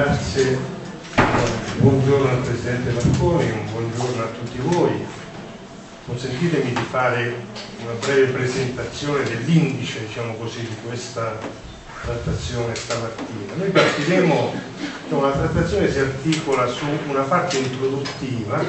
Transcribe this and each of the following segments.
Grazie, buongiorno al Presidente Marconi, un buongiorno a tutti voi. Consentitemi di fare una breve presentazione dell'indice, diciamo così, di questa trattazione stamattina. Noi partiremo, la trattazione si articola su una parte introduttiva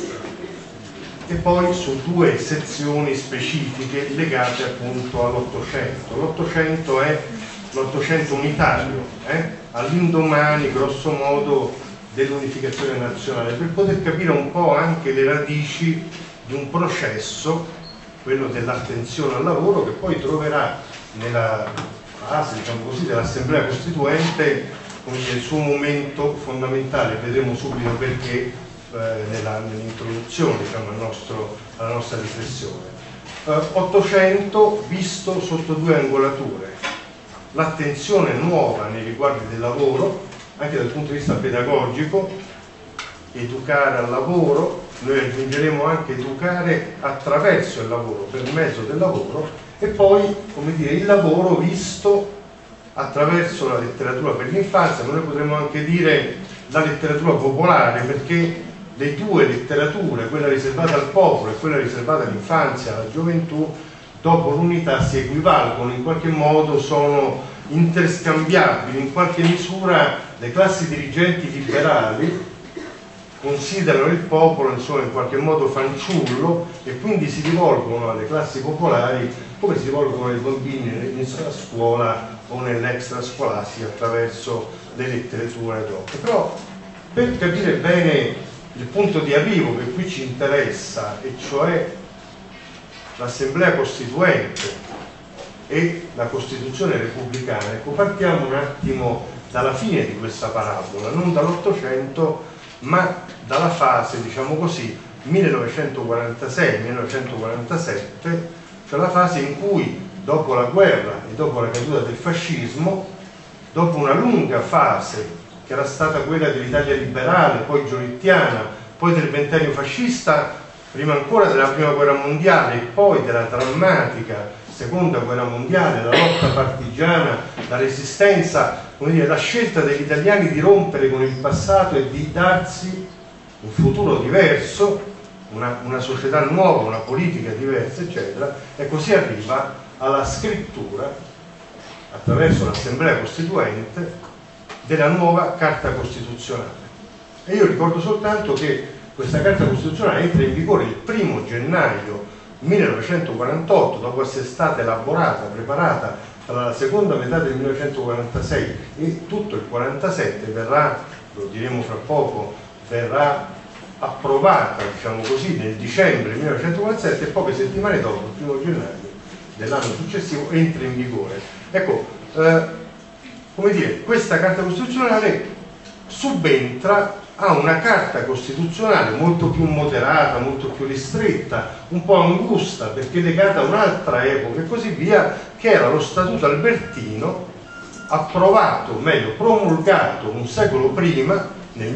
e poi su due sezioni specifiche legate appunto all'Ottocento. L'Ottocento è l'Ottocento unitario, all'indomani grosso modo dell'unificazione nazionale, per poter capire un po' anche le radici di un processo, quello dell'attenzione al lavoro, che poi troverà nella fase, diciamo così, dell'Assemblea Costituente, come dire, il suo momento fondamentale. Vedremo subito perché nell'introduzione, diciamo, alla nostra riflessione. Ottocento visto sotto due angolature: l'attenzione nuova nei riguardi del lavoro, anche dal punto di vista pedagogico, educare al lavoro, noi aggiungeremo anche educare attraverso il lavoro, per mezzo del lavoro, e poi, come dire, il lavoro visto attraverso la letteratura per l'infanzia, ma noi potremmo anche dire la letteratura popolare, perché le due letterature, quella riservata al popolo e quella riservata all'infanzia, alla gioventù, dopo l'unità si equivalgono, in qualche modo sono interscambiabili. In qualche misura le classi dirigenti liberali considerano il popolo, insomma, in qualche modo fanciullo, e quindi si rivolgono alle classi popolari come si rivolgono ai bambini a scuola o nell'extrascolastica, attraverso le letterature ad hoc. Però, per capire bene il punto di arrivo che qui ci interessa, e cioè l'Assemblea Costituente e la Costituzione repubblicana, ecco, partiamo un attimo dalla fine di questa parabola, non dall'Ottocento, ma dalla fase, diciamo così, 1946-1947, cioè la fase in cui, dopo la guerra e dopo la caduta del fascismo, dopo una lunga fase che era stata quella dell'Italia liberale, poi giolittiana, poi del ventennio fascista, prima ancora della prima guerra mondiale e poi della drammatica seconda guerra mondiale, la lotta partigiana, la resistenza, come dire, la scelta degli italiani di rompere con il passato e di darsi un futuro diverso, una società nuova, una politica diversa, eccetera, e così arriva alla scrittura, attraverso l'Assemblea Costituente, della nuova Carta Costituzionale. E io ricordo soltanto che questa Carta Costituzionale entra in vigore il 1° gennaio 1948, dopo essere stata elaborata, preparata tra la seconda metà del 1946 e tutto il 1947, verrà, lo diremo fra poco, verrà approvata, diciamo così, nel dicembre 1947, e poche settimane dopo, il 1° gennaio dell'anno successivo, entra in vigore. Ecco, come dire, questa Carta Costituzionale subentra a una Carta Costituzionale molto più moderata, molto più ristretta, un po' angusta, perché legata a un'altra epoca e così via, che era lo Statuto Albertino, approvato, o meglio promulgato un secolo prima, nel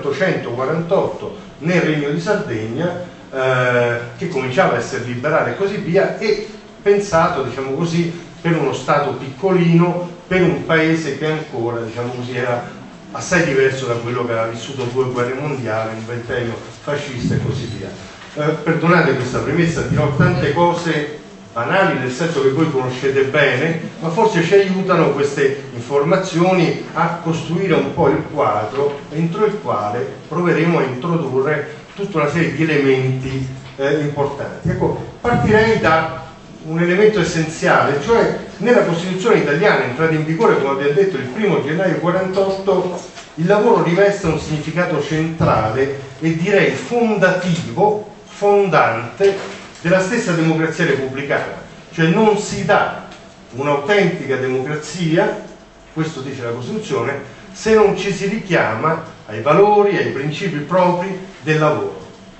1848, nel Regno di Sardegna, che cominciava a essere liberale e così via, e pensato, diciamo così, per uno Stato piccolino, per un paese che ancora, diciamo così, era assai diverso da quello che aveva vissuto 2 guerre mondiali, un ventennio fascista e così via. Perdonate questa premessa, dirò tante cose banali, nel senso che voi conoscete bene, ma forse ci aiutano queste informazioni a costruire un po' il quadro entro il quale proveremo a introdurre tutta una serie di elementi importanti. Ecco, partirei da un elemento essenziale, cioè nella Costituzione italiana, entrata in vigore, come abbiamo detto, il 1° gennaio 48, il lavoro riveste un significato centrale e direi fondativo, fondante della stessa democrazia repubblicana. Cioè non si dà un'autentica democrazia, questo dice la Costituzione, se non ci si richiama ai valori, ai principi propri del lavoro.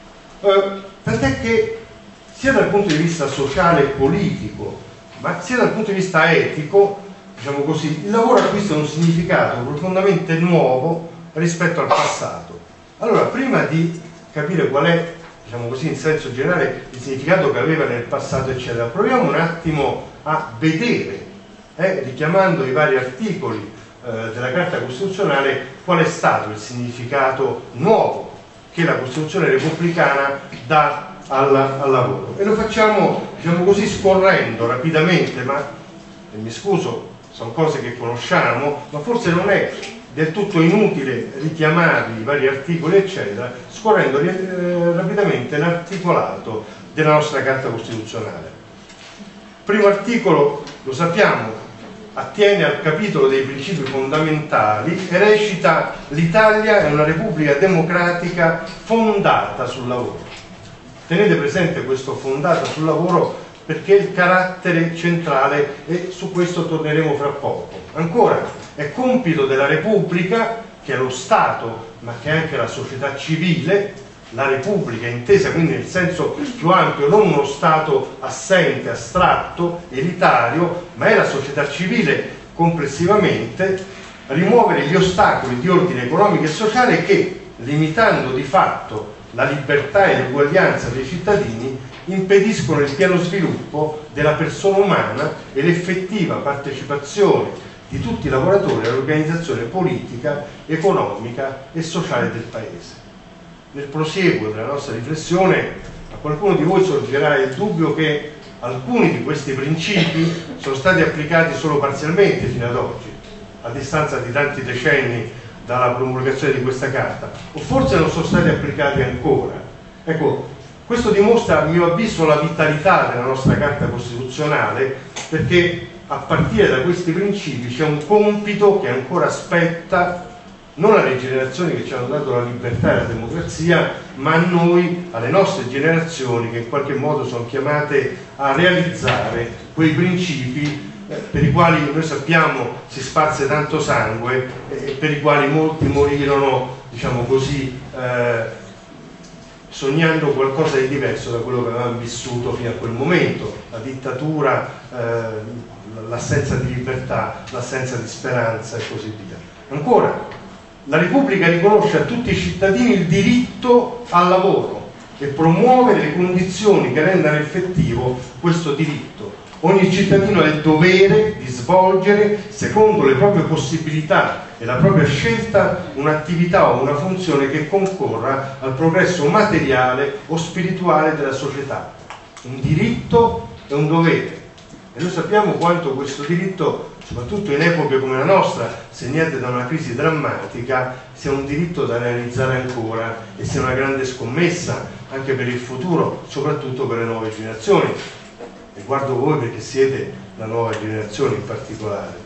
Tant'è che sia dal punto di vista sociale e politico, ma sia dal punto di vista etico, diciamo così, il lavoro acquista un significato profondamente nuovo rispetto al passato. Allora, prima di capire qual è, diciamo così, in senso generale, il significato che aveva nel passato, eccetera, proviamo un attimo a vedere, richiamando i vari articoli della Carta Costituzionale qual è stato il significato nuovo che la Costituzione repubblicana dà al lavoro. E lo facciamo, diciamo così, scorrendo rapidamente, ma mi scuso, sono cose che conosciamo, ma forse non è del tutto inutile richiamarli, i vari articoli eccetera, scorrendo rapidamente l'articolato della nostra Carta Costituzionale. Primo articolo, lo sappiamo, attiene al capitolo dei principi fondamentali e recita: l'Italia è una repubblica democratica fondata sul lavoro. Tenete presente questo fondata sul lavoro perché è il carattere centrale e su questo torneremo fra poco. Ancora, è compito della Repubblica, che è lo Stato ma che è anche la società civile, la Repubblica intesa quindi nel senso più ampio, non uno Stato assente, astratto, elitario, ma è la società civile complessivamente, rimuovere gli ostacoli di ordine economico e sociale che, limitando di fatto la libertà e l'uguaglianza dei cittadini, impediscono il pieno sviluppo della persona umana e l'effettiva partecipazione di tutti i lavoratori all'organizzazione politica, economica e sociale del Paese. Nel prosieguo della nostra riflessione a qualcuno di voi sorgerà il dubbio che alcuni di questi principi sono stati applicati solo parzialmente fino ad oggi, a distanza di tanti decenni dalla promulgazione di questa carta, o forse non sono stati applicati ancora. Ecco, questo dimostra a mio avviso la vitalità della nostra Carta Costituzionale, perché a partire da questi principi c'è un compito che ancora aspetta non alle generazioni che ci hanno dato la libertà e la democrazia, ma a noi, alle nostre generazioni che in qualche modo sono chiamate a realizzare quei principi per i quali noi sappiamo si sparse tanto sangue e per i quali molti morirono, diciamo così, sognando qualcosa di diverso da quello che avevamo vissuto fino a quel momento, la dittatura, l'assenza di libertà, l'assenza di speranza e così via. Ancora, la Repubblica riconosce a tutti i cittadini il diritto al lavoro e promuove le condizioni che rendano effettivo questo diritto. Ogni cittadino ha il dovere di svolgere, secondo le proprie possibilità e la propria scelta, un'attività o una funzione che concorra al progresso materiale o spirituale della società. Un diritto e un dovere. E noi sappiamo quanto questo diritto, soprattutto in epoche come la nostra, segnate da una crisi drammatica, sia un diritto da realizzare ancora e sia una grande scommessa anche per il futuro, soprattutto per le nuove generazioni. E guardo voi perché siete la nuova generazione in particolare.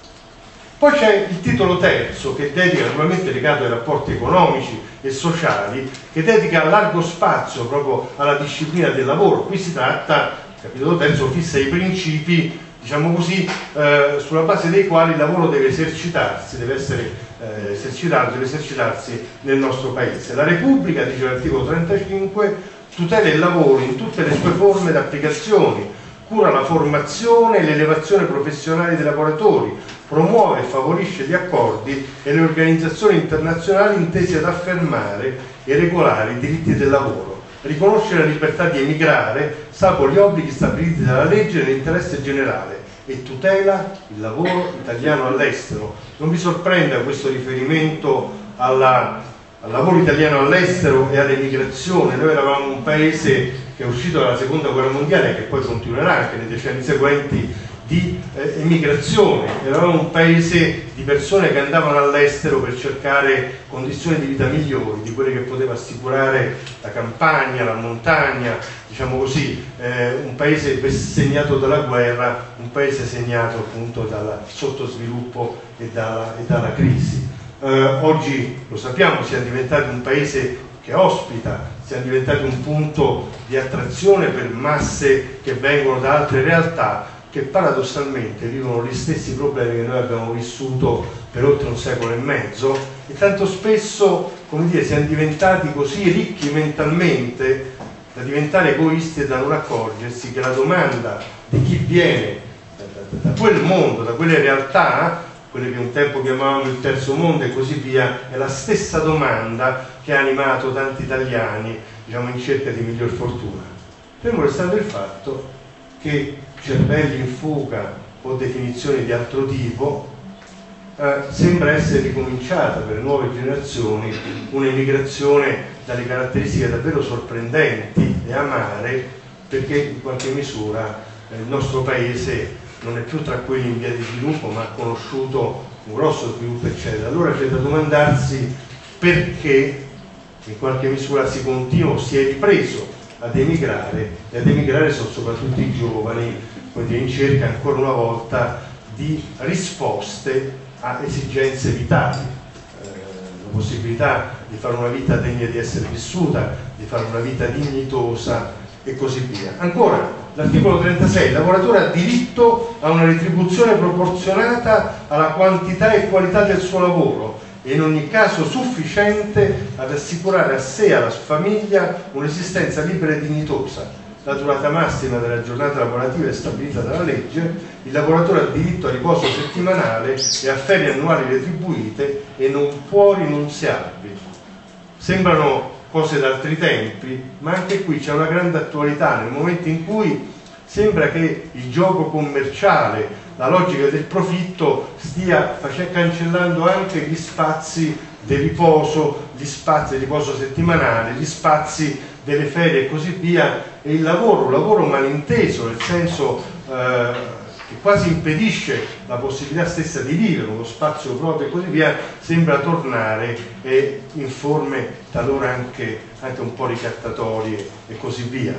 Poi c'è il titolo terzo, che dedica, naturalmente legato ai rapporti economici e sociali, che dedica largo spazio proprio alla disciplina del lavoro. Qui si tratta, il capitolo terzo fissa i principi, diciamo così, sulla base dei quali il lavoro deve esercitarsi, deve essere esercitato, deve esercitarsi nel nostro Paese. La Repubblica, dice l'articolo 35, tutela il lavoro in tutte le sue forme d'applicazione, cura la formazione e l'elevazione professionale dei lavoratori, promuove e favorisce gli accordi e le organizzazioni internazionali intese ad affermare e regolare i diritti del lavoro, riconosce la libertà di emigrare, salvo gli obblighi stabiliti dalla legge nell'interesse generale e tutela il lavoro italiano all'estero. Non vi sorprenda questo riferimento al lavoro italiano all'estero e all'emigrazione. Noi eravamo un paese che è uscito dalla seconda guerra mondiale e che poi continuerà anche nei decenni seguenti di emigrazione. Eravamo un paese di persone che andavano all'estero per cercare condizioni di vita migliori di quelle che poteva assicurare la campagna, la montagna, diciamo così, un paese segnato dalla guerra, un paese segnato appunto dal sottosviluppo e dalla crisi. Oggi lo sappiamo, siamo diventati un paese che ospita, siamo diventati un punto di attrazione per masse che vengono da altre realtà che paradossalmente vivono gli stessi problemi che noi abbiamo vissuto per oltre un secolo e mezzo, e tanto spesso, come dire, siamo diventati così ricchi mentalmente da diventare egoisti e da non accorgersi che la domanda di chi viene da quel mondo, da quelle realtà, quelle che un tempo chiamavamo il terzo mondo e così via, è la stessa domanda che ha animato tanti italiani, diciamo, in cerca di miglior fortuna. Fermo restando il fatto che cervelli in fuga o definizioni di altro tipo sembra essere ricominciata per le nuove generazioni un'emigrazione dalle caratteristiche davvero sorprendenti e amare, perché in qualche misura il nostro paese non è più tra quelli in via di sviluppo, ma ha conosciuto un grosso sviluppo, eccetera. Allora c'è da domandarsi perché in qualche misura si continua, si è ripreso ad emigrare, e ad emigrare sono soprattutto i giovani, in cerca ancora una volta di risposte a esigenze vitali, la possibilità di fare una vita degna di essere vissuta, di fare una vita dignitosa e così via. Ancora, l'articolo 36, il lavoratore ha diritto a una retribuzione proporzionata alla quantità e qualità del suo lavoro e in ogni caso sufficiente ad assicurare a sé e alla sua famiglia un'esistenza libera e dignitosa. La durata massima della giornata lavorativa è stabilita dalla legge, il lavoratore ha diritto a riposo settimanale e a ferie annuali retribuite e non può rinunziarvi. Sembrano cose d'altri tempi, ma anche qui c'è una grande attualità nel momento in cui sembra che il gioco commerciale, la logica del profitto stia cancellando anche gli spazi del riposo, gli spazi del riposo settimanale, gli spazi delle ferie e così via, e il lavoro malinteso, nel senso che quasi impedisce la possibilità stessa di vivere, uno spazio proprio e così via, sembra tornare in forme talora anche un po' ricattatorie e così via.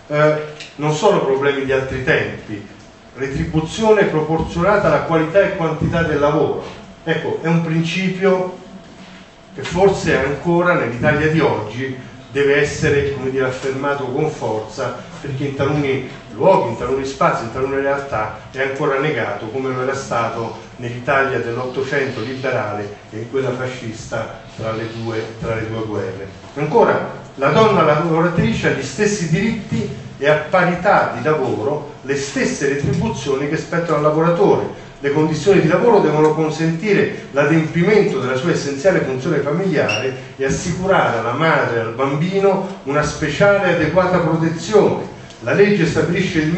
Non sono problemi di altri tempi, retribuzione proporzionata alla qualità e quantità del lavoro. Ecco, è un principio che forse ancora nell'Italia di oggi deve essere, come dire, affermato con forza, perché in taluni luoghi, in taluni spazi, in talune realtà è ancora negato, come lo era stato nell'Italia dell'Ottocento liberale e in quella fascista tra le due guerre. Ancora, la donna lavoratrice ha gli stessi diritti e a parità di lavoro le stesse retribuzioni che spettano al lavoratore. Le condizioni di lavoro devono consentire l'adempimento della sua essenziale funzione familiare e assicurare alla madre e al bambino una speciale e adeguata protezione. La legge stabilisce il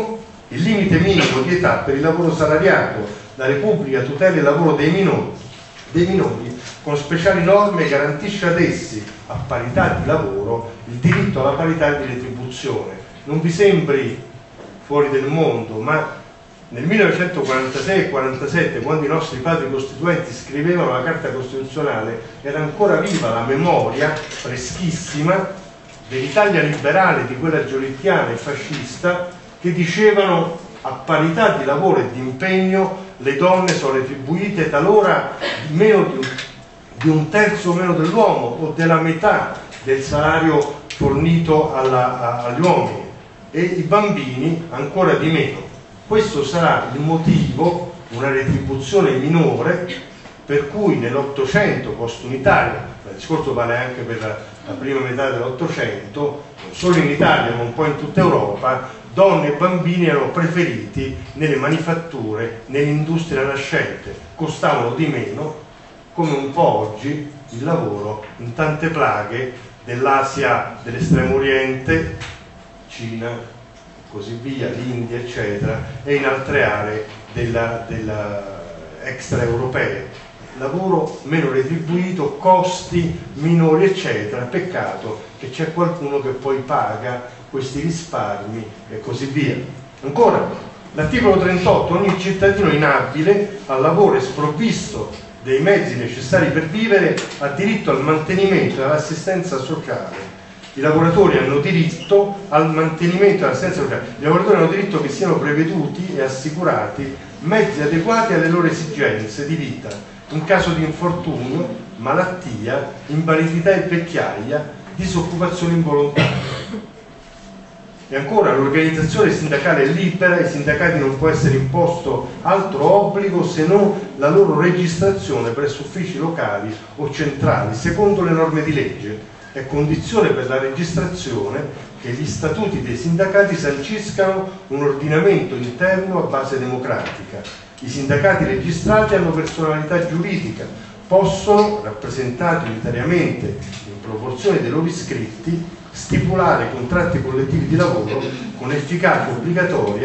limite minimo di età per il lavoro salariato. La Repubblica tutela il lavoro dei minori con speciali norme e garantisce ad essi, a parità di lavoro, il diritto alla parità di retribuzione. Non vi sembri fuori del mondo, ma nel 1946 e 47, quando i nostri padri costituenti scrivevano la Carta Costituzionale, era ancora viva la memoria freschissima dell'Italia liberale, di quella giolittiana e fascista, che dicevano a parità di lavoro e di impegno le donne sono retribuite talora meno di un terzo meno dell'uomo o della metà del salario fornito agli uomini, e i bambini ancora di meno. Questo sarà il motivo, una retribuzione minore, per cui nell'Ottocento post-unitario, il discorso vale anche per la prima metà dell'Ottocento, non solo in Italia ma un po' in tutta Europa, donne e bambini erano preferiti nelle manifatture, nell'industria nascente, costavano di meno, come un po' oggi il lavoro in tante plaghe dell'Asia dell'estremo oriente, Cina, così via, l'India, eccetera, e in altre aree extraeuropee. Lavoro meno retribuito, costi minori, eccetera. Peccato che c'è qualcuno che poi paga questi risparmi e così via. Ancora, l'articolo 38, ogni cittadino inabile al lavoro e sprovvisto dei mezzi necessari per vivere ha diritto al mantenimento e all'assistenza sociale. I lavoratori hanno diritto al mantenimento e all'assistenza sociale. I lavoratori hanno diritto che siano preveduti e assicurati mezzi adeguati alle loro esigenze di vita in caso di infortunio, malattia, invalidità e vecchiaia, disoccupazione involontaria. E ancora, l'organizzazione sindacale è libera, ai sindacati non può essere imposto altro obbligo se non la loro registrazione presso uffici locali o centrali, secondo le norme di legge. È condizione per la registrazione che gli statuti dei sindacati sanciscano un ordinamento interno a base democratica. I sindacati registrati hanno personalità giuridica, possono, rappresentati unitariamente in proporzione dei loro iscritti, stipulare contratti collettivi di lavoro con efficacia obbligatoria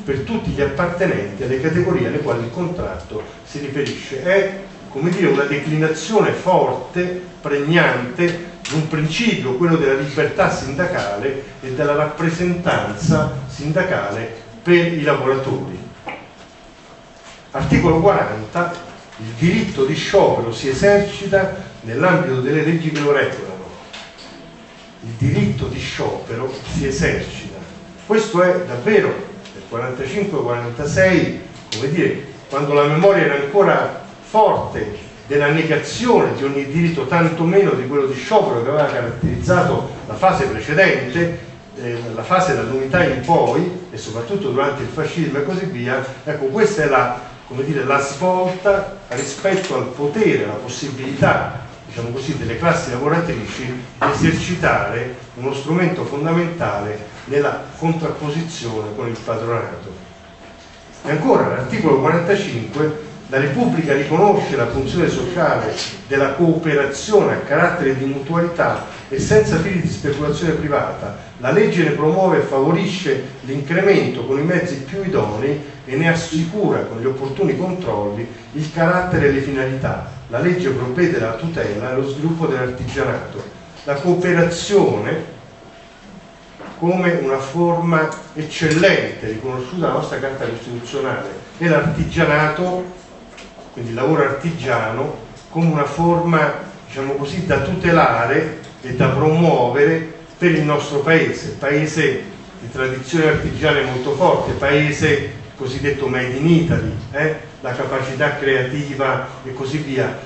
per tutti gli appartenenti alle categorie alle quali il contratto si riferisce. È, come dire, una declinazione forte, pregnante, di un principio, quello della libertà sindacale e della rappresentanza sindacale per i lavoratori. Articolo 40, il diritto di sciopero si esercita nell'ambito delle leggi che lo regolano. Il diritto di sciopero si esercita. Questo è davvero nel 45-46, come dire, quando la memoria era ancora forte della negazione di ogni diritto, tantomeno di quello di sciopero che aveva caratterizzato la fase precedente, la fase dall'unità in poi, e soprattutto durante il fascismo e così via. Ecco, questa è la, come dire, la svolta rispetto al potere, alla possibilità, diciamo così, delle classi lavoratrici di esercitare uno strumento fondamentale nella contrapposizione con il patronato. E ancora l'articolo 45: la Repubblica riconosce la funzione sociale della cooperazione a carattere di mutualità e senza fini di speculazione privata. La legge ne promuove e favorisce l'incremento con i mezzi più idonei e ne assicura con gli opportuni controlli il carattere e le finalità. La legge provvede alla tutela e allo sviluppo dell'artigianato. La cooperazione come una forma eccellente riconosciuta dalla nostra Carta Costituzionale e l'artigianato, quindi il lavoro artigiano, come una forma, diciamo così, da tutelare e da promuovere per il nostro paese, paese di tradizione artigiana molto forte, paese cosiddetto made in Italy, la capacità creativa e così via.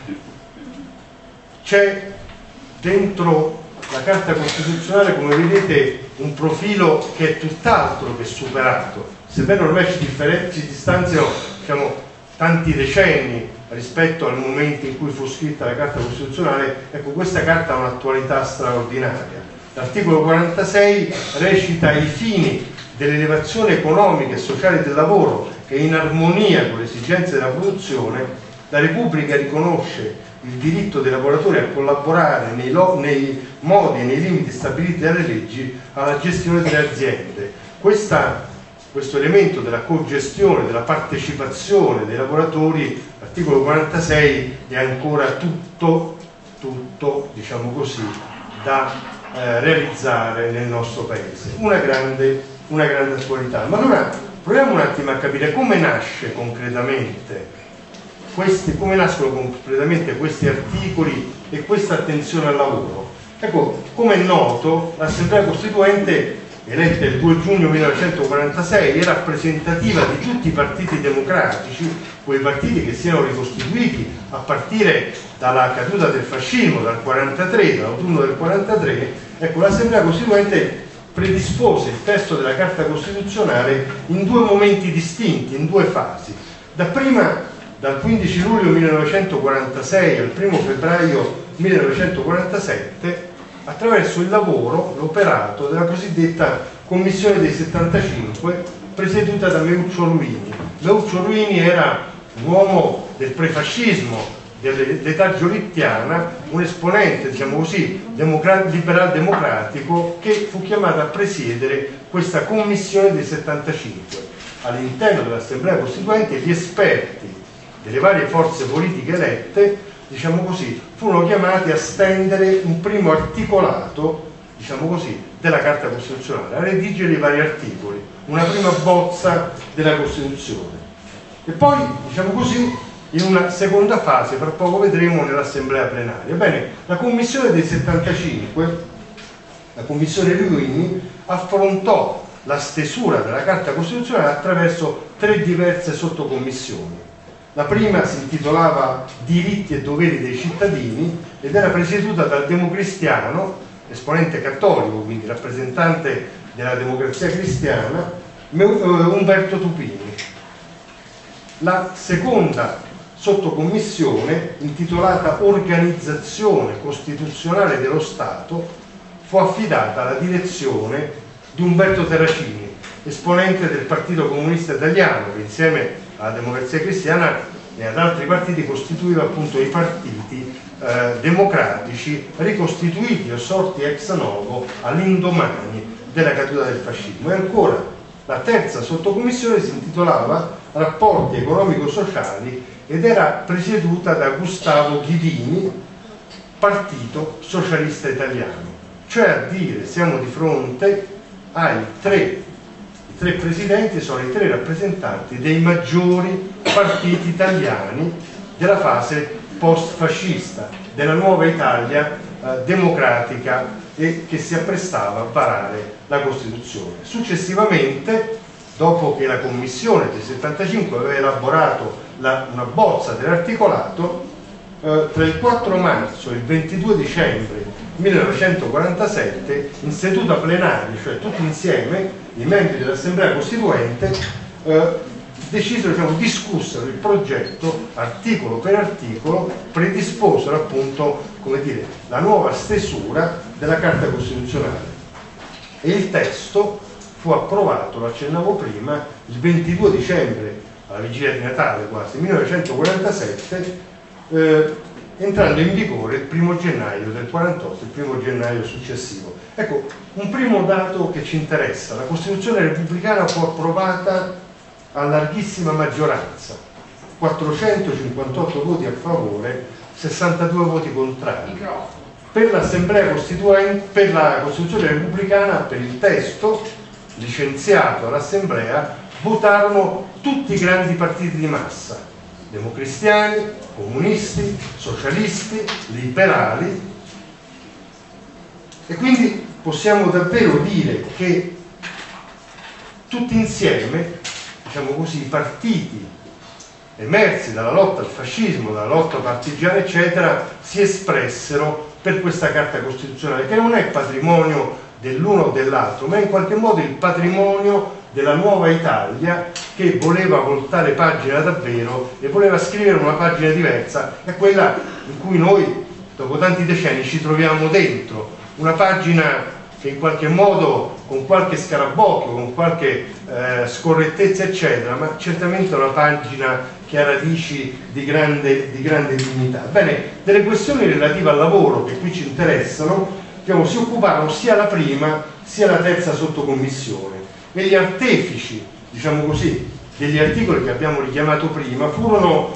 C'è dentro la Carta Costituzionale, come vedete, un profilo che è tutt'altro che superato, sebbene ormai ci distanziano, diciamo, tanti decenni rispetto al momento in cui fu scritta la Carta Costituzionale. Ecco, questa carta ha un'attualità straordinaria. L'articolo 46 recita i fini dell'elevazione economica e sociale del lavoro che, in armonia con le esigenze della produzione, la Repubblica riconosce il diritto dei lavoratori a collaborare nei modi e nei limiti stabiliti dalle leggi alla gestione delle aziende. Questo elemento della cogestione, della partecipazione dei lavoratori, l'articolo 46, è ancora tutto, diciamo così, da realizzare nel nostro paese. Una grande attualità. Ma allora proviamo un attimo a capire come nasce concretamente come nascono concretamente questi articoli e questa attenzione al lavoro. Ecco, come è noto, l'Assemblea Costituente, eletta il 2 giugno 1946, è rappresentativa di tutti i partiti democratici, quei partiti che si erano ricostituiti a partire dalla caduta del fascismo, dall'autunno del 43. Ecco, l'Assemblea Costituente predispose il testo della Carta Costituzionale in due momenti distinti, in due fasi. Dapprima, dal 15 luglio 1946 al 1 febbraio 1947, attraverso il lavoro, l'operato della cosiddetta Commissione dei 75, presieduta da Meuccio Ruini. Meuccio Ruini era un uomo del prefascismo, dell'età giolittiana, un esponente, diciamo così, liberal-democratico, che fu chiamato a presiedere questa Commissione dei 75. All'interno dell'Assemblea Costituente gli esperti delle varie forze politiche elette, diciamo così, furono chiamati a stendere un primo articolato, diciamo così, della Carta Costituzionale, a redigere i vari articoli, una prima bozza della Costituzione. E poi, diciamo così, in una seconda fase, fra poco vedremo, nell'Assemblea plenaria. Bene, la Commissione dei 75, la Commissione Ruini, affrontò la stesura della Carta Costituzionale attraverso 3 diverse sottocommissioni. La prima si intitolava Diritti e doveri dei cittadini ed era presieduta dal democristiano, esponente cattolico, quindi rappresentante della democrazia cristiana, Umberto Tupini. La seconda sottocommissione, intitolata Organizzazione Costituzionale dello Stato, fu affidata alla direzione di Umberto Terracini, esponente del Partito Comunista Italiano, che insieme alla democrazia cristiana e ad altri partiti costituiva appunto i partiti democratici ricostituiti o sorti ex novo all'indomani della caduta del fascismo. E ancora La terza sottocommissione si intitolava Rapporti economico-sociali ed era presieduta da Gustavo Ghidini, Partito Socialista Italiano. Cioè, a dire, siamo di fronte ai i tre presidenti, sono i tre rappresentanti dei maggiori partiti italiani della fase post-fascista, della nuova Italia democratica e che si apprestava a varare la Costituzione. Successivamente, dopo che la Commissione del 75 aveva elaborato una bozza dell'articolato, tra il 4 marzo e il 22 dicembre 1947, in seduta plenaria, cioè tutti insieme, i membri dell'Assemblea Costituente discussero il progetto articolo per articolo, predisposero appunto, come dire, la nuova stesura della Carta Costituzionale e il testo fu approvato, lo accennavo prima, il 22 dicembre, alla vigilia di Natale quasi, 1947, entrando in vigore il 1° gennaio del 48, il 1° gennaio successivo. Ecco, un primo dato che ci interessa: la Costituzione repubblicana fu approvata a larghissima maggioranza, 458 voti a favore, 62 voti contrari. Per l'Assemblea Costituente, per la Costituzione repubblicana, per il testo licenziato all'Assemblea, votarono tutti i grandi partiti di massa: democristiani, comunisti, socialisti, liberali, e quindi possiamo davvero dire che tutti insieme, diciamo così, i partiti emersi dalla lotta al fascismo, dalla lotta partigiana eccetera, si espressero per questa Carta Costituzionale, che non è patrimonio dell'uno o dell'altro, ma è in qualche modo il patrimonio della nuova Italia, che voleva voltare pagina davvero e voleva scrivere una pagina diversa, è quella in cui noi dopo tanti decenni ci troviamo dentro, una pagina che in qualche modo, con qualche scarabocchio, con qualche scorrettezza eccetera, ma certamente una pagina che ha radici di grande dignità. Bene, delle questioni relative al lavoro che qui ci interessano, si occuparono sia la prima sia la terza sottocommissione, e gli artefici, diciamo così, degli articoli che abbiamo richiamato prima furono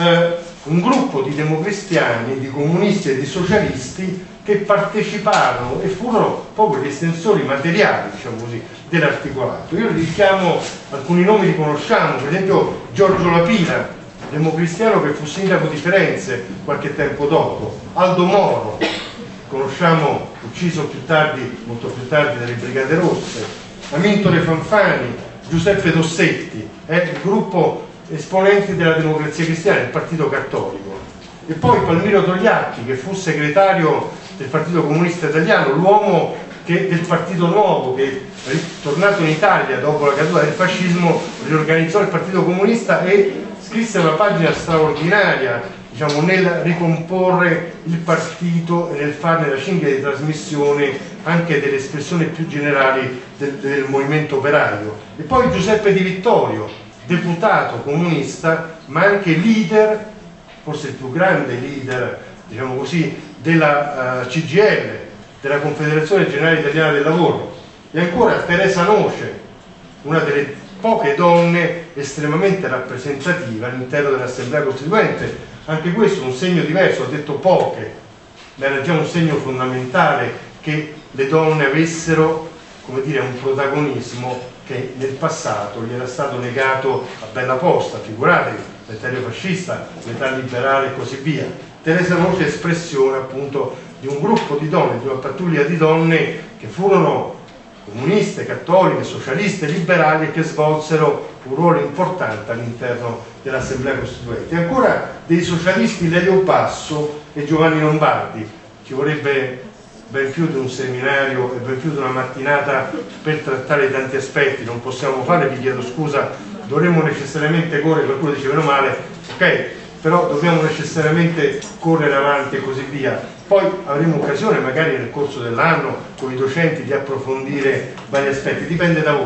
un gruppo di democristiani, di comunisti e di socialisti che parteciparono e furono proprio gli estensori materiali, diciamo così, dell'articolato. Io richiamo alcuni nomi, li conosciamo, per esempio Giorgio La Pira, democristiano che fu sindaco di Firenze qualche tempo dopo, Aldo Moro, conosciamo, ucciso più tardi, molto più tardi, dalle Brigate Rosse, Amintore Fanfani, Giuseppe Dossetti, il gruppo esponenti della Democrazia Cristiana, il Partito Cattolico, e poi Palmiro Togliatti, che fu segretario del Partito Comunista Italiano, l'uomo del Partito Nuovo, che tornato in Italia dopo la caduta del fascismo riorganizzò il Partito Comunista e scrisse una pagina straordinaria, diciamo, nel ricomporre il partito e nel farne la cinghia di trasmissione anche delle espressioni più generali del movimento operaio. E poi Giuseppe Di Vittorio, deputato comunista, ma anche leader, forse il più grande leader, diciamo così, della CGIL, della Confederazione Generale Italiana del Lavoro. E ancora Teresa Noce, una delle poche donne estremamente rappresentative all'interno dell'Assemblea Costituente. Anche questo un segno diverso, ho detto poche, ma era già un segno fondamentale che le donne avessero, come dire, un protagonismo che nel passato gli era stato negato a bella posta. Figuratevi, l'età fascista, l'età liberale e così via. Teresa Noce è espressione appunto di un gruppo di donne, di una pattuglia di donne che furono comuniste, cattoliche, socialiste, liberali, e che svolsero un ruolo importante all'interno dell'Assemblea Costituente. E ancora dei socialisti Lelio Basso e Giovanni Lombardi. Ci vorrebbe ben più di un seminario e ben più di una mattinata per trattare tanti aspetti, non possiamo fare, vi chiedo scusa, dovremmo necessariamente correre, qualcuno dice meno male, ok, però dobbiamo necessariamente correre avanti e così via. Poi avremo occasione magari nel corso dell'anno con i docenti di approfondire vari aspetti, dipende da voi.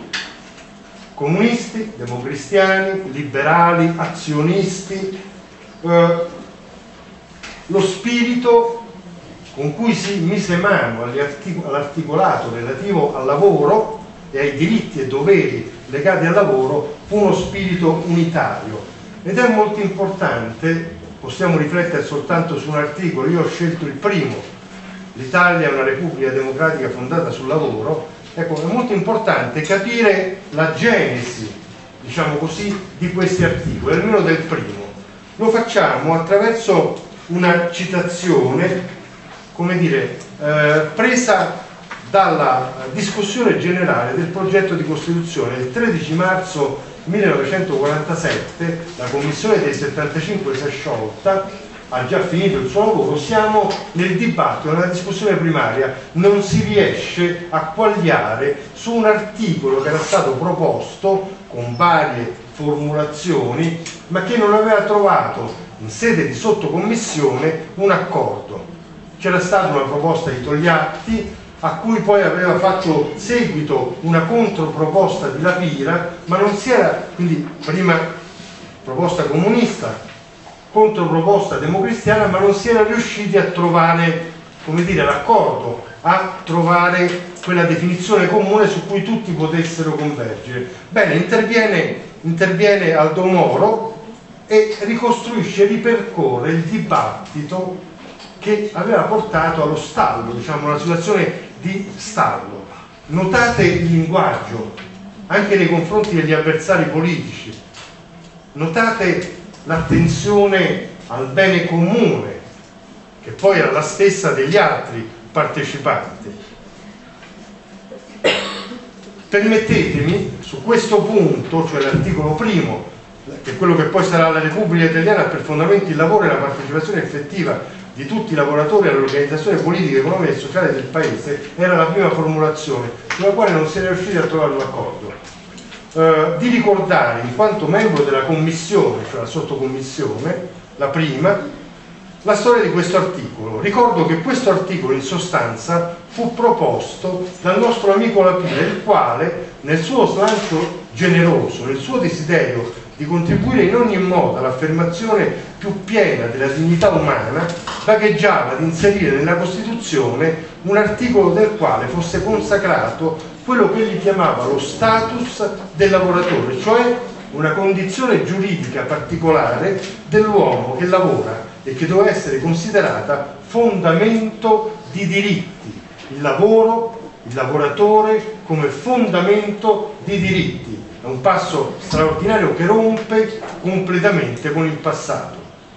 Comunisti, democristiani, liberali, azionisti, lo spirito con cui si mise mano all'articolato relativo al lavoro e ai diritti e doveri legati al lavoro uno spirito unitario. Ed è molto importante, possiamo riflettere soltanto su un articolo, io ho scelto il primo, l'Italia è una repubblica democratica fondata sul lavoro. Ecco, è molto importante capire la genesi, diciamo così, di questi articoli, almeno del primo. Lo facciamo attraverso una citazione, come dire, presa dalla discussione generale del progetto di Costituzione. Il 13 marzo 1947 la Commissione dei 75 si è sciolta, ha già finito il suo lavoro, siamo nel dibattito, nella discussione primaria, non si riesce a quagliare su un articolo che era stato proposto con varie formulazioni, ma che non aveva trovato in sede di sottocommissione un accordo. C'era stata una proposta di Togliatti, a cui poi aveva fatto seguito una controproposta di La Pira, ma non si era, quindi prima proposta comunista, controproposta democristiana, ma non si era riusciti a trovare, come dire, l'accordo, a trovare quella definizione comune su cui tutti potessero convergere. Bene, interviene Aldo Moro e ricostruisce, ripercorre il dibattito che aveva portato allo stallo, diciamo una situazione di stallo. Notate il linguaggio anche nei confronti degli avversari politici, notate l'attenzione al bene comune, che poi era la stessa degli altri partecipanti. Permettetemi, su questo punto, cioè l'articolo primo, che è quello che poi sarà la Repubblica Italiana, per fondamento il lavoro e la partecipazione effettiva di tutti i lavoratori all'organizzazione politica, economica e sociale del Paese, era la prima formulazione, sulla quale non si era riusciti a trovare un accordo. Di ricordare, in quanto membro della commissione, cioè la sottocommissione, la prima, la storia di questo articolo. Ricordo che questo articolo in sostanza fu proposto dal nostro amico La Pira, il quale nel suo slancio generoso, nel suo desiderio di contribuire in ogni modo all'affermazione più piena della dignità umana, vagheggiava di inserire nella Costituzione un articolo del quale fosse consacrato quello che egli chiamava lo status del lavoratore, cioè una condizione giuridica particolare dell'uomo che lavora e che doveva essere considerata fondamento di diritti. Il lavoro, il lavoratore come fondamento di diritti. È un passo straordinario che rompe completamente con il passato.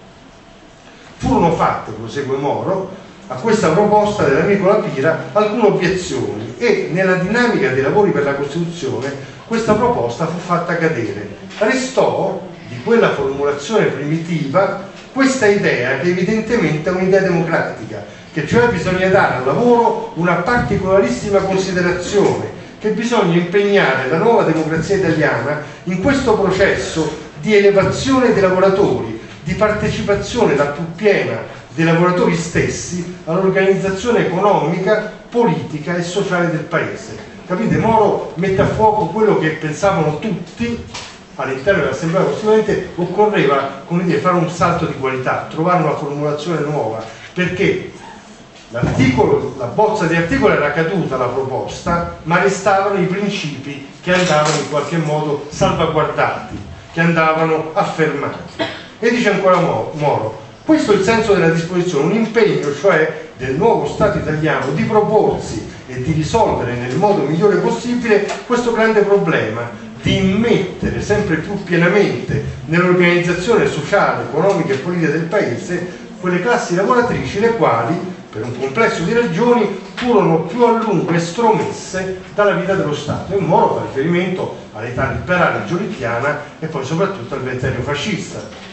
Furono fatte, prosegue Moro, a questa proposta dell'amico La Pira alcune obiezioni e nella dinamica dei lavori per la Costituzione questa proposta fu fatta cadere. Restò di quella formulazione primitiva questa idea, che evidentemente è un'idea democratica, che cioè bisogna dare al lavoro una particolarissima considerazione, che bisogna impegnare la nuova democrazia italiana in questo processo di elevazione dei lavoratori, di partecipazione la più piena dei lavoratori stessi all'organizzazione economica, politica e sociale del Paese. Capite? Moro mette a fuoco quello che pensavano tutti all'interno dell'Assemblea Costituente. Occorreva, come dire, fare un salto di qualità, trovare una formulazione nuova, perché l'articolo, la bozza di articolo era caduta, la proposta, ma restavano i principi che andavano in qualche modo salvaguardati, che andavano affermati. E dice ancora Moro, questo è il senso della disposizione, un impegno cioè del nuovo Stato italiano di proporsi e di risolvere nel modo migliore possibile questo grande problema, di immettere sempre più pienamente nell'organizzazione sociale, economica e politica del Paese quelle classi lavoratrici le quali, per un complesso di ragioni, furono più a lungo estromesse dalla vita dello Stato. E Moro fa riferimento all'età liberale giolittiana e poi soprattutto al ventennio fascista.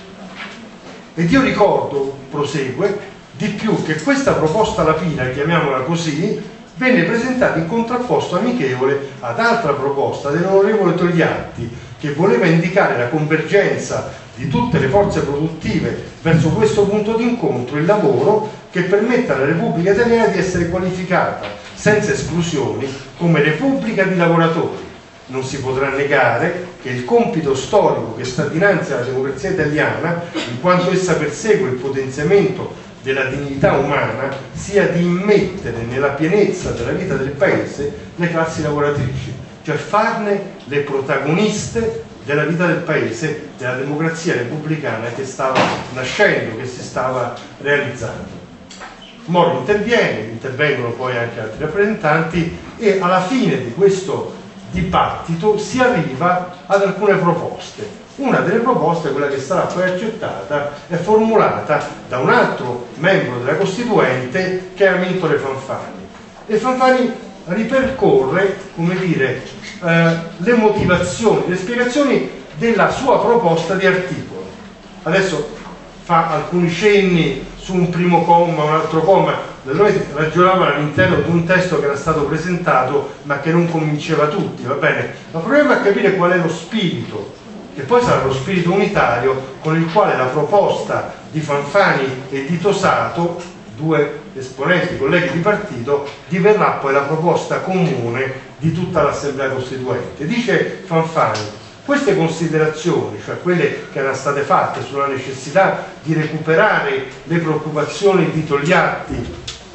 Ed io ricordo, prosegue, di più che questa proposta La Pira, chiamiamola così, venne presentata in contrapposto amichevole ad altra proposta dell'onorevole Togliatti, che voleva indicare la convergenza di tutte le forze produttive verso questo punto d'incontro, il lavoro che permetta alla Repubblica Italiana di essere qualificata, senza esclusioni, come Repubblica di lavoratori. Non si potrà negare che il compito storico che sta dinanzi alla democrazia italiana, in quanto essa persegue il potenziamento della dignità umana, sia di immettere nella pienezza della vita del Paese le classi lavoratrici. cioè farne le protagoniste della vita del paese, della democrazia repubblicana che stava nascendo, che si stava realizzando. Moro intervengono poi anche altri rappresentanti e alla fine di questo dibattito si arriva ad alcune proposte. Una delle proposte, quella che sarà poi accettata, è formulata da un altro membro della Costituente che è Amintore Fanfani. E Fanfani ripercorre, come dire, le motivazioni, le spiegazioni della sua proposta di articolo. Adesso fa alcuni cenni su un primo comma, un altro comma. Noi ragionavamo all'interno di un testo che era stato presentato ma che non convinceva tutti, va bene? Ma proviamo a capire qual è lo spirito, che poi sarà lo spirito unitario con il quale la proposta di Fanfani e di Tosato, due esponenti, colleghi di partito, diverrà poi la proposta comune di tutta l'Assemblea Costituente. Dice Fanfani: queste considerazioni, cioè quelle che erano state fatte sulla necessità di recuperare le preoccupazioni di Togliatti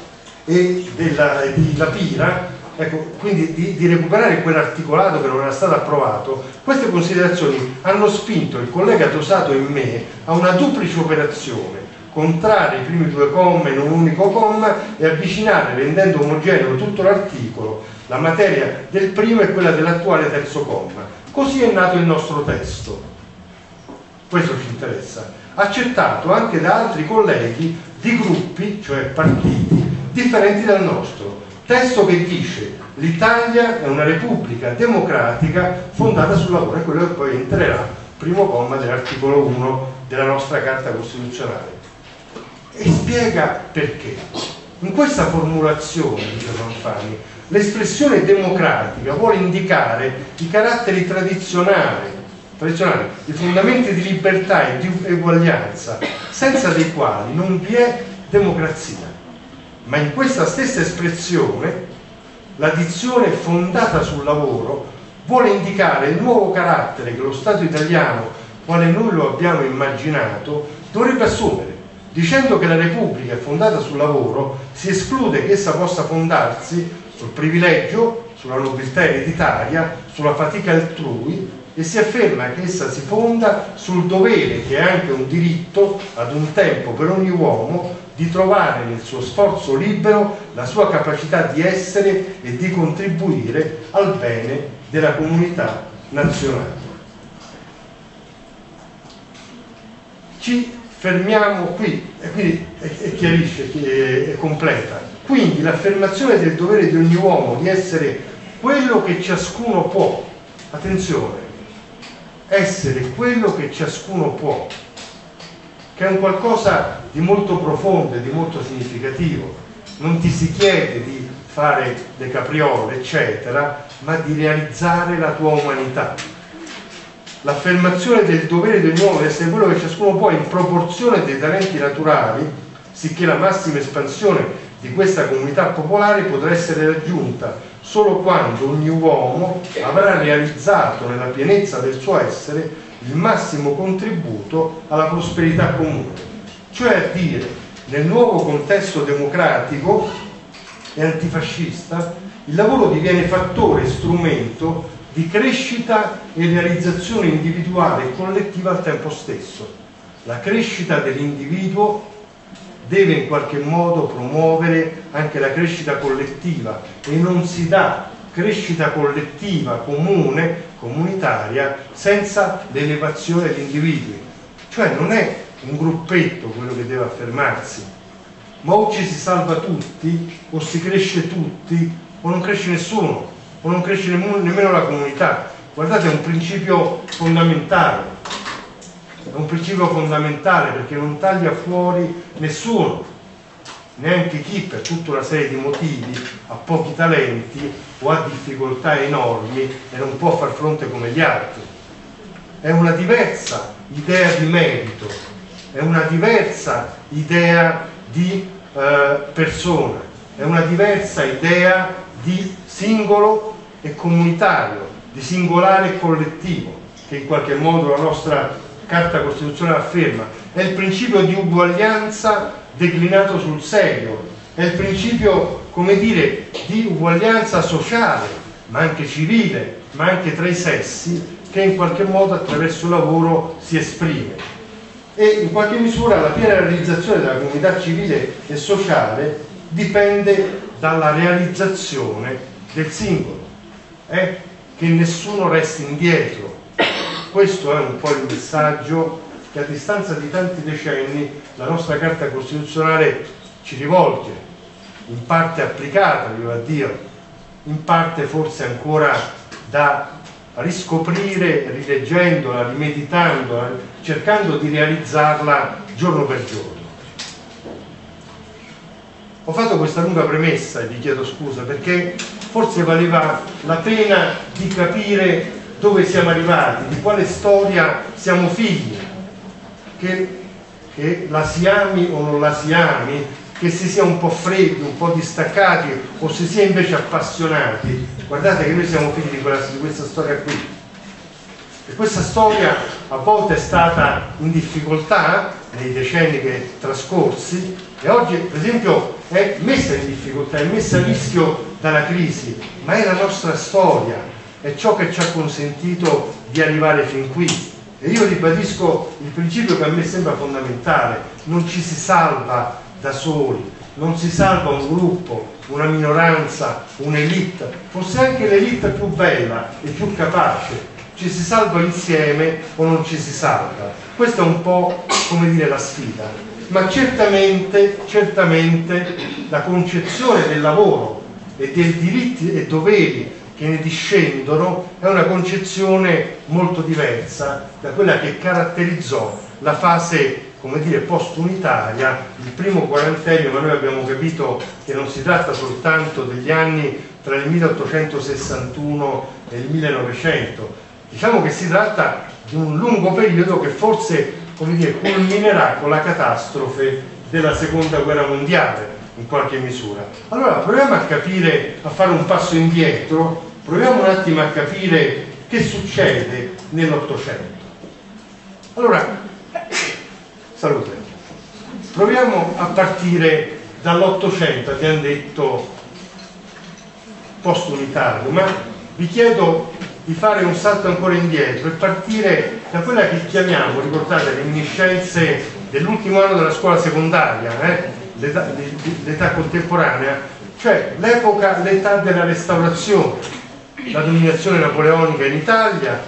e di La Pira, ecco, quindi di recuperare quell'articolato che non era stato approvato, queste considerazioni hanno spinto il collega Tosato e me a una duplice operazione: contrarre i primi due commi in un unico comma e avvicinare, rendendo omogeneo tutto l'articolo, la materia del primo e quella dell'attuale terzo comma. Così è nato il nostro testo. Questo ci interessa. Accettato anche da altri colleghi di gruppi, cioè partiti, differenti dal nostro. Testo che dice: l'Italia è una repubblica democratica fondata sul lavoro. È quello che poi entrerà, primo comma dell'articolo 1 della nostra Carta Costituzionale. E spiega perché. In questa formulazione, dice Fanfani, l'espressione democratica vuole indicare i caratteri tradizionali, i fondamenti di libertà e di uguaglianza, senza dei quali non vi è democrazia. Ma in questa stessa espressione la dizione fondata sul lavoro vuole indicare il nuovo carattere che lo Stato italiano, quale noi lo abbiamo immaginato, dovrebbe assumere. Dicendo che la Repubblica è fondata sul lavoro, si esclude che essa possa fondarsi sul privilegio, sulla nobiltà ereditaria, sulla fatica altrui, e si afferma che essa si fonda sul dovere, che è anche un diritto ad un tempo per ogni uomo, di trovare nel suo sforzo libero la sua capacità di essere e di contribuire al bene della comunità nazionale. Ci fermiamo qui e quindi chiarisce, è completa. Quindi l'affermazione del dovere di ogni uomo di essere quello che ciascuno può, attenzione, essere quello che ciascuno può, che è un qualcosa di molto profondo e di molto significativo. Non ti si chiede di fare le capriole, eccetera, ma di realizzare la tua umanità. L'affermazione del dovere di ogni uomo di essere quello che ciascuno può in proporzione dei talenti naturali, sicché la massima espansione di questa comunità popolare potrà essere raggiunta solo quando ogni uomo avrà realizzato nella pienezza del suo essere il massimo contributo alla prosperità comune. Cioè a dire, nel nuovo contesto democratico e antifascista, il lavoro diviene fattore e strumento di crescita e realizzazione individuale e collettiva al tempo stesso. La crescita dell'individuo deve in qualche modo promuovere anche la crescita collettiva e non si dà crescita collettiva, comune, comunitaria, senza l'elevazione degli individui. Cioè non è un gruppetto quello che deve affermarsi, ma o ci si salva tutti, o si cresce tutti, o non cresce nessuno, o non cresce nemmeno la comunità. Guardate, è un principio fondamentale. È un principio fondamentale perché non taglia fuori nessuno, neanche chi per tutta una serie di motivi ha pochi talenti o ha difficoltà enormi e non può far fronte come gli altri. È una diversa idea di merito, è una diversa idea di persona, è una diversa idea di singolo e comunitario, di singolare e collettivo, che in qualche modo la nostra Carta Costituzionale afferma. È il principio di uguaglianza declinato sul serio, è il principio, come dire, di uguaglianza sociale, ma anche civile, ma anche tra i sessi, che in qualche modo attraverso il lavoro si esprime. E in qualche misura la piena realizzazione della comunità civile e sociale dipende dalla realizzazione del singolo, che nessuno resti indietro. Questo è un po' il messaggio che a distanza di tanti decenni la nostra Carta Costituzionale ci rivolge, in parte applicata, viva Dio, in parte forse ancora da riscoprire, rileggendola, rimeditandola, cercando di realizzarla giorno per giorno. Ho fatto questa lunga premessa e vi chiedo scusa perché forse valeva la pena di capire dove siamo arrivati, di quale storia siamo figli, che la si ami o non la si ami, che si sia un po' freddi, un po' distaccati o si sia invece appassionati. Guardate che noi siamo figli di questa storia qui, e questa storia a volte è stata in difficoltà nei decenni che trascorsi e oggi per esempio è messa in difficoltà, è messa a rischio dalla crisi, ma è la nostra storia, è ciò che ci ha consentito di arrivare fin qui. E io ribadisco il principio che a me sembra fondamentale: non ci si salva da soli, non si salva un gruppo, una minoranza, un'elite, forse anche l'elite più bella e più capace. Ci si salva insieme o non ci si salva. Questa è un po', come dire, la sfida. Ma certamente la concezione del lavoro e dei diritti e doveri che ne discendono è una concezione molto diversa da quella che caratterizzò la fase, come dire, post-unitaria, il primo quarantennio, ma noi abbiamo capito che non si tratta soltanto degli anni tra il 1861 e il 1900, diciamo che si tratta di un lungo periodo che forse, come dire, culminerà con la catastrofe della seconda guerra mondiale in qualche misura. Allora proviamo a capire, a fare un passo indietro, proviamo un attimo a capire che succede nell'Ottocento. Allora, salute, proviamo a partire dall'Ottocento, abbiamo detto post-unitario, ma vi chiedo di fare un salto ancora indietro e partire da quella che chiamiamo, ricordate, le reminiscenze dell'ultimo anno della scuola secondaria, l'età contemporanea, cioè l'epoca, l'età della restaurazione, la dominazione napoleonica in Italia,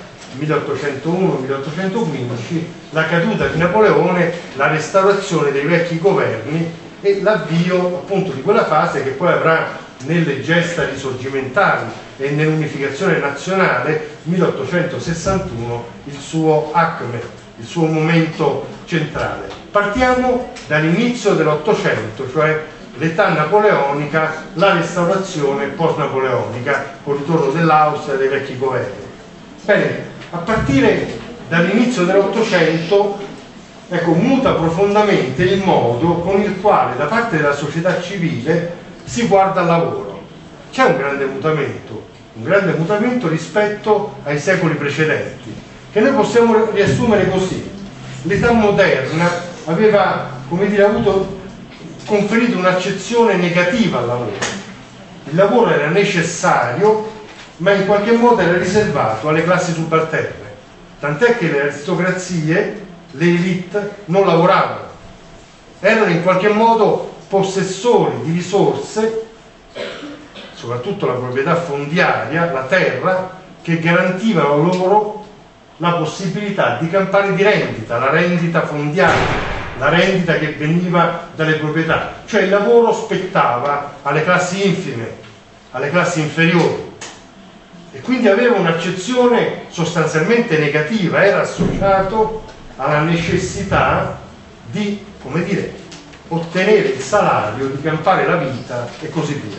1801-1815, la caduta di Napoleone, la restaurazione dei vecchi governi e l'avvio appunto di quella fase che poi avrà nelle gesta risorgimentali e nell'unificazione nazionale 1861 il suo acme, il suo momento centrale. Partiamo dall'inizio dell'Ottocento, cioè l'età napoleonica, la restaurazione post-napoleonica con il ritorno dell'Austria e dei vecchi governi. Bene, a partire dall'inizio dell'Ottocento, ecco, muta profondamente il modo con il quale da parte della società civile si guarda al lavoro. C'è un grande mutamento rispetto ai secoli precedenti, che noi possiamo riassumere così: l'età moderna aveva, come dire, conferito un'accezione negativa al lavoro. Il lavoro era necessario, ma in qualche modo era riservato alle classi subalterne, tant'è che le aristocrazie, le elite, non lavoravano, erano in qualche modo possessori di risorse, soprattutto la proprietà fondiaria, la terra, che garantivano loro la possibilità di campare di rendita, la rendita fondiaria, la rendita che veniva dalle proprietà, cioè il lavoro spettava alle classi infime, alle classi inferiori, e quindi aveva un'accezione sostanzialmente negativa, era associato alla necessità di, come dire, ottenere il salario, di campare la vita e così via.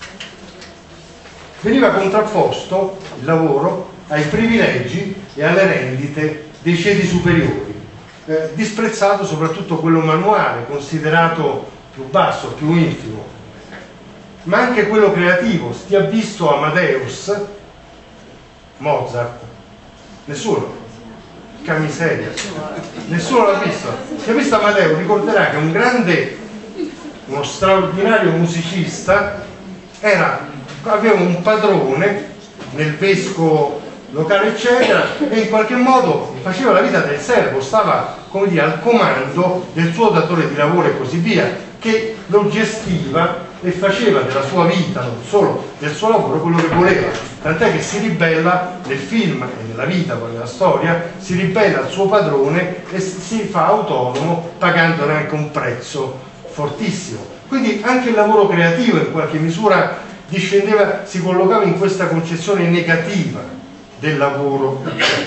Veniva contrapposto il lavoro ai privilegi e alle rendite dei ceti superiori, disprezzato soprattutto quello manuale, considerato più basso, più infimo, ma anche quello creativo. Si è visto Amadeus, Mozart? Nessuno? Che miseria, nessuno l'ha visto. Si è visto Amadeus, ricorderà che uno straordinario musicista aveva un padrone nel vescovo locale eccetera, e in qualche modo faceva la vita del servo, stava, come dire, al comando del suo datore di lavoro e così via, che lo gestiva e faceva della sua vita, non solo del suo lavoro, quello che voleva, tant'è che si ribella nel film e nella vita, poi nella storia, si ribella al suo padrone e si fa autonomo pagandone anche un prezzo fortissimo. Quindi anche il lavoro creativo in qualche misura discendeva, si collocava in questa concezione negativa del lavoro.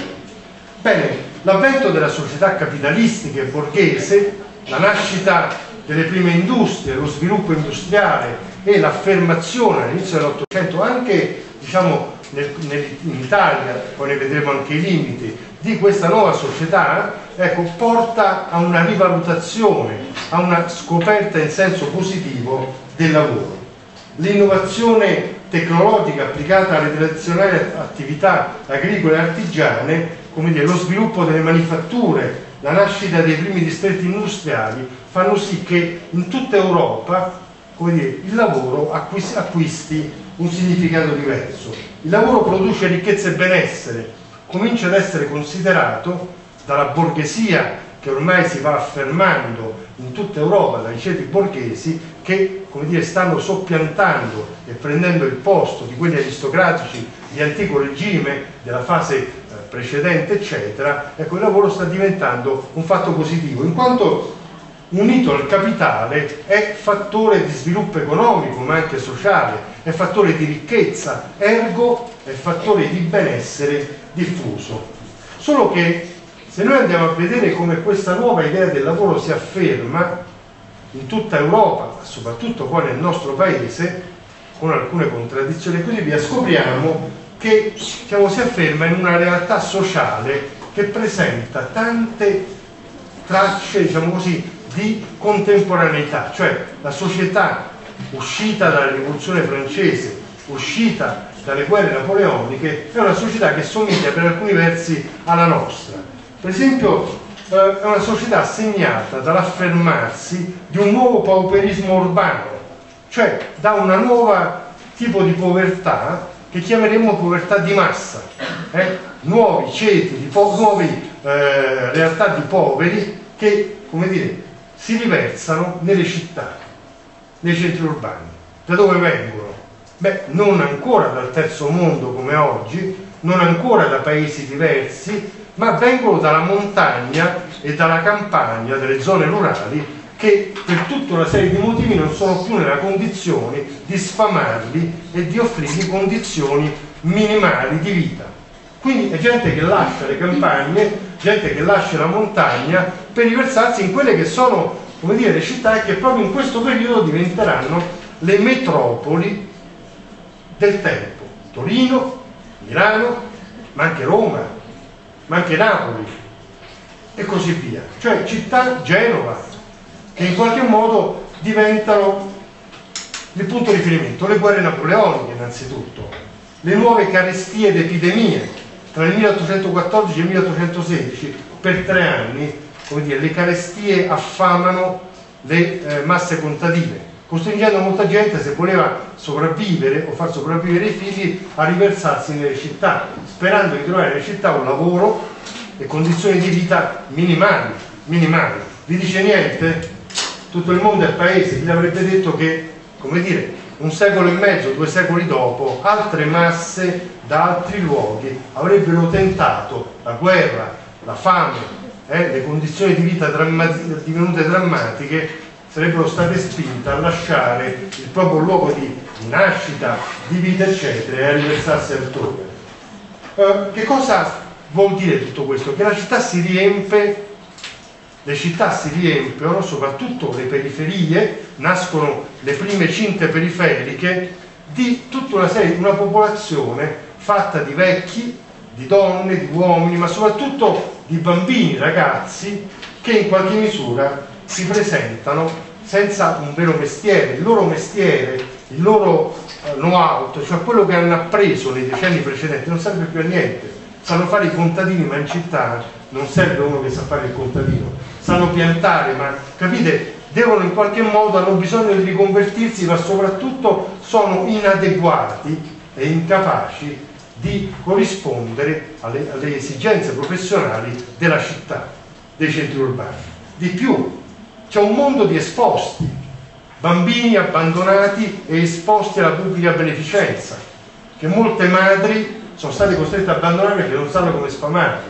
Bene, l'avvento della società capitalistica e borghese, la nascita delle prime industrie, lo sviluppo industriale e l'affermazione all'inizio dell'Ottocento anche, diciamo, in Italia, poi ne vedremo anche i limiti, di questa nuova società, ecco, porta a una rivalutazione, a una scoperta in senso positivo del lavoro. L'innovazione tecnologica applicata alle tradizionali attività agricole e artigiane, come dire, lo sviluppo delle manifatture, la nascita dei primi distretti industriali fanno sì che in tutta Europa, come dire, il lavoro acquisti un significato diverso. Il lavoro produce ricchezza e benessere, comincia ad essere considerato dalla borghesia che ormai si va affermando in tutta Europa, dai ceti borghesi che, come dire, stanno soppiantando e prendendo il posto di quelli aristocratici di antico regime, della fase precedente eccetera. Ecco, il lavoro sta diventando un fatto positivo, in quanto unito al capitale è fattore di sviluppo economico ma anche sociale, è fattore di ricchezza, ergo è fattore di benessere diffuso. Solo che se noi andiamo a vedere come questa nuova idea del lavoro si afferma in tutta Europa, ma soprattutto poi nel nostro paese, con alcune contraddizioni e così via, scopriamo che, diciamo, si afferma in una realtà sociale che presenta tante tracce, diciamo così, di contemporaneità, cioè la società uscita dalla rivoluzione francese, uscita dalle guerre napoleoniche, è una società che somiglia per alcuni versi alla nostra. Per esempio è una società segnata dall'affermarsi di un nuovo pauperismo urbano, cioè da una nuova tipo di povertà che chiameremo povertà di massa, nuovi ceti, nuove realtà di poveri che, come dire, si riversano nelle città, nei centri urbani. Da dove vengono? Beh, non ancora dal terzo mondo come oggi, non ancora da paesi diversi, ma vengono dalla montagna e dalla campagna, dalle zone rurali, che per tutta una serie di motivi non sono più nella condizione di sfamarli e di offrirgli condizioni minimali di vita. Quindi è gente che lascia le campagne, gente che lascia la montagna per riversarsi in quelle che sono, come dire, le città che proprio in questo periodo diventeranno le metropoli del tempo. Torino, Milano, ma anche Roma, ma anche Napoli e così via. Cioè città, Genova, che in qualche modo diventano il punto di riferimento. Le guerre napoleoniche innanzitutto, le nuove carestie ed epidemie tra il 1814 e il 1816, per 3 anni, come dire, le carestie affamano le masse contadine, costringendo molta gente, se voleva sopravvivere o far sopravvivere i figli, a riversarsi nelle città, sperando di trovare nelle città un lavoro e condizioni di vita minimali. Vi dice niente? Tutto il mondo è paese, chi l'avrebbe detto che, come dire, 1 secolo e mezzo, 2 secoli dopo, altre masse da altri luoghi avrebbero tentato la guerra, la fame, le condizioni di vita divenute drammatiche, sarebbero state spinte a lasciare il proprio luogo di nascita, di vita eccetera, e a riversarsi altrove. Che cosa vuol dire tutto questo? Che la città si riempie, le città si riempiono, soprattutto le periferie, nascono le prime cinte periferiche di tutta una popolazione fatta di vecchi, di donne, di uomini, ma soprattutto di bambini, ragazzi, che in qualche misura si presentano senza un vero mestiere. Il loro mestiere, il loro know-how, cioè quello che hanno appreso nei decenni precedenti, non serve più a niente. Sanno fare i contadini, ma in città non serve uno che sa fare il contadino. Sanno piantare, ma capite, devono in qualche modo, hanno bisogno di riconvertirsi, ma soprattutto sono inadeguati e incapaci di corrispondere alle esigenze professionali della città, dei centri urbani. Di più, c'è un mondo di esposti, bambini abbandonati e esposti alla pubblica beneficenza, che molte madri sono state costrette a abbandonare perché non sanno come sfamarli.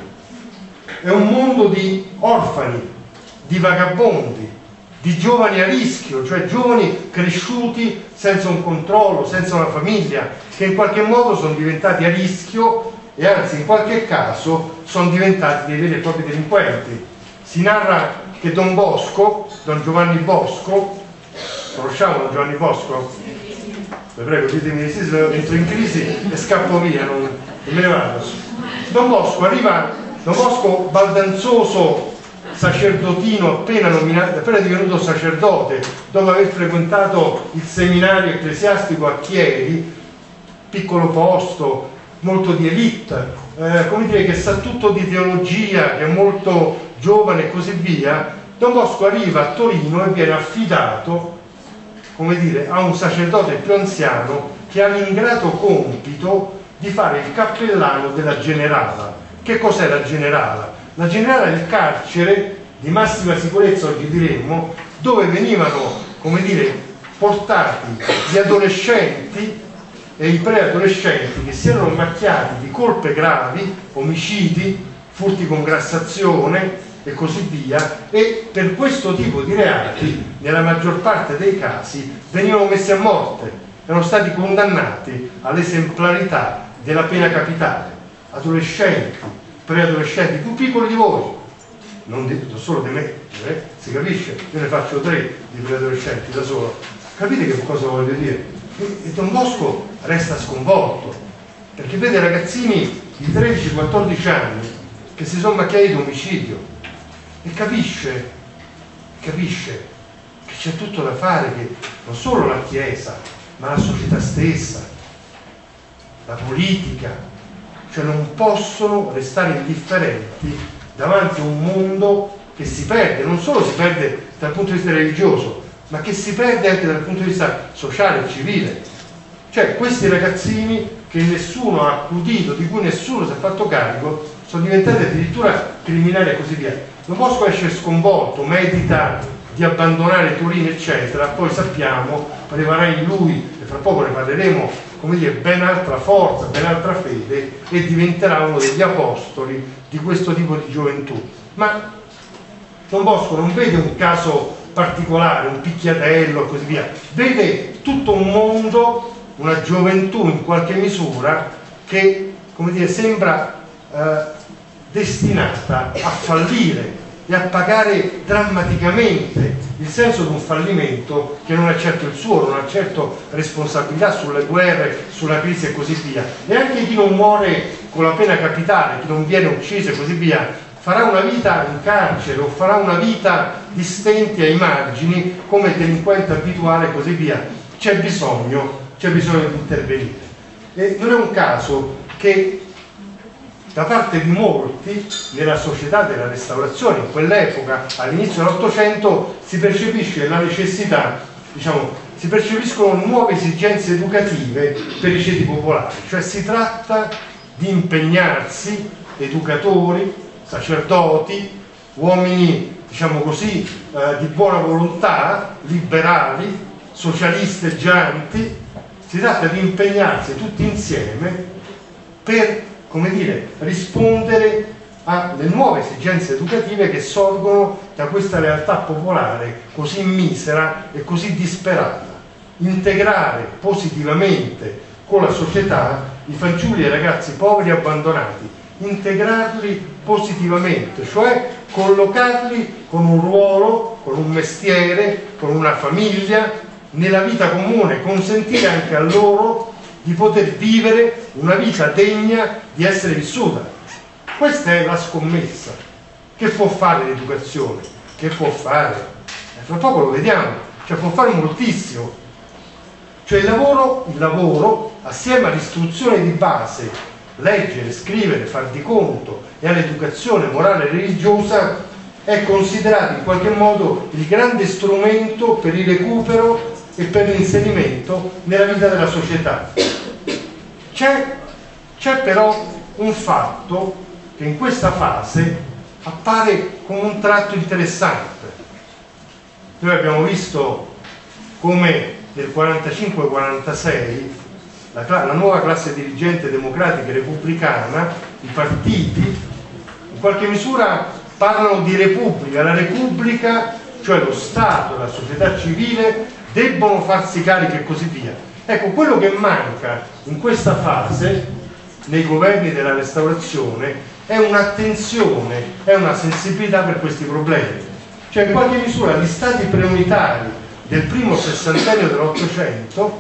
È un mondo di orfani, di vagabondi, di giovani a rischio, cioè giovani cresciuti senza un controllo, senza una famiglia, che in qualche modo sono diventati a rischio e anzi in qualche caso sono diventati dei veri e propri delinquenti. Si narra che Don Bosco, Don Giovanni Bosco, conosciamo Don Giovanni Bosco? Vi prego, ditemi di sì, se entro in crisi e scappo via, non me ne vado. Don Bosco arriva, Don Bosco baldanzoso, sacerdotino, appena divenuto sacerdote, dopo aver frequentato il seminario ecclesiastico a Chieri, piccolo posto, molto di elite, come dire, che sa tutto di teologia, che è molto giovane e così via. Don Bosco arriva a Torino e viene affidato, come dire, a un sacerdote più anziano che ha l'ingrato compito di fare il cappellano della Generala. Che cos'è la Generala? La Generala è il carcere di massima sicurezza, oggi diremmo, dove venivano, come dire, portati gli adolescenti e i preadolescenti che si erano macchiati di colpe gravi, omicidi, furti con grassazione e così via, e per questo tipo di reati, nella maggior parte dei casi, venivano messi a morte, erano stati condannati all'esemplarità della pena capitale. Adolescenti, preadolescenti, più piccoli di voi, non solo di me, si capisce? Io ne faccio 3 di preadolescenti da solo. Capite che cosa voglio dire? E Don Bosco resta sconvolto, perché vede ragazzini di 13-14 anni che si sono macchiati di omicidio e capisce che c'è tutto da fare, che non solo la Chiesa, ma la società stessa, la politica, cioè non possono restare indifferenti davanti a un mondo che si perde, non solo si perde dal punto di vista religioso, ma che si perde anche dal punto di vista sociale e civile. Cioè questi ragazzini che nessuno ha accudito, di cui nessuno si è fatto carico, sono diventati addirittura criminali e così via. Don Bosco esce sconvolto, medita di abbandonare Torino eccetera, poi sappiamo, prevarrà in lui, e fra poco ne parleremo, come dire, ben altra forza, ben altra fede, e diventerà uno degli apostoli di questo tipo di gioventù. Ma Don Bosco non vede un caso particolare, un picchiatello e così via, vede tutto un mondo, una gioventù in qualche misura che, come dire, sembra destinata a fallire e a pagare drammaticamente il senso di un fallimento che non è certo il suo, non ha certo responsabilità sulle guerre, sulla crisi e così via. E anche chi non muore con la pena capitale, chi non viene ucciso e così via, farà una vita in carcere o farà una vita di stenti ai margini come delinquente abituale e così via. C'è bisogno di intervenire. E non è un caso che da parte di molti nella società della Restaurazione, in quell'epoca, all'inizio dell'Ottocento, si percepisce la necessità, si percepiscono nuove esigenze educative per i ceti popolari, cioè si tratta di impegnarsi, educatori, sacerdoti, uomini, di buona volontà, liberali, socialisteggianti, si tratta di impegnarsi tutti insieme per, come dire, rispondere alle nuove esigenze educative che sorgono da questa realtà popolare così misera e così disperata. Integrare positivamente con la società i fanciulli e i ragazzi poveri e abbandonati, integrarli positivamente, cioè collocarli con un ruolo, con un mestiere, con una famiglia, nella vita comune, consentire anche a loro di poter vivere una vita degna di essere vissuta. Questa è la scommessa. Che può fare l'educazione? Che può fare? Fra poco lo vediamo, cioè può fare moltissimo. Cioè il lavoro assieme all'istruzione di base, leggere, scrivere, far di conto, e all'educazione morale e religiosa, è considerato in qualche modo il grande strumento per il recupero e per l'inserimento nella vita della società. C'è C'è però un fatto che in questa fase appare come un tratto interessante. Noi abbiamo visto come nel 45-46 la nuova classe dirigente democratica e repubblicana, i partiti, in qualche misura parlano di repubblica. La repubblica, cioè lo Stato e la società civile, debbono farsi carico e così via. Ecco, quello che manca in questa fase nei governi della restaurazione è un'attenzione, è una sensibilità per questi problemi. Cioè in qualche misura gli stati preunitari del primo sessantennio dell'Ottocento,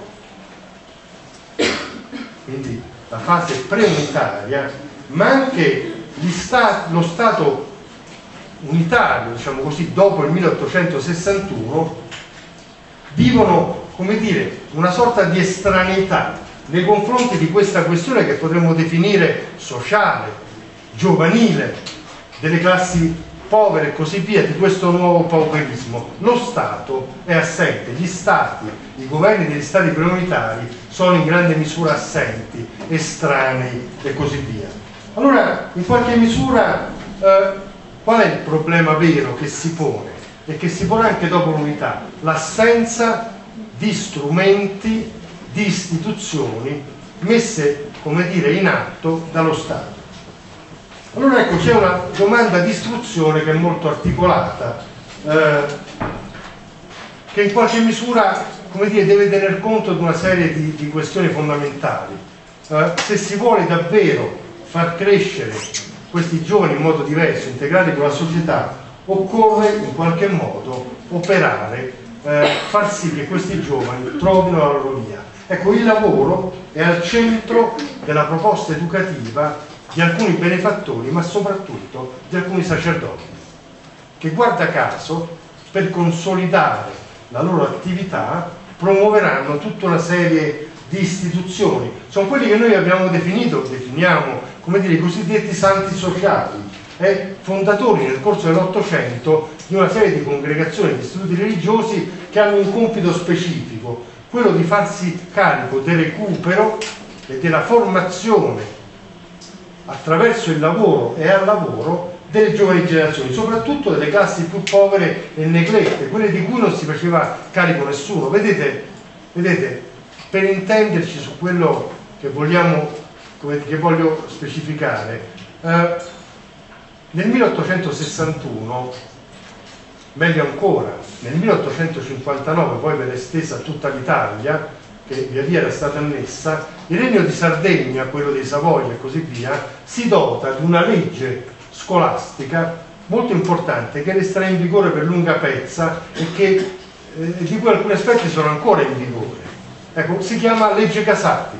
quindi la fase preunitaria, ma anche lo Stato unitario, diciamo così, dopo il 1861, vivono, come dire, una sorta di estraneità nei confronti di questa questione che potremmo definire sociale, giovanile, delle classi povere e così via, di questo nuovo pauperismo. Lo Stato è assente, gli Stati, i governi degli Stati preunitari sono in grande misura assenti, estranei e così via. Allora, in qualche misura, qual è il problema vero che si pone e che si pone anche dopo l'unità? L'assenza di strumenti, di istituzioni messe, come dire, in atto dallo Stato. Allora ecco, c'è una domanda di istruzione che è molto articolata, che in qualche misura, come dire, deve tener conto di una serie di questioni fondamentali. Se si vuole davvero far crescere questi giovani in modo diverso, integrati con la società, occorre in qualche modo operare, far sì che questi giovani trovino la loro via. Ecco, il lavoro è al centro della proposta educativa di alcuni benefattori, ma soprattutto di alcuni sacerdoti, che guarda caso, per consolidare la loro attività, promuoveranno tutta una serie di istituzioni. Sono quelli che noi definiamo, come dire, i cosiddetti santi sociali, fondatori nel corso dell'Ottocento di una serie di congregazioni, di istituti religiosi che hanno un compito specifico, quello di farsi carico del recupero e della formazione attraverso il lavoro e al lavoro delle giovani generazioni, soprattutto delle classi più povere e neglette, quelle di cui non si faceva carico nessuno. Vedete, per intenderci su quello che voglio specificare, nel 1861, meglio ancora, nel 1859, poi per estesa a tutta l'Italia, che via via era stata annessa, il Regno di Sardegna, quello dei Savoia e così via, si dota di una legge scolastica molto importante che resterà in vigore per lunga pezza e di cui alcuni aspetti sono ancora in vigore. Ecco, si chiama Legge Casati,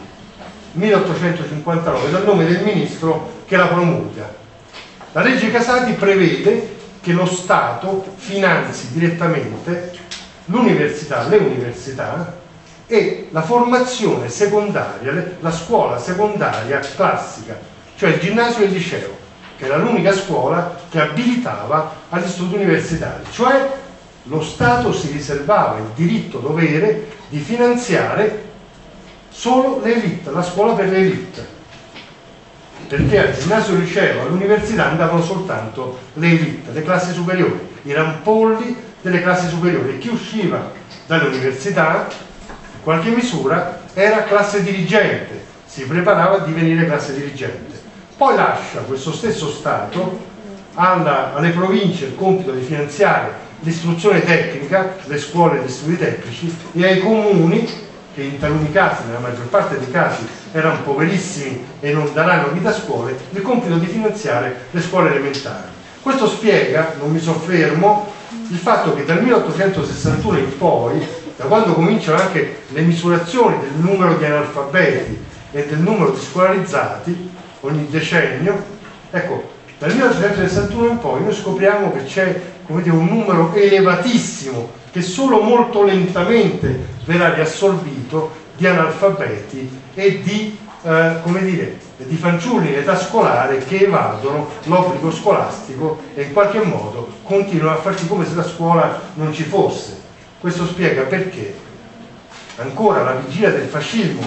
1859, dal nome del ministro che la promulga. La legge Casati prevede che lo Stato finanzi direttamente le università e la formazione secondaria, la scuola secondaria classica, cioè il ginnasio e il liceo, che era l'unica scuola che abilitava agli studi universitari. Cioè lo Stato si riservava il diritto-dovere di finanziare solo l'élite, la scuola per l'élite, perché al ginnasio e al liceo, all'università andavano soltanto le élite, le classi superiori, i rampolli delle classi superiori, e chi usciva dalle università in qualche misura era classe dirigente, si preparava a divenire classe dirigente. Poi lascia questo stesso Stato alle province il compito di finanziare l'istruzione tecnica, le scuole e gli studi tecnici, e ai comuni, che in taluni casi, nella maggior parte dei casi, erano poverissimi e non daranno vita a scuole, il compito di finanziare le scuole elementari. Questo spiega, non mi soffermo, il fatto che dal 1861 in poi, da quando cominciano anche le misurazioni del numero di analfabeti e del numero di scolarizzati ogni decennio, ecco, dal 1861 in poi noi scopriamo che c'è, come dire, un numero elevatissimo che solo molto lentamente verrà riassorbito di analfabeti e di, come dire, di fanciulli in età scolare che evadono l'obbligo scolastico e in qualche modo continuano a farsi come se la scuola non ci fosse. Questo spiega perché ancora alla vigilia del fascismo,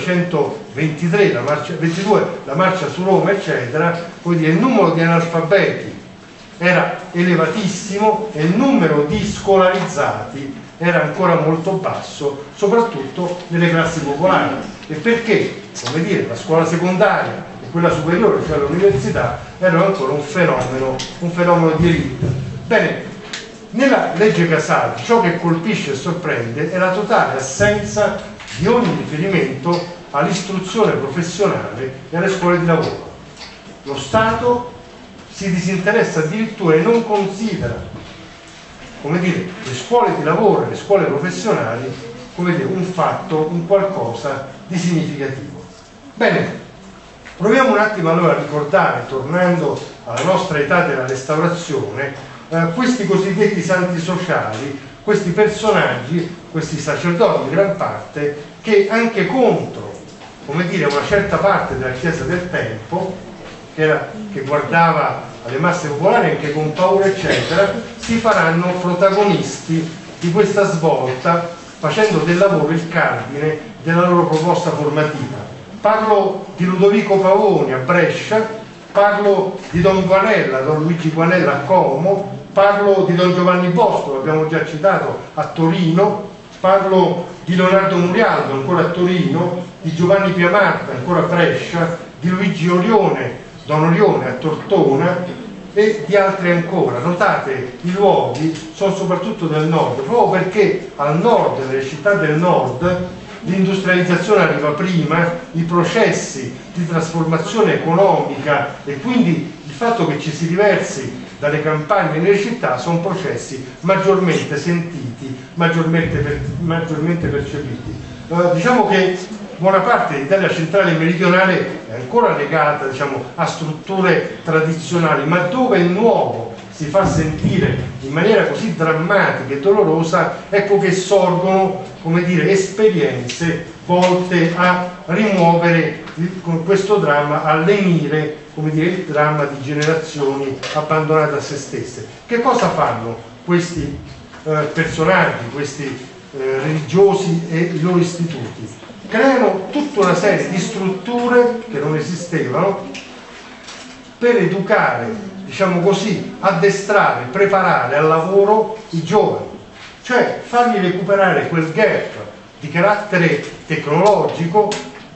1923, 22, la marcia su Roma, eccetera, vuol dire, il numero di analfabeti era elevatissimo e il numero di scolarizzati era ancora molto basso, soprattutto nelle classi popolari. E perché, come dire, la scuola secondaria e quella superiore, cioè l'università, erano ancora un fenomeno di elite. Bene, nella legge Casati ciò che colpisce e sorprende è la totale assenza di ogni riferimento all'istruzione professionale e alle scuole di lavoro. Lo Stato si disinteressa addirittura e non considera, come dire, le scuole di lavoro e le scuole professionali come dire, un fatto, un qualcosa di significativo. Bene, proviamo un attimo allora a ricordare, tornando alla nostra età della restaurazione, questi cosiddetti santi sociali, questi personaggi, questi sacerdoti in gran parte, che anche contro, come dire, una certa parte della Chiesa del tempo, che guardava alle masse popolari anche con paura, eccetera, si faranno protagonisti di questa svolta, facendo del lavoro il cardine della loro proposta formativa. Parlo di Ludovico Pavoni a Brescia, parlo di Don Guanella, Don Luigi Guanella a Como, parlo di Don Giovanni Bosco, l'abbiamo già citato, a Torino, parlo di Leonardo Murialdo, ancora a Torino, di Giovanni Piamarta, ancora a Brescia, di Luigi Orione, Don Orione a Tortona e di altri ancora. Notate, i luoghi sono soprattutto del nord, proprio perché al nord, nelle città del nord, l'industrializzazione arriva prima, i processi di trasformazione economica e quindi il fatto che ci si diversi dalle campagne nelle città sono processi maggiormente sentiti, maggiormente percepiti. Diciamo che buona parte dell'Italia centrale e meridionale è ancora legata, diciamo, a strutture tradizionali, ma dove il nuovo si fa sentire in maniera così drammatica e dolorosa, ecco che sorgono, come dire, esperienze volte a rimuovere questo dramma, a lenire, come dire, il dramma di generazioni abbandonate a se stesse. Che cosa fanno questi personaggi, questi religiosi e i loro istituti? Creano tutta una serie di strutture che non esistevano per educare, diciamo così, addestrare, preparare al lavoro i giovani, cioè fargli recuperare quel gap di carattere tecnologico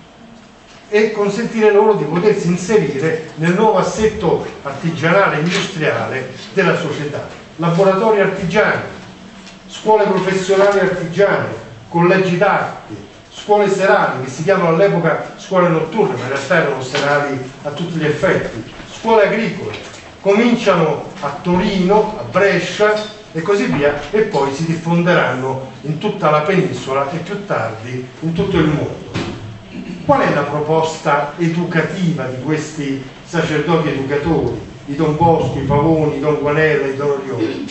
e consentire loro di potersi inserire nel nuovo assetto artigianale e industriale della società. Laboratori artigiani, scuole professionali artigiane, collegi d'arti, scuole serali, che si chiamano all'epoca scuole notturne, ma in realtà erano serali a tutti gli effetti, scuole agricole, cominciano a Torino, a Brescia e così via, e poi si diffonderanno in tutta la penisola e più tardi in tutto il mondo. Qual è la proposta educativa di questi sacerdoti educatori, i Don Bosco, i Pavoni, i Don Guanella, i Don Orione?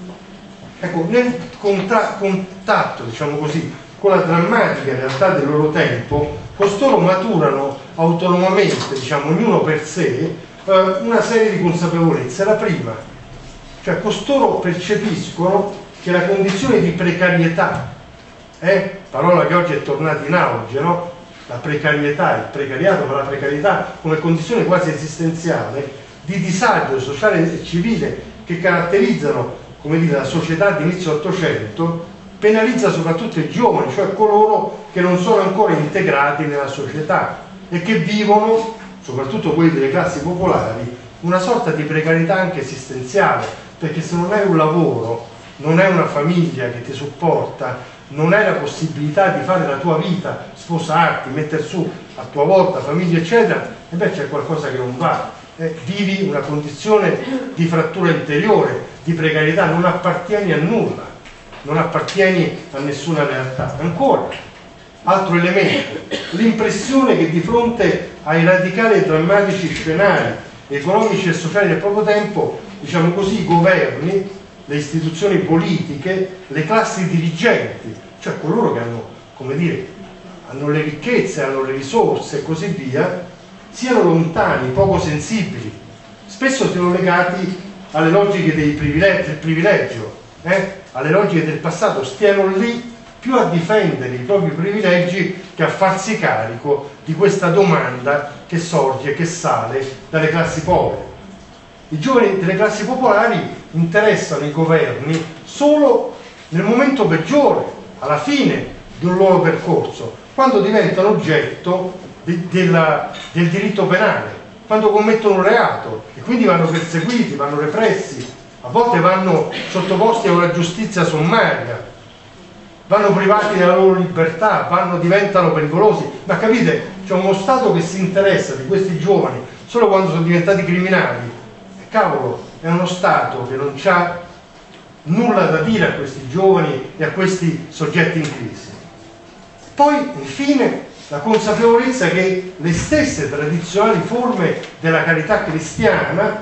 Ecco, nel contatto, diciamo così, con la drammatica realtà del loro tempo, costoro maturano autonomamente, diciamo, ognuno per sé, una serie di consapevolezze. La prima, cioè costoro percepiscono che la condizione di precarietà, parola che oggi è tornata in auge, no? La precarietà, il precariato, ma la precarietà come condizione quasi esistenziale di disagio sociale e civile che caratterizzano, come dire, la società di inizio Ottocento, penalizza soprattutto i giovani, cioè coloro che non sono ancora integrati nella società e che vivono, soprattutto quelli delle classi popolari, una sorta di precarietà anche esistenziale, perché se non hai un lavoro, non hai una famiglia che ti supporta, non hai la possibilità di fare la tua vita, sposarti, mettere su a tua volta famiglia, eccetera, e beh, c'è qualcosa che non va. Vivi una condizione di frattura interiore, di precarietà, non appartieni a nulla, non appartieni a nessuna realtà. Ancora, altro elemento, l'impressione che di fronte ai radicali e drammatici scenari economici e sociali del proprio tempo, diciamo così, i governi, le istituzioni politiche, le classi dirigenti, cioè coloro che hanno, come dire, hanno le ricchezze, hanno le risorse e così via, siano lontani, poco sensibili, spesso siano legati alle logiche del privilegio, alle logiche del passato, stiano lì più a difendere i propri privilegi che a farsi carico di questa domanda che sorge, che sale dalle classi povere. I giovani delle classi popolari interessano i governi solo nel momento peggiore, alla fine di un loro percorso, quando diventano oggetto del diritto penale, quando commettono un reato e quindi vanno perseguiti, vanno repressi, a volte vanno sottoposti a una giustizia sommaria, vanno privati della loro libertà, diventano pericolosi. Ma capite, c'è uno Stato che si interessa di questi giovani solo quando sono diventati criminali. E cavolo, è uno Stato che non c'ha nulla da dire a questi giovani e a questi soggetti in crisi. Poi, infine, la consapevolezza che le stesse tradizionali forme della carità cristiana,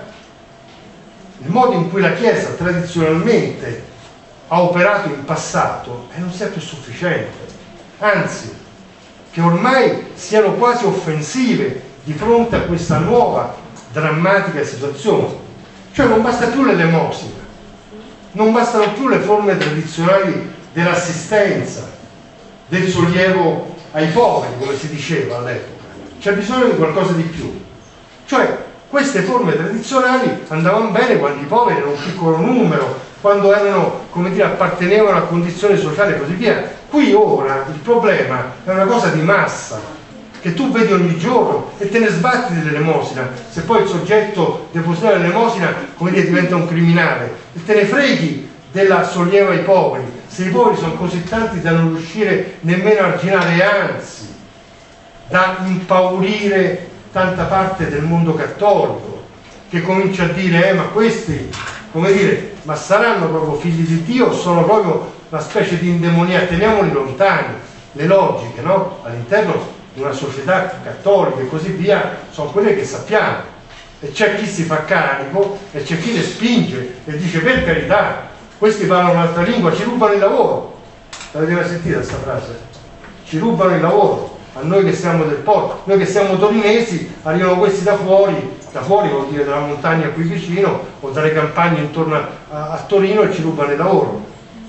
il modo in cui la Chiesa tradizionalmente ha operato in passato, non sia più sufficiente, anzi, che ormai siano quasi offensive di fronte a questa nuova drammatica situazione. Cioè non basta più l'elemosina, non bastano più le forme tradizionali dell'assistenza, del sollievo ai poveri, come si diceva all'epoca. C'è bisogno di qualcosa di più. Cioè, queste forme tradizionali andavano bene quando i poveri erano un piccolo numero, quando erano, come dire, appartenevano a condizioni sociali e così via. Qui ora il problema è una cosa di massa, che tu vedi ogni giorno e te ne sbatti dell'elemosina. Se poi il soggetto depositato l'elemosina, come dire, diventa un criminale, e te ne freghi della sollievo ai poveri, se i poveri sono così tanti da non riuscire nemmeno a arginare, anzi da impaurire tanta parte del mondo cattolico, che comincia a dire ma questi, come dire, ma saranno proprio figli di Dio o sono proprio una specie di indemonia? Teniamoli lontani. Le logiche, no? All'interno di una società cattolica e così via sono quelle che sappiamo, e c'è chi si fa carico e c'è chi le spinge e dice per carità, questi parlano un'altra lingua, ci rubano il lavoro. L'avete mai sentita questa frase? Ci rubano il lavoro a noi che siamo del porto, noi che siamo torinesi, arrivano questi da fuori vuol dire dalla montagna qui vicino o dalle campagne intorno a Torino, e ci rubano il lavoro.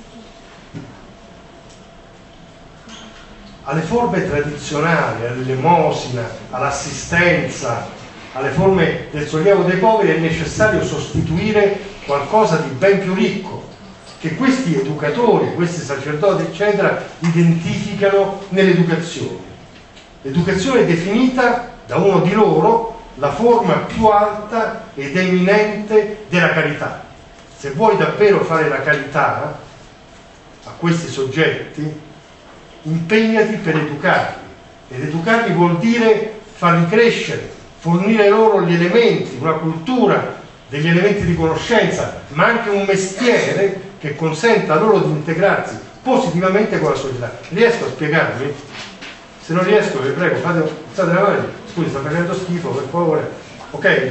Alle forme tradizionali, all'elemosina, all'assistenza, alle forme del sollievo dei poveri è necessario sostituire qualcosa di ben più ricco, che questi educatori, questi sacerdoti eccetera identificano nell'educazione. L'educazione è definita da uno di loro la forma più alta ed eminente della carità. Se vuoi davvero fare la carità a questi soggetti, impegnati per educarli, ed educarli vuol dire farli crescere, fornire loro gli elementi, una cultura, degli elementi di conoscenza, ma anche un mestiere che consenta loro di integrarsi positivamente con la società. Riesco a spiegarmi? Se non riesco, vi prego, alzate la mano. Scusi, sta facendo schifo, per favore. Ok?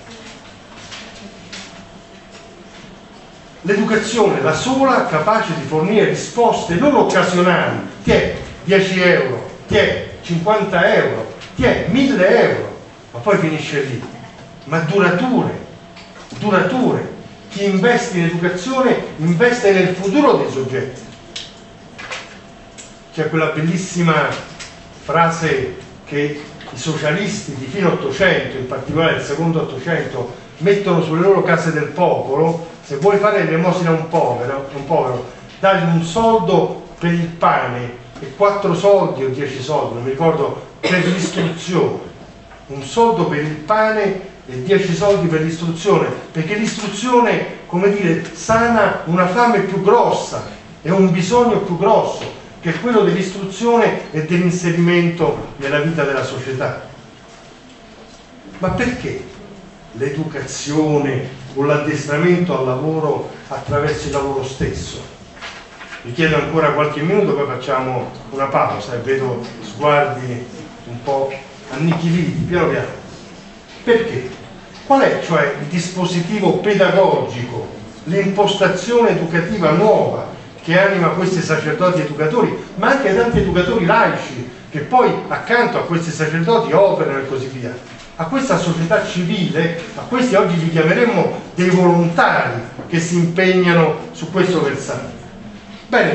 L'educazione, la sola capace di fornire risposte non occasionali, ti è 10 euro, ti è 50 euro, ti è 1000 euro, ma poi finisce lì, ma durature. Chi investe in educazione investe nel futuro dei soggetti. C'è quella bellissima frase che i socialisti di fine Ottocento, in particolare del secondo Ottocento, mettono sulle loro case del popolo: se vuoi fare l'elemosina a un povero, dagli un soldo per il pane e 4 soldi o 10 soldi, non mi ricordo, per l'istruzione. Un soldo per il pane e 10 soldi per l'istruzione, perché l'istruzione, come dire, sana una fame più grossa e un bisogno più grosso, che è quello dell'istruzione e dell'inserimento nella vita della società. Ma perché l'educazione o l'addestramento al lavoro attraverso il lavoro stesso? Vi chiedo ancora qualche minuto, poi facciamo una pausa e vedo sguardi un po' annichiliti, piano piano. Perché? Qual è cioè il dispositivo pedagogico, l'impostazione educativa nuova che anima questi sacerdoti educatori, ma anche tanti educatori laici che poi accanto a questi sacerdoti operano e così via? A questa società civile, a questi oggi li chiameremmo dei volontari che si impegnano su questo versante. Bene,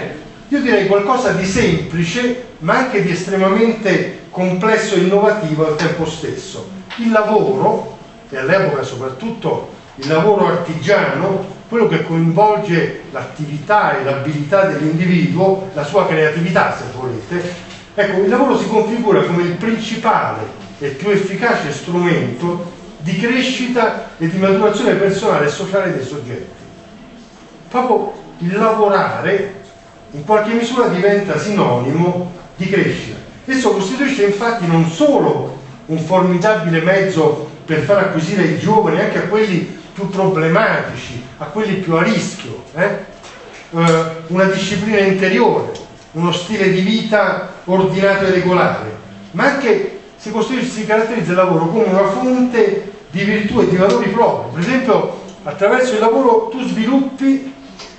Io direi qualcosa di semplice, ma anche di estremamente complesso e innovativo al tempo stesso. Il lavoro, e all'epoca soprattutto il lavoro artigiano, quello che coinvolge l'attività e l'abilità dell'individuo, la sua creatività se volete, ecco, il lavoro si configura come il principale e più efficace strumento di crescita e di maturazione personale e sociale dei soggetti. Proprio il lavorare in qualche misura diventa sinonimo di crescita. Esso costituisce infatti non solo un formidabile mezzo per far acquisire ai giovani, anche a quelli più problematici, a quelli più a rischio, una disciplina interiore, uno stile di vita ordinato e regolare, ma anche si caratterizza il lavoro come una fonte di virtù e di valori propri. Per esempio, attraverso il lavoro tu sviluppi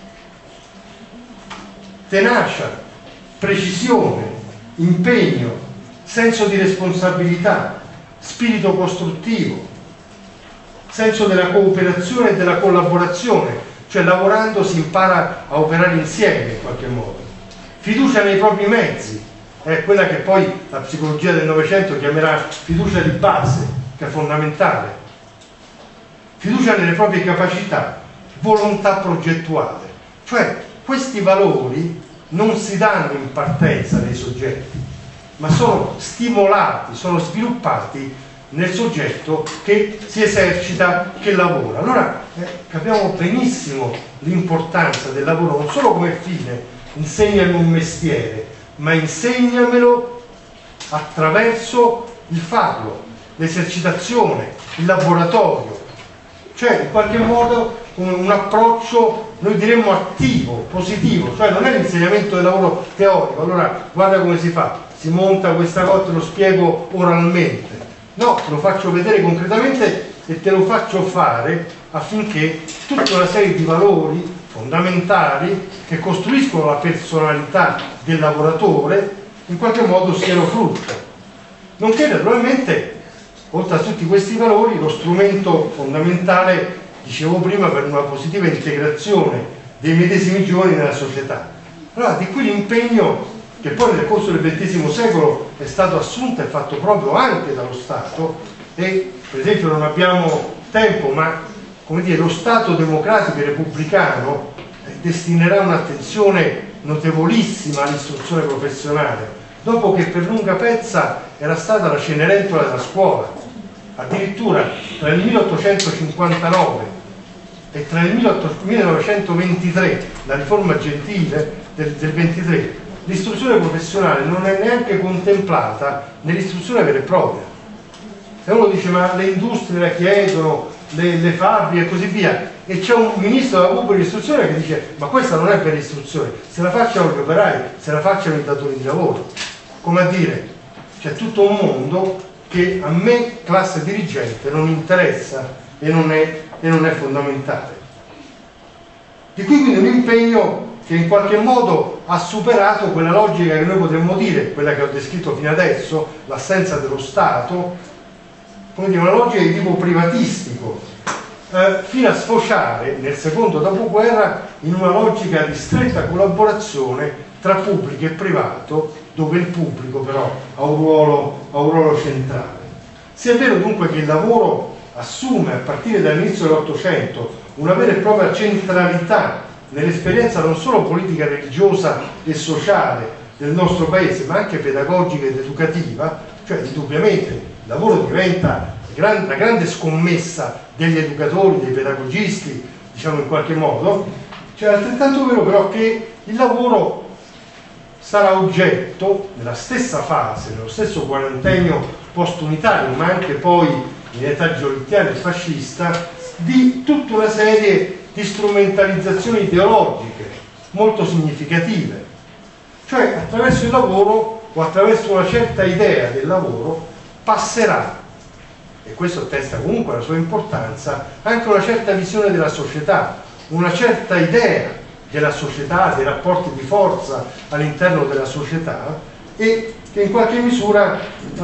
tenacia, precisione, impegno, senso di responsabilità, spirito costruttivo, senso della cooperazione e della collaborazione, cioè lavorando si impara a operare insieme in qualche modo. Fiducia nei propri mezzi, è quella che poi la psicologia del Novecento chiamerà fiducia di base, che è fondamentale. Fiducia nelle proprie capacità, volontà progettuale, cioè questi valori non si danno in partenza dei soggetti, ma sono stimolati, sono sviluppati nel soggetto che si esercita, che lavora. Allora capiamo benissimo l'importanza del lavoro, non solo come fine, insegnami un mestiere, ma insegnamelo attraverso il farlo, l'esercitazione, il laboratorio, cioè in qualche modo un approccio, noi diremmo attivo, positivo, cioè non è l'insegnamento del lavoro teorico, allora guarda come si fa, si monta questa cosa, te lo spiego oralmente, no, te lo faccio vedere concretamente e te lo faccio fare affinché tutta una serie di valori fondamentali che costruiscono la personalità del lavoratore in qualche modo siano frutto, nonché naturalmente oltre a tutti questi valori lo strumento fondamentale, dicevo prima, per una positiva integrazione dei medesimi giovani nella società. Allora di qui l'impegno che poi nel corso del XX secolo è stato assunto e fatto proprio anche dallo Stato, e per esempio non abbiamo tempo, ma come dire, lo Stato democratico e repubblicano destinerà un'attenzione notevolissima all'istruzione professionale, dopo che per lunga pezza era stata la Cenerentola della scuola. Addirittura tra il 1859 e tra il 1923, la riforma Gentile del 23, l'istruzione professionale non è neanche contemplata nell'istruzione vera e propria. Se uno dice ma le industrie la chiedono, le fabbriche e così via, e c'è un ministro della pubblica istruzione che dice ma questa non è per l'istruzione, se la facciano gli operai, se la facciano i datori di lavoro. Come a dire, c'è tutto un mondo che a me, classe dirigente, non interessa e non è fondamentale. Di qui quindi un impegno che in qualche modo ha superato quella logica che noi potremmo dire, quella che ho descritto fino adesso, l'assenza dello Stato, come dire, una logica di tipo privatistico, fino a sfociare nel secondo dopoguerra in una logica di stretta collaborazione tra pubblico e privato, dove il pubblico però ha un ruolo centrale. Se è vero dunque che il lavoro assume a partire dall'inizio dell'Ottocento una vera e propria centralità nell'esperienza non solo politica, religiosa e sociale del nostro paese, ma anche pedagogica ed educativa, cioè indubbiamente il lavoro diventa la grande scommessa degli educatori, dei pedagogisti, diciamo in qualche modo, cioè altrettanto vero però che il lavoro sarà oggetto, nella stessa fase, nello stesso quarantennio post-unitario, ma anche poi in età giolittiana e fascista, di tutta una serie di strumentalizzazioni ideologiche molto significative. Cioè attraverso il lavoro o attraverso una certa idea del lavoro passerà, e questo attesta comunque la sua importanza, anche una certa visione della società, una certa idea della società, dei rapporti di forza all'interno della società, e che in qualche misura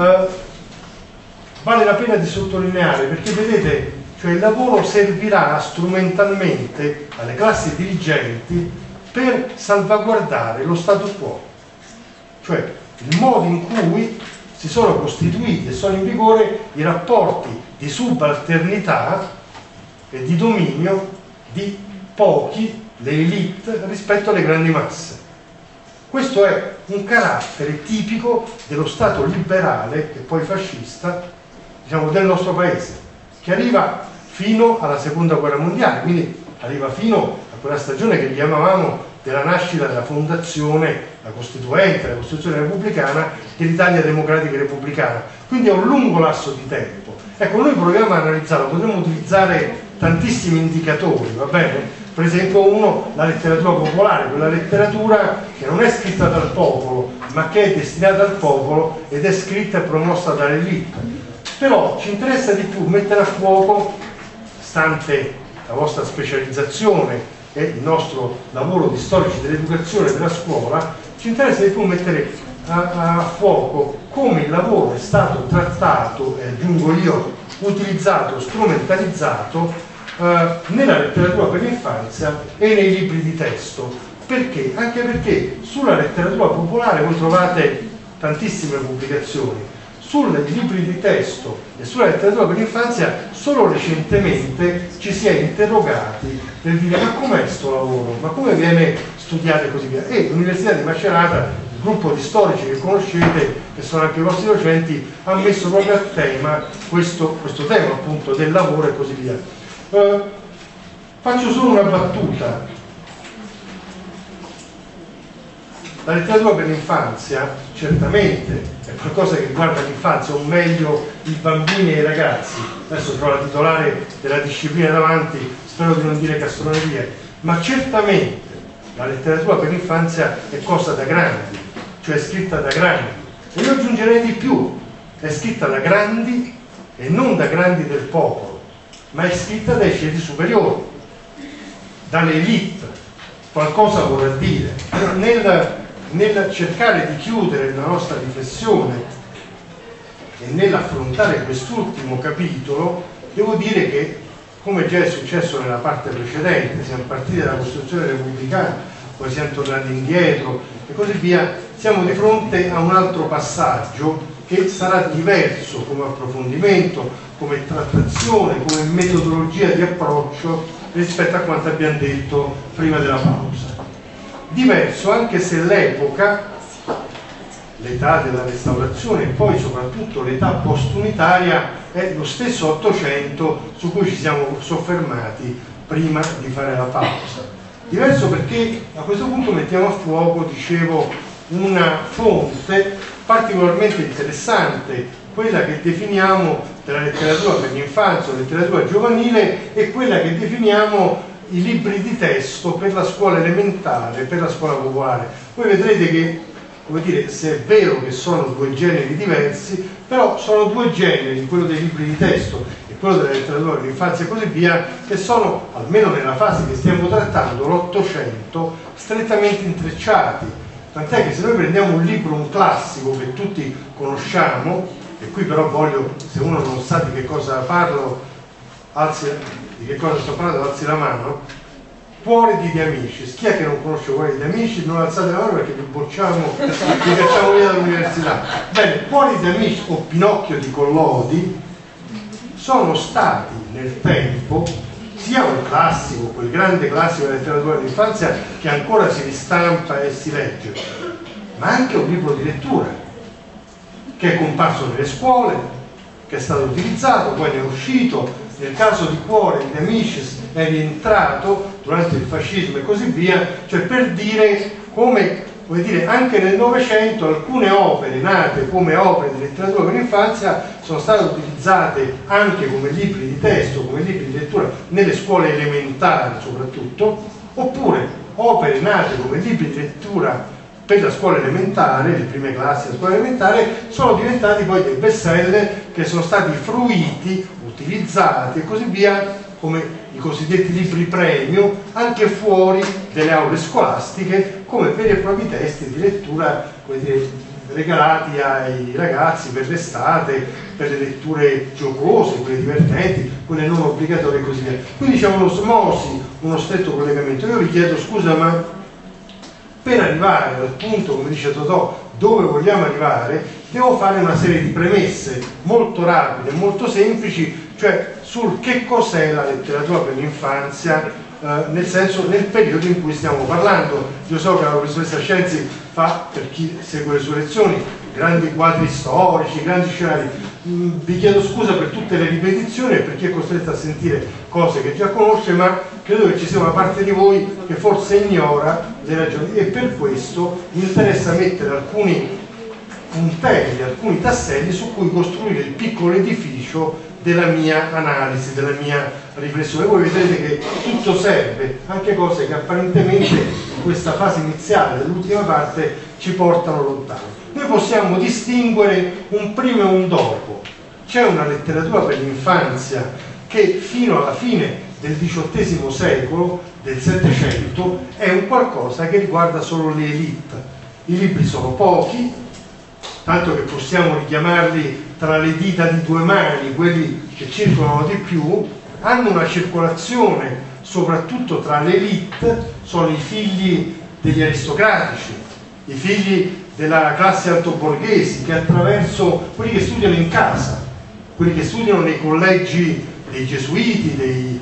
vale la pena di sottolineare, perché vedete, cioè il lavoro servirà strumentalmente alle classi dirigenti per salvaguardare lo status quo, cioè il modo in cui si sono costituiti e sono in vigore i rapporti di subalternità e di dominio di pochi, le elite, rispetto alle grandi masse. Questo è un carattere tipico dello Stato liberale e poi fascista, diciamo, del nostro paese, che arriva fino alla Seconda Guerra Mondiale, quindi arriva fino a quella stagione che chiamavamo della nascita della fondazione, la Costituzione repubblicana dell'Italia democratica e repubblicana. Quindi è un lungo lasso di tempo. Ecco, noi proviamo a analizzarlo, potremmo utilizzare tantissimi indicatori, va bene? Per esempio uno, la letteratura popolare, quella letteratura che non è scritta dal popolo, ma che è destinata al popolo ed è scritta e promossa dall'elite. Però ci interessa di più mettere a fuoco, stante la vostra specializzazione e il nostro lavoro di storici dell'educazione e della scuola, ci interessa di più mettere a fuoco come il lavoro è stato trattato, e aggiungo io, utilizzato, strumentalizzato nella letteratura per l'infanzia e nei libri di testo. Perché? Anche perché sulla letteratura popolare voi trovate tantissime pubblicazioni, sui libri di testo e sulla letteratura per l'infanzia solo recentemente ci si è interrogati per dire ma com'è sto lavoro, ma come viene studiato e così via. E l'Università di Macerata, il gruppo di storici che conoscete, che sono anche i vostri docenti, ha messo proprio a tema questo tema appunto del lavoro e così via. Faccio solo una battuta. La letteratura per l'infanzia certamente è qualcosa che riguarda l'infanzia, o meglio i bambini e i ragazzi. Adesso ho la titolare della disciplina davanti, spero di non dire castronerie, ma certamente la letteratura per l'infanzia è cosa da grandi, cioè è scritta da grandi. E io aggiungerei di più, è scritta da grandi e non da grandi del popolo, ma è scritta dai ceti superiori, dalle elite. Qualcosa vorrà dire. Nel cercare di chiudere la nostra riflessione e nell'affrontare quest'ultimo capitolo, devo dire che, come già è successo nella parte precedente, siamo partiti dalla Costituzione repubblicana, poi siamo tornati indietro e così via, siamo di fronte a un altro passaggio che sarà diverso come approfondimento, come trattazione, come metodologia di approccio rispetto a quanto abbiamo detto prima della pausa. Diverso anche se l'epoca, l'età della restaurazione e poi soprattutto l'età postunitaria è lo stesso Ottocento su cui ci siamo soffermati prima di fare la pausa. Diverso perché a questo punto mettiamo a fuoco, dicevo, una fonte particolarmente interessante, quella che definiamo della letteratura per l'infanzia o letteratura giovanile, e quella che definiamo i libri di testo per la scuola elementare, per la scuola popolare. Voi vedrete che, come dire, se è vero che sono due generi diversi, però sono due generi, quello dei libri di testo e quello della letteratura per l'infanzia e così via, che sono, almeno nella fase che stiamo trattando, l'Ottocento, strettamente intrecciati. Tant'è che se noi prendiamo un libro, un classico che tutti conosciamo, e qui però voglio, se uno non sa di che cosa parlo, di che cosa sto parlando, alzi la mano. Cuore di Amicis. Chi è che non conosce Cuore di Amicis? Non alzate la mano perché vi bocciamo, vi cacciamo via dall'università. Bene, Cuore di Amicis o Pinocchio di Collodi sono stati nel tempo sia un classico, quel grande classico della letteratura dell'infanzia che ancora si ristampa e si legge, ma anche un libro di lettura che è comparso nelle scuole, che è stato utilizzato, poi ne è uscito. Nel caso di Cuore di Amicis è rientrato durante il fascismo e così via, cioè per dire come, vuol dire, anche nel Novecento alcune opere nate come opere di letteratura per l'infanzia sono state utilizzate anche come libri di testo, come libri di lettura nelle scuole elementari soprattutto, oppure opere nate come libri di lettura per la scuola elementare, le prime classi della scuola elementare, sono diventati poi dei bestseller che sono stati fruiti, utilizzati e così via come i cosiddetti libri premium anche fuori delle aule scolastiche come veri e propri testi di lettura, come dire, regalati ai ragazzi per l'estate, per le letture giocose, quelle divertenti, quelle non obbligatorie e così via. Quindi c'è un'osmosi, uno stretto collegamento. Io vi chiedo scusa, ma per arrivare al punto, come dice Totò, dove vogliamo arrivare, devo fare una serie di premesse molto rapide, molto semplici, cioè sul che cos'è la letteratura per l'infanzia, nel senso, nel periodo in cui stiamo parlando. Io so che la professoressa Scienzi fa, per chi segue le sue lezioni, grandi quadri storici, grandi scenari. Vi chiedo scusa per tutte le ripetizioni e per chi è costretto a sentire cose che già conosce, ma credo che ci sia una parte di voi che forse ignora le ragioni, e per questo mi interessa mettere alcuni puntelli, alcuni tasselli su cui costruire il piccolo edificio della mia analisi, della mia riflessione. Voi vedrete che tutto serve, anche cose che apparentemente in questa fase iniziale dell'ultima parte ci portano lontano. Noi possiamo distinguere un prima e un dopo. C'è una letteratura per l'infanzia che fino alla fine del XVIII secolo, del Settecento, è un qualcosa che riguarda solo le élite. I libri sono pochi, tanto che possiamo richiamarli tra le dita di due mani, quelli che circolano di più, hanno una circolazione soprattutto tra le élite, sono i figli degli aristocratici, i figli della classe altoborghesi, che attraverso quelli che studiano in casa, quelli che studiano nei collegi dei gesuiti, dei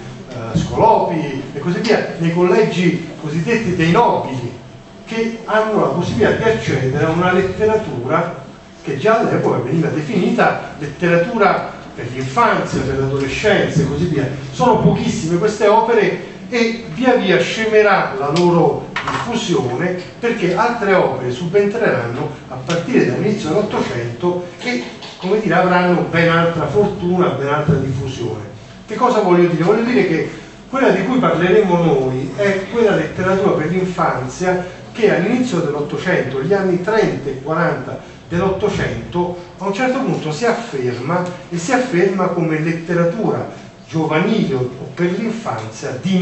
scolopi e così via, nei collegi cosiddetti dei nobili, che hanno la possibilità di accedere a una letteratura che già all'epoca veniva definita letteratura per l'infanzia, per l'adolescenza e così via. Sono pochissime queste opere e via via scemerà la loro diffusione, perché altre opere subentreranno a partire dall'inizio dell'Ottocento e, come dire, avranno ben altra fortuna, ben altra diffusione. Che cosa voglio dire? Voglio dire che quella di cui parleremo noi è quella letteratura per l'infanzia che all'inizio dell'Ottocento, gli anni 30 e 40 dell'Ottocento, a un certo punto si afferma, e si afferma come letteratura giovanile o per l'infanzia di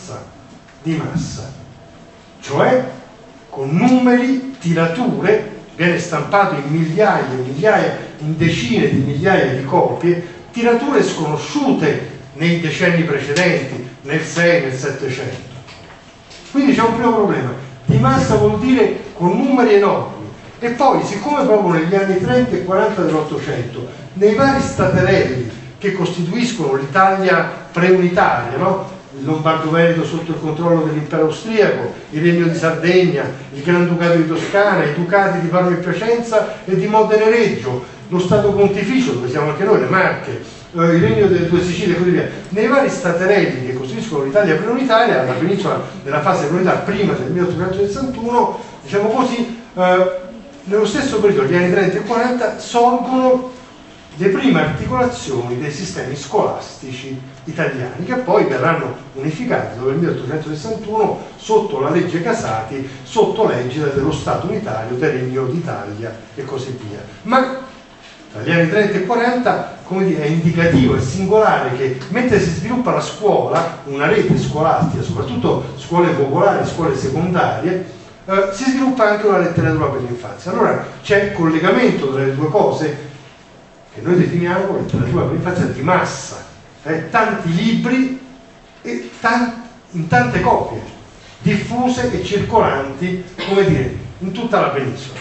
massa, cioè con numeri, tirature, viene stampato in migliaia e migliaia, in decine di migliaia di copie, tirature sconosciute nei decenni precedenti, nel 6, nel 700. Quindi c'è un primo problema. Di massa vuol dire con numeri enormi. E poi, siccome proprio negli anni 30 e 40 dell'Ottocento, nei vari staterelli che costituiscono l'Italia preunitaria, no? Il Lombardo-Veneto sotto il controllo dell'impero austriaco, il Regno di Sardegna, il Granducato di Toscana, i Ducati di Parma e Piacenza e di Modena e Reggio, lo Stato Pontificio, dove siamo anche noi, le Marche, il Regno delle Due Sicilie e così via. Nei vari staterelli che costituiscono l'Italia preunitaria, la penisola della fase preunitaria prima del 1861, diciamo così, nello stesso periodo, gli anni 30 e 40, sorgono le prime articolazioni dei sistemi scolastici italiani, che poi verranno unificati dopo il 1861 sotto la legge Casati, sotto l'egida dello Stato unitario, del Regno d'Italia e così via. Ma tra gli anni 30 e 40, come dire, è indicativo e singolare che mentre si sviluppa la scuola, una rete scolastica, soprattutto scuole popolari, scuole secondarie, si sviluppa anche una letteratura per l'infanzia. Allora c'è collegamento tra le due cose che noi definiamo letteratura per l'infanzia di massa, tanti libri e in tante copie, diffuse e circolanti, come dire, in tutta la penisola.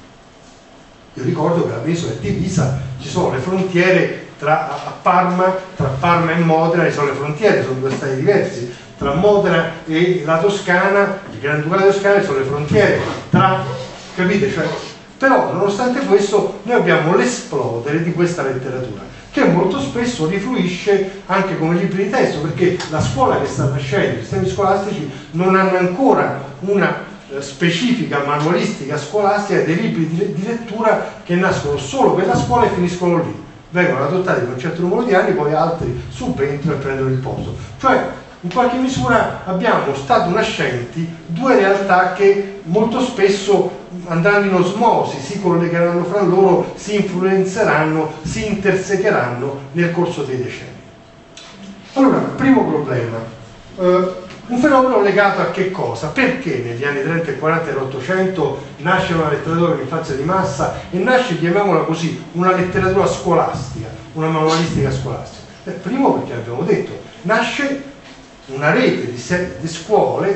Io ricordo che la penisola è divisa, ci sono le frontiere tra Parma e Modena, ci sono le frontiere, sono due stati diversi, tra Modena e la Toscana, il Granducato di Toscana, ci sono le frontiere tra, capite? Cioè, però nonostante questo noi abbiamo l'esplodere di questa letteratura, che molto spesso rifluisce anche come libri di testo, perché la scuola che sta nascendo, i sistemi scolastici non hanno ancora una specifica manualistica scolastica, dei libri di lettura che nascono solo per la scuola e finiscono lì, vengono adottati per un certo numero di anni, poi altri subentrano e prendono il posto. Cioè, in qualche misura abbiamo stato nascenti due realtà che molto spesso andranno in osmosi, si collegheranno fra loro, si influenzeranno, si intersecheranno nel corso dei decenni. Allora, primo problema, un fenomeno legato a che cosa? Perché negli anni 30 e 40 dell'Ottocento nasce una letteratura per l'infanzia di massa e nasce, chiamiamola così, una letteratura scolastica, una manualistica scolastica? Primo perché abbiamo detto, nasce una rete di scuole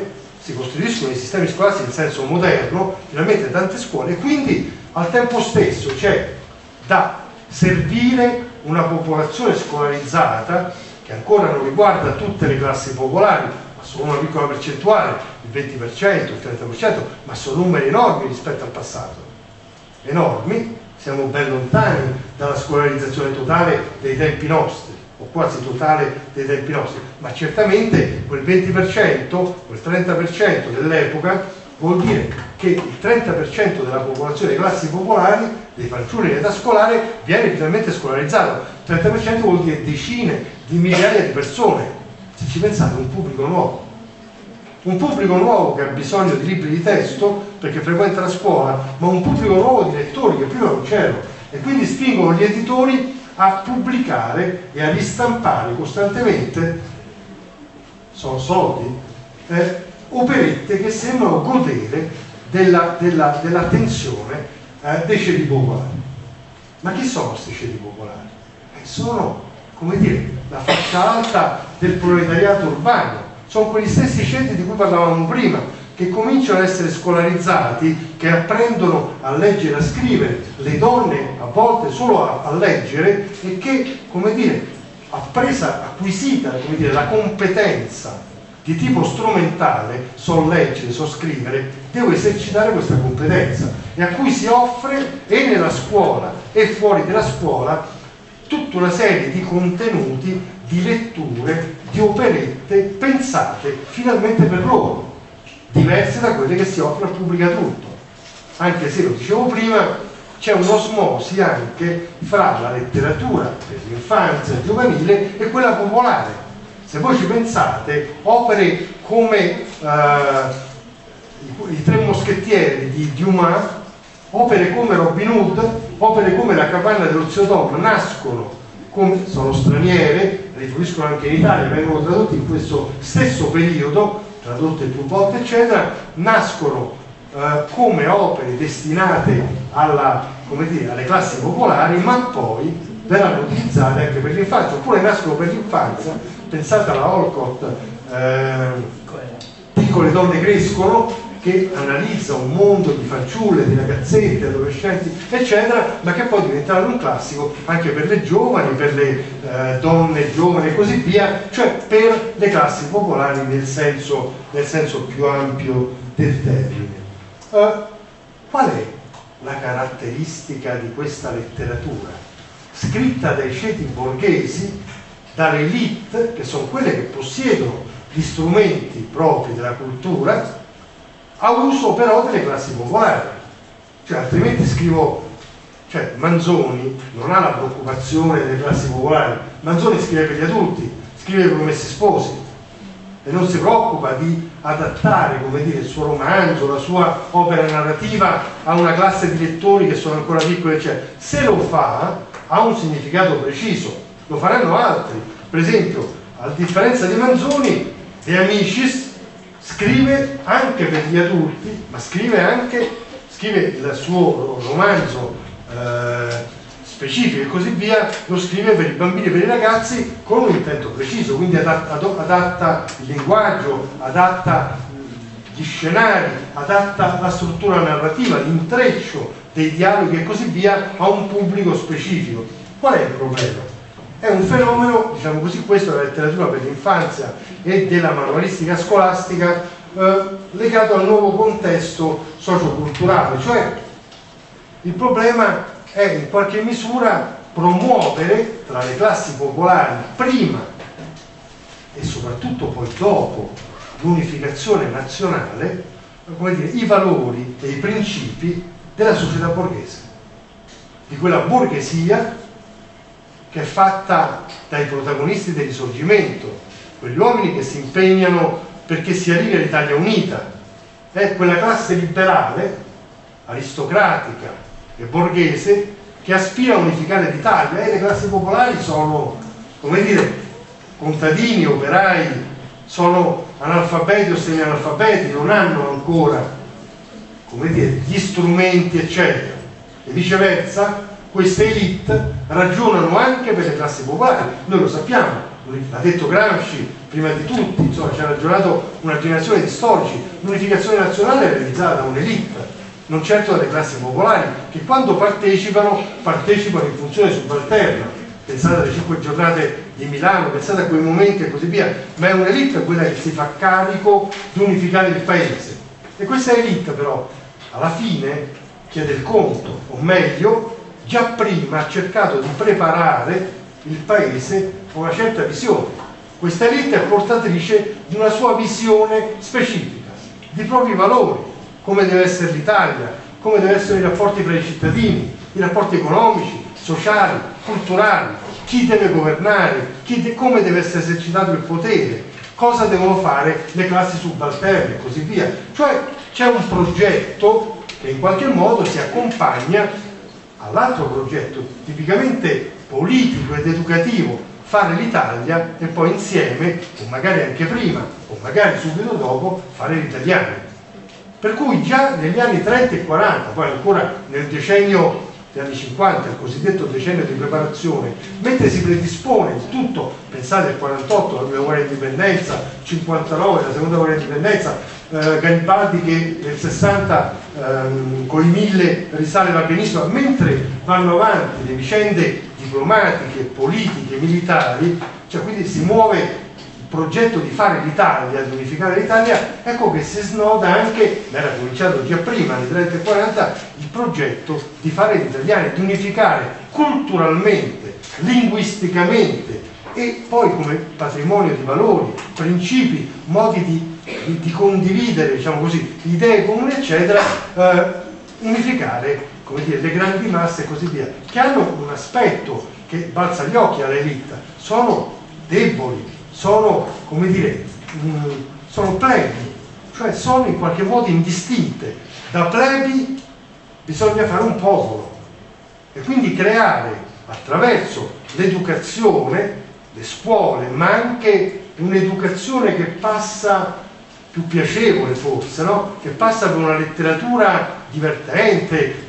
si costruiscono i sistemi scolastici in senso moderno, finalmente tante scuole, e quindi al tempo stesso c'è da servire una popolazione scolarizzata che ancora non riguarda tutte le classi popolari, ma solo una piccola percentuale, il 20%, il 30%, ma sono numeri enormi rispetto al passato, enormi. Siamo ben lontani dalla scolarizzazione totale dei tempi nostri, o quasi totale dei tempi nostri, ma certamente quel 20%, quel 30% dell'epoca vuol dire che il 30% della popolazione dei classi popolari, dei fanciulli in età scolare, viene finalmente scolarizzato. Il 30% vuol dire decine di migliaia di persone. Se ci pensate, un pubblico nuovo. Un pubblico nuovo che ha bisogno di libri di testo perché frequenta la scuola, ma un pubblico nuovo di lettori che prima non c'erano, e quindi spingono gli editori a pubblicare e a ristampare costantemente, sono soldi, operette che sembrano godere dell'attenzione dei ceti popolari. Ma chi sono questi ceti popolari? Sono, come dire, la fascia alta del proletariato urbano, sono quegli stessi ceti di cui parlavamo prima, che cominciano ad essere scolarizzati, che apprendono a leggere e a scrivere, le donne a volte solo a leggere, e che, come dire, acquisita, come dire, la competenza di tipo strumentale, so leggere, so scrivere, devo esercitare questa competenza, e a cui si offre, e nella scuola e fuori dalla scuola, tutta una serie di contenuti, di letture, di operette pensate finalmente per loro, diverse da quelle che si offre al pubblico adulto, anche se, lo dicevo prima, c'è un'osmosi anche fra la letteratura per l'infanzia giovanile e quella popolare. Se voi ci pensate, opere come i Tre Moschettieri di Dumas, opere come Robin Hood, opere come La capanna dello zio Tom nascono, sono straniere, rifluiscono anche in Italia, vengono tradotte in questo stesso periodo, tradotte più volte eccetera, nascono come opere destinate come dire, alle classi popolari, ma poi verranno utilizzate anche per l'infanzia, oppure nascono per l'infanzia. Pensate alla Olcott, Piccole donne crescono, che analizza un mondo di fanciulle, di ragazzette, adolescenti eccetera, ma che poi diventerà un classico anche per le giovani, per le donne giovani e così via, cioè per le classi popolari nel senso più ampio del termine. Qual è la caratteristica di questa letteratura? Scritta dai ceti borghesi, dalle elite, che sono quelle che possiedono gli strumenti propri della cultura, a uso però delle classi popolari. Cioè, altrimenti Manzoni non ha la preoccupazione delle classi popolari. Manzoni scrive per gli adulti, scrive per i promessi sposi, e non si preoccupa di adattare, come dire, il suo romanzo, la sua opera narrativa a una classe di lettori che sono ancora piccoli, eccetera. Se lo fa, ha un significato preciso, lo faranno altri. Per esempio, a differenza di Manzoni, De Amicis scrive anche per gli adulti, ma scrive il suo romanzo specifico e così via, lo scrive per i bambini e per i ragazzi con un intento preciso, quindi adatta il linguaggio, adatta gli scenari, adatta la struttura narrativa, l'intreccio dei dialoghi e così via a un pubblico specifico. Qual è il problema? È un fenomeno, diciamo così, questo della letteratura per l'infanzia e della manualistica scolastica legato al nuovo contesto socioculturale, cioè il problema è in qualche misura promuovere tra le classi popolari prima e soprattutto poi dopo l'unificazione nazionale, come dire, i valori e i principi della società borghese, di quella borghesia che è fatta dai protagonisti del Risorgimento, quegli uomini che si impegnano perché si arrivi all'Italia unita, è quella classe liberale, aristocratica e borghese che aspira a unificare l'Italia, e le classi popolari sono, come dire, contadini, operai, sono analfabeti o semi-analfabeti, non hanno ancora, come dire, gli strumenti eccetera, e viceversa queste elite ragionano anche per le classi popolari. Noi lo sappiamo, l'ha detto Gramsci prima di tutti, insomma ci ha ragionato una generazione di storici, l'unificazione nazionale è realizzata da un'elite, non certo dalle classi popolari, che quando partecipano in funzione subalterna. Pensate alle 5 giornate di Milano, pensate a quei momenti e così via, ma è un'elite quella che si fa carico di unificare il paese. E questa elite però alla fine chiede il conto, o meglio, già prima ha cercato di preparare il paese a una certa visione. Questa elite è portatrice di una sua visione specifica, di propri valori, come deve essere l'Italia, come devono essere i rapporti tra i cittadini, i rapporti economici, sociali, culturali, chi deve governare, come deve essere esercitato il potere, cosa devono fare le classi subalterne e così via. Cioè c'è un progetto che in qualche modo si accompagna all'altro progetto tipicamente politico ed educativo, fare l'Italia e poi insieme, o magari anche prima, o magari subito dopo, fare gli italiani. Per cui già negli anni 30 e 40, poi ancora nel decennio degli anni 50, il cosiddetto decennio di preparazione, mentre si predispone il tutto, pensate al 48, la prima guerra di indipendenza, 59, la seconda guerra di indipendenza, Garibaldi che nel 60 con i 1000 risale la penisola, mentre vanno avanti le vicende diplomatiche, politiche, militari, cioè quindi si muove il progetto di fare l'Italia, di unificare l'Italia, ecco che si snoda anche, ma era cominciato già prima, nei 30 e 40, il progetto di fare gli italiani, di unificare culturalmente, linguisticamente e poi come patrimonio di valori, principi, modi di condividere, diciamo così, idee comuni eccetera, unificare, come dire, le grandi masse e così via, che hanno un aspetto che balza agli occhi all'elite, sono deboli, sono, come dire, sono plebi, cioè sono in qualche modo indistinte. Da plebi bisogna fare un popolo e quindi creare attraverso l'educazione, le scuole, ma anche un'educazione che passa più piacevole forse, no? Che passa per una letteratura divertente,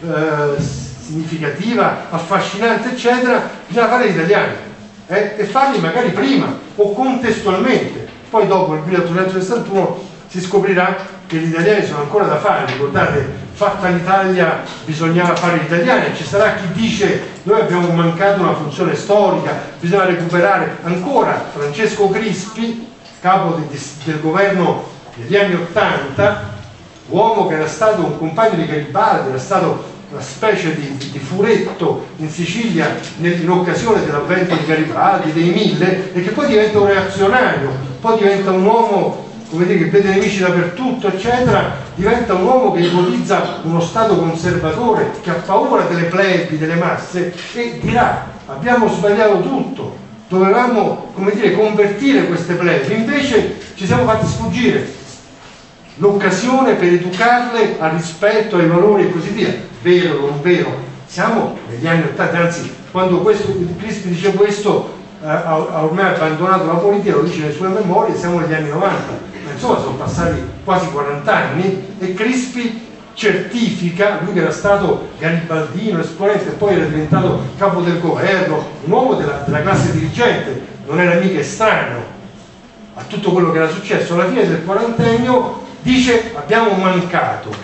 significativa, affascinante eccetera, bisogna fare gli italiani e farli magari prima o contestualmente. Poi dopo il 1861 si scoprirà che gli italiani sono ancora da fare, ricordate, fatta l'Italia bisognava fare gli italiani, ci sarà chi dice noi abbiamo mancato una funzione storica, bisogna recuperare. Ancora Francesco Crispi, capo del governo negli anni '80, uomo che era stato un compagno di Garibaldi, era stato una specie di furetto in Sicilia in occasione dell'avvento di Garibaldi, dei 1000, e che poi diventa un reazionario, poi diventa un uomo, come dire, che vede nemici dappertutto eccetera, diventa un uomo che ipotizza uno stato conservatore, che ha paura delle plebi, delle masse, e dirà abbiamo sbagliato tutto, dovevamo, come dire, convertire queste plebi, invece ci siamo fatti sfuggire l'occasione per educarle al rispetto, ai valori e così via. Vero o non vero? Siamo negli anni '80, anzi quando Crispi dice questo ha ormai abbandonato la politica, lo dice nelle sue memorie, siamo negli anni '90, ma insomma sono passati quasi 40 anni e Crispi certifica, lui che era stato garibaldino, esponente e poi era diventato capo del governo, un uomo della classe dirigente, non era mica estraneo a tutto quello che era successo. Alla fine del quarantennio dice abbiamo mancato.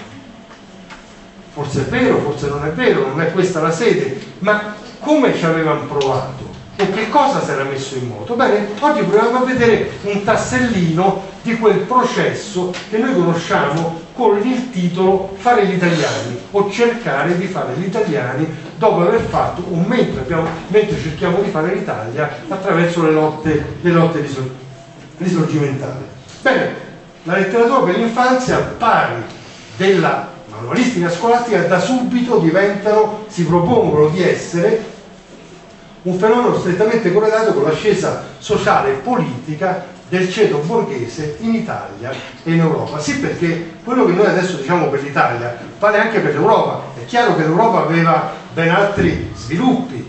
Forse è vero, forse non è vero, non è questa la sede, ma come ci avevano provato? O che cosa si era messo in moto? Bene, oggi proviamo a vedere un tassellino di quel processo che noi conosciamo con il titolo Fare gli italiani o cercare di fare gli italiani dopo aver fatto o mentre cerchiamo di fare l'Italia attraverso le lotte risorgimentali. Bene, la letteratura per l'infanzia, al pari della manualistica scolastica, da subito si propongono di essere un fenomeno strettamente correlato con l'ascesa sociale e politica del ceto borghese in Italia e in Europa. Sì, perché quello che noi adesso diciamo per l'Italia vale anche per l'Europa. È chiaro che l'Europa aveva ben altri sviluppi.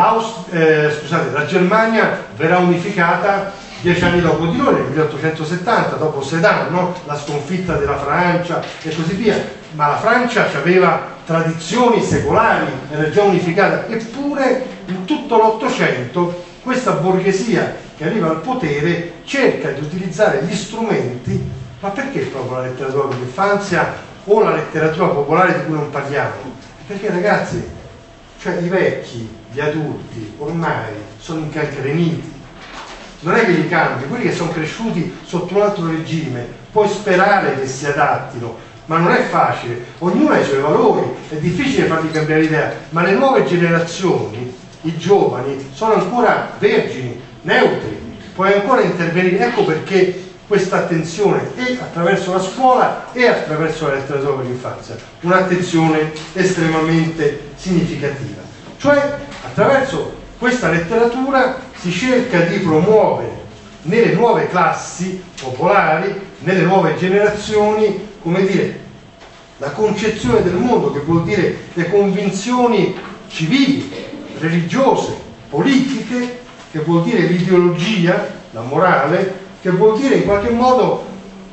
La Germania verrà unificata 10 anni dopo di noi, nel 1870, dopo Sedan, no? La sconfitta della Francia e così via. Ma la Francia aveva tradizioni secolari, era già unificata, eppure in tutto l'Ottocento questa borghesia che arriva al potere cerca di utilizzare gli strumenti, ma perché proprio la letteratura per l'infanzia o la letteratura popolare di cui non parliamo? Perché ragazzi, cioè i vecchi, gli adulti ormai sono incancreniti, non è che li cambi, quelli che sono cresciuti sotto un altro regime puoi sperare che si adattino, ma non è facile, ognuno ha i suoi valori, è difficile fargli cambiare idea, ma le nuove generazioni, i giovani, sono ancora vergini, neutri, puoi ancora intervenire. Ecco perché questa attenzione e attraverso la scuola e attraverso la letteratura per l'infanzia, un'attenzione estremamente significativa. Cioè attraverso questa letteratura si cerca di promuovere nelle nuove classi popolari, nelle nuove generazioni, come dire, la concezione del mondo, che vuol dire le convinzioni civili, religiose, politiche, che vuol dire l'ideologia, la morale, che vuol dire in qualche modo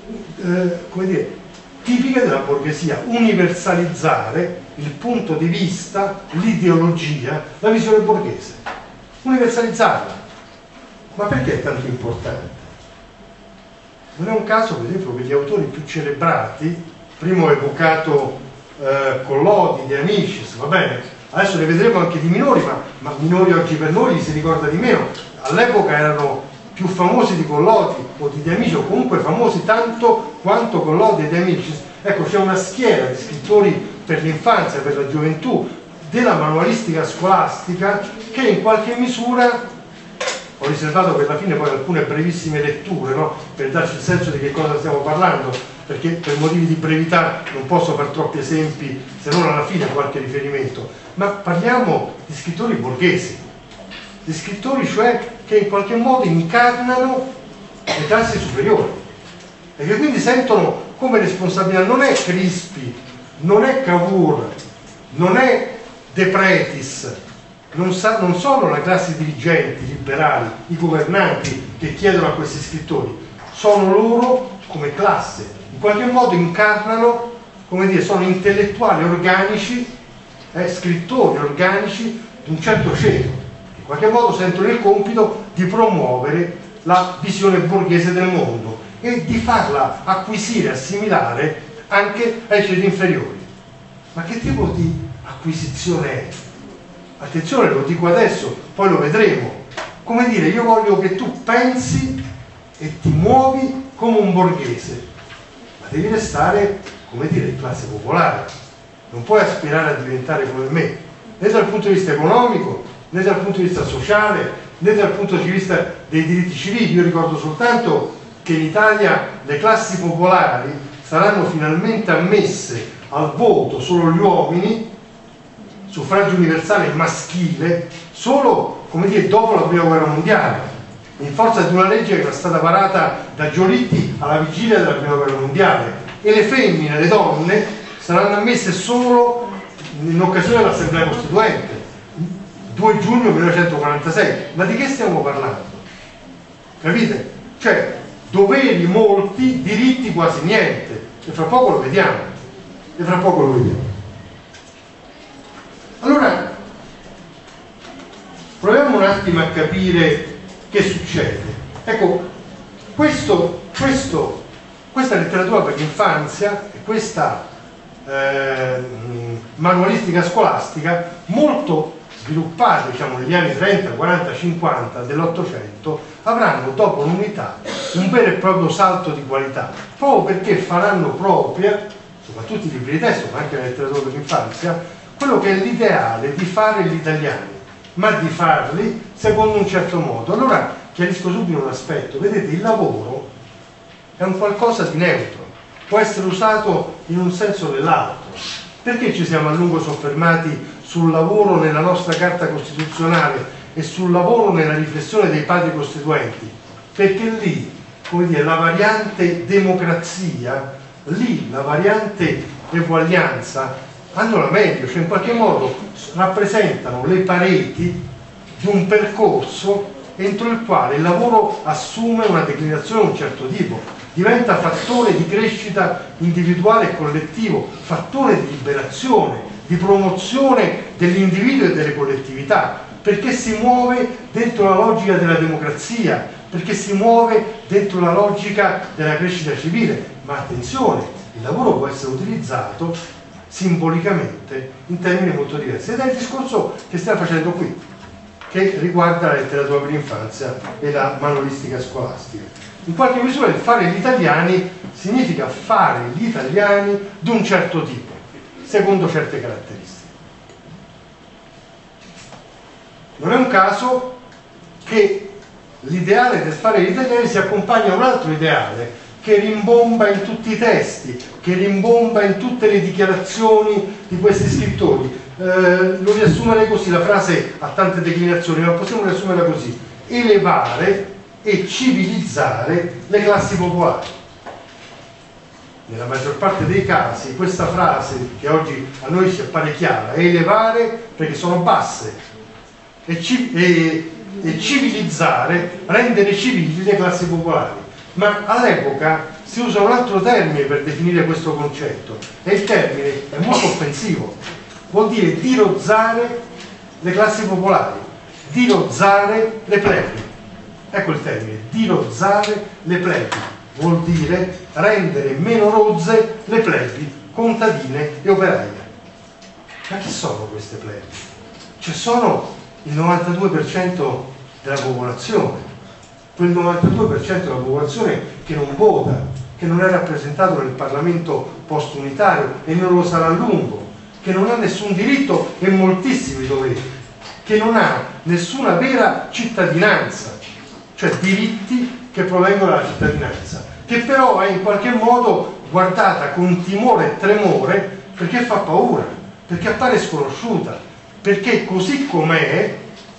come dire, tipiche della borghesia, universalizzare il punto di vista, l'ideologia, la visione borghese, universalizzarla. Ma perché è tanto importante? Non è un caso, per esempio, che gli autori più celebrati, prima ho evocato Collodi, De Amicis, va bene, adesso ne vedremo anche di minori, ma minori oggi per noi li si ricorda di meno, all'epoca erano più famosi di Collodi o di De Amicis, o comunque famosi tanto quanto Collodi e De Amicis. Ecco, c'è una schiera di scrittori per l'infanzia, per la gioventù, della manualistica scolastica, che in qualche misura, ho riservato per la fine poi alcune brevissime letture, no? Per darci il senso di che cosa stiamo parlando, perché per motivi di brevità non posso fare troppi esempi, se non alla fine qualche riferimento, ma parliamo di scrittori borghesi, di scrittori cioè che in qualche modo incarnano le classi superiori e che quindi sentono come responsabilità. Non è Crispi, non è Cavour, non è De Pretis, non sono le classi dirigenti, liberali, i governanti che chiedono a questi scrittori, sono loro come classe, in qualche modo incarnano, come dire, sono intellettuali organici, scrittori organici di un certo ceto, in qualche modo sentono il compito di promuovere la visione borghese del mondo e di farla acquisire, assimilare anche ai ceti inferiori. Ma che tipo di acquisizione è? Attenzione, lo dico adesso, poi lo vedremo. Come dire, io voglio che tu pensi e ti muovi come un borghese, ma devi restare, come dire, in classe popolare. Non puoi aspirare a diventare come me, né dal punto di vista economico, né dal punto di vista sociale, né dal punto di vista dei diritti civili. Io ricordo soltanto che in Italia le classi popolari saranno finalmente ammesse al voto, solo gli uomini, suffragio universale maschile, solo, come dire, dopo la prima guerra mondiale, in forza di una legge che era stata varata da Giolitti alla vigilia della prima guerra mondiale, e le femmine, le donne, saranno ammesse solo in occasione dell'Assemblea Costituente, 2 giugno 1946. Ma di che stiamo parlando? Capite? Cioè, doveri molti, diritti quasi niente, e fra poco lo vediamo, Allora, proviamo un attimo a capire che succede. Ecco, questa letteratura per l'infanzia e questa manualistica scolastica, molto sviluppate, diciamo, negli anni 30, 40, 50 dell'Ottocento, avranno dopo l'unità un vero e proprio salto di qualità, proprio perché faranno propria, soprattutto i libri di testo, ma anche la letteratura per l'infanzia, quello che è l'ideale di fare gli italiani, ma di farli secondo un certo modo. Allora chiarisco subito un aspetto: vedete, il lavoro è un qualcosa di neutro, può essere usato in un senso o nell'altro. Perché ci siamo a lungo soffermati sul lavoro nella nostra Carta Costituzionale e sul lavoro nella riflessione dei padri costituenti? Perché lì, come dire, la variante democrazia, lì la variante eguaglianza hanno la meglio, cioè in qualche modo rappresentano le pareti di un percorso entro il quale il lavoro assume una declinazione di un certo tipo, diventa fattore di crescita individuale e collettivo, fattore di liberazione, di promozione dell'individuo e delle collettività. perché si muove dentro la logica della democrazia, perché si muove dentro la logica della crescita civile. Ma attenzione, il lavoro può essere utilizzato simbolicamente in termini molto diversi, ed è il discorso che stiamo facendo qui, che riguarda la letteratura per l'infanzia e la manualistica scolastica. In qualche misura il fare gli italiani significa fare gli italiani di un certo tipo, secondo certe caratteristiche. Non è un caso che l'ideale del fare gli italiani si accompagna a un altro ideale che rimbomba in tutti i testi, che rimbomba in tutte le dichiarazioni di questi scrittori. Lo riassumerei così, la frase ha tante declinazioni, ma possiamo riassumerla così: elevare e civilizzare le classi popolari. Nella maggior parte dei casi questa frase, che oggi a noi ci appare chiara, è elevare perché sono basse, e civilizzare, rendere civili le classi popolari. Ma all'epoca si usa un altro termine per definire questo concetto, e il termine è molto offensivo. Vuol dire dirozzare le classi popolari, dirozzare le plebi. Ecco il termine, dirozzare le plebi. Vuol dire rendere meno rozze le plebi, contadine e operaie. Ma chi sono queste plebi? Cioè sono il 92% della popolazione, quel 92% della popolazione che non vota, che non è rappresentato nel Parlamento post-unitario e non lo sarà a lungo, che non ha nessun diritto e moltissimi doveri, che non ha nessuna vera cittadinanza, cioè diritti che provengono dalla cittadinanza, che però è in qualche modo guardata con timore e tremore perché fa paura, perché appare sconosciuta, perché così com'è,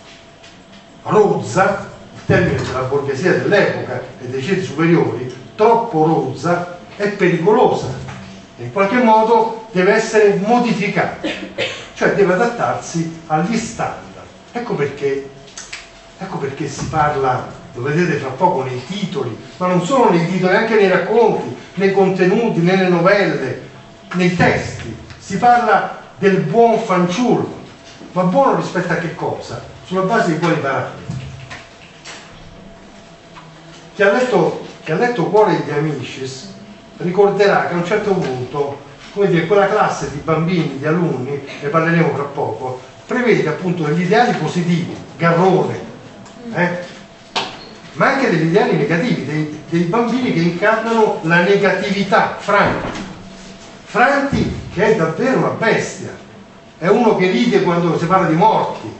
rozza, il termine della borghesia dell'epoca e dei ceti superiori, troppo rozza, è pericolosa e in qualche modo deve essere modificata, cioè deve adattarsi agli standard. Ecco perché si parla, lo vedete fra poco nei titoli, ma non solo nei titoli, anche nei racconti, nei contenuti, nelle novelle, nei testi, si parla del buon fanciullo. Ma buono rispetto a che cosa? Sulla base di quali parametri? Chi ha letto Cuore di Amicis ricorderà che a un certo punto, come dire, quella classe di bambini, di alunni, ne parleremo fra poco, prevede appunto degli ideali positivi, Garrone, ma anche degli ideali negativi, dei bambini che incarnano la negatività, Franti che è davvero una bestia, è uno che ride quando si parla di morti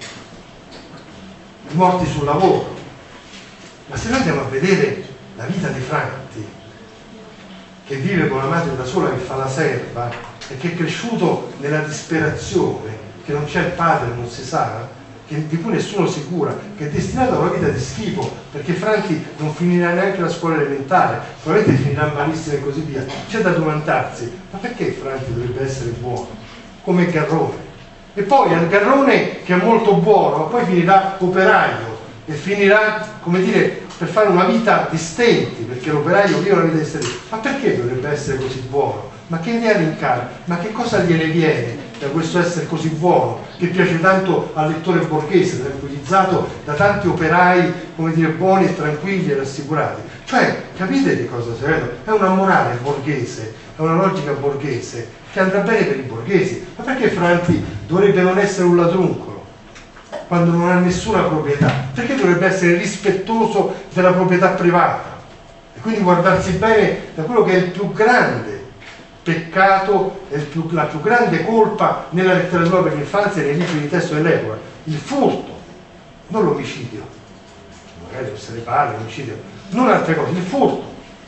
sul lavoro. Ma se noi andiamo a vedere la vita di Franti, che vive con la madre da sola, che fa la serva e che è cresciuto nella disperazione, che non c'è il padre, non si sa, di cui nessuno si cura, che è destinato a una vita di schifo, perché Franti non finirà neanche la scuola elementare, probabilmente finirà malissimo e così via. C'è da domandarsi, ma perché Franti dovrebbe essere buono come Garrone? E poi al Garrone, che è molto buono, poi finirà operaio e finirà, come dire, per fare una vita di stenti, perché l'operaio vive una vita di stenti. Ma perché dovrebbe essere così buono? Ma che idea incarna? Ma che cosa gliene viene da questo essere così buono, che piace tanto al lettore borghese, tranquillizzato da tanti operai, come dire, buoni e tranquilli e rassicurati? Cioè, capite di cosa sto parlando? È una morale borghese, è una logica borghese che andrà bene per i borghesi. Ma perché Franti dovrebbe non essere un ladruncolo quando non ha nessuna proprietà? Perché dovrebbe essere rispettoso della proprietà privata e quindi guardarsi bene da quello che è il più grande peccato, la più grande colpa nella letteratura per l'infanzia e nei libri di testo dell'epoca: il furto, non l'omicidio. Magari se ne parla, l'omicidio, non altre cose, il furto.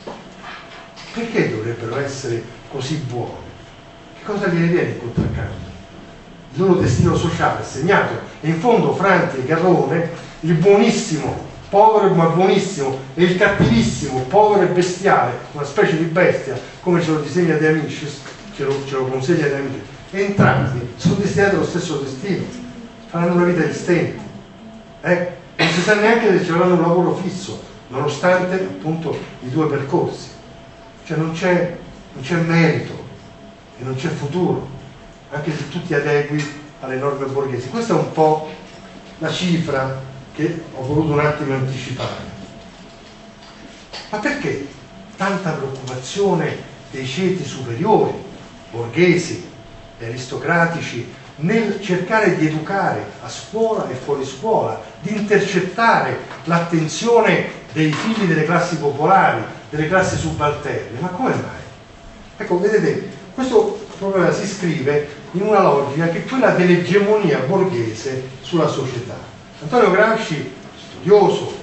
Perché dovrebbero essere così buoni? Che cosa gliene viene in contraccambio? Il loro destino sociale è segnato, e in fondo Franti e Garrone, il buonissimo, povero ma buonissimo, e il cattivissimo, povero e bestiale, una specie di bestia, come ce lo disegna De Amicis, ce lo consegna De Amicis, entrambi sono destinati allo stesso destino, faranno una vita di stenti, non si sa neanche se ci avranno un lavoro fisso, nonostante appunto i due percorsi. Cioè non c'è merito e non c'è futuro, anche se tu ti adegui alle norme borghesi. Questa è un po' la cifra che ho voluto un attimo anticipare. Ma perché tanta preoccupazione dei ceti superiori, borghesi e aristocratici, nel cercare di educare a scuola e fuori scuola, di intercettare l'attenzione dei figli delle classi popolari, delle classi subalterne? Ma come mai? Ecco, vedete, questo problema si iscrive in una logica che è quella dell'egemonia borghese sulla società. Antonio Gramsci, studioso,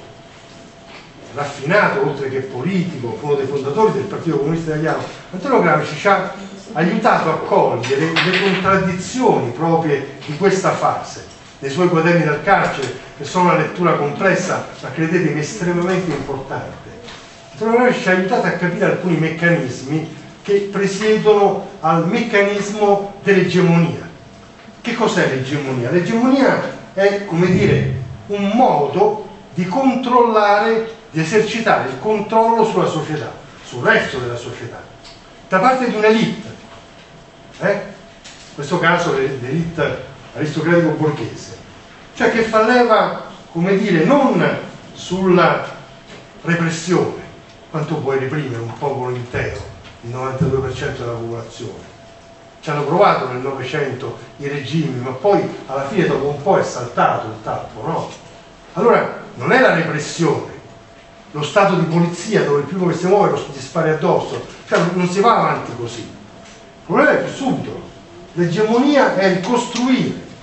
raffinato oltre che politico, fu uno dei fondatori del Partito Comunista Italiano, Antonio Gramsci ci ha aiutato a cogliere le contraddizioni proprie di questa fase nei suoi quaderni dal carcere, che sono una lettura complessa ma credetemi estremamente importante. Antonio Gramsci ci ha aiutato a capire alcuni meccanismi che presiedono al meccanismo dell'egemonia. Che cos'è l'egemonia? L'egemonia è, come dire, un modo di controllare, di esercitare il controllo sulla società, sul resto della società, da parte di un'elite. In questo caso l'elite aristocratico-borghese, cioè che fa leva, come dire, non sulla repressione, quanto puoi reprimere un popolo intero, il 92% della popolazione. Ci hanno provato nel Novecento i regimi, ma poi alla fine dopo un po' è saltato il tappo, no? Allora non è la repressione, lo stato di polizia dove il primo che si muove ti spari addosso, cioè non si va avanti così. Il problema è più subdolo. L'egemonia è il costruire,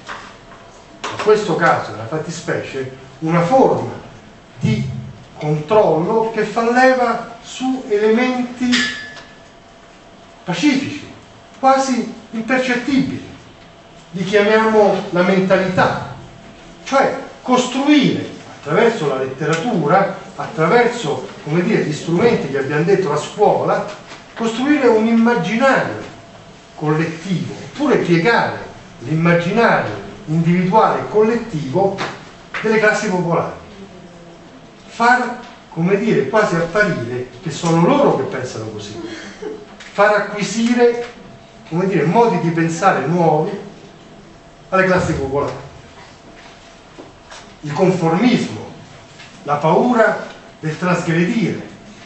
in questo caso, nella fattispecie, una forma di controllo che fa leva su elementi pacifici, quasi impercettibili. Li chiamiamo la mentalità, cioè costruire attraverso la letteratura, attraverso, come dire, gli strumenti che abbiamo detto, la scuola, costruire un immaginario collettivo, oppure piegare l'immaginario individuale e collettivo delle classi popolari, far, come dire, quasi apparire che sono loro che pensano così, far acquisire, come dire, modi di pensare nuovi alle classi popolari. Il conformismo, la paura del trasgredire,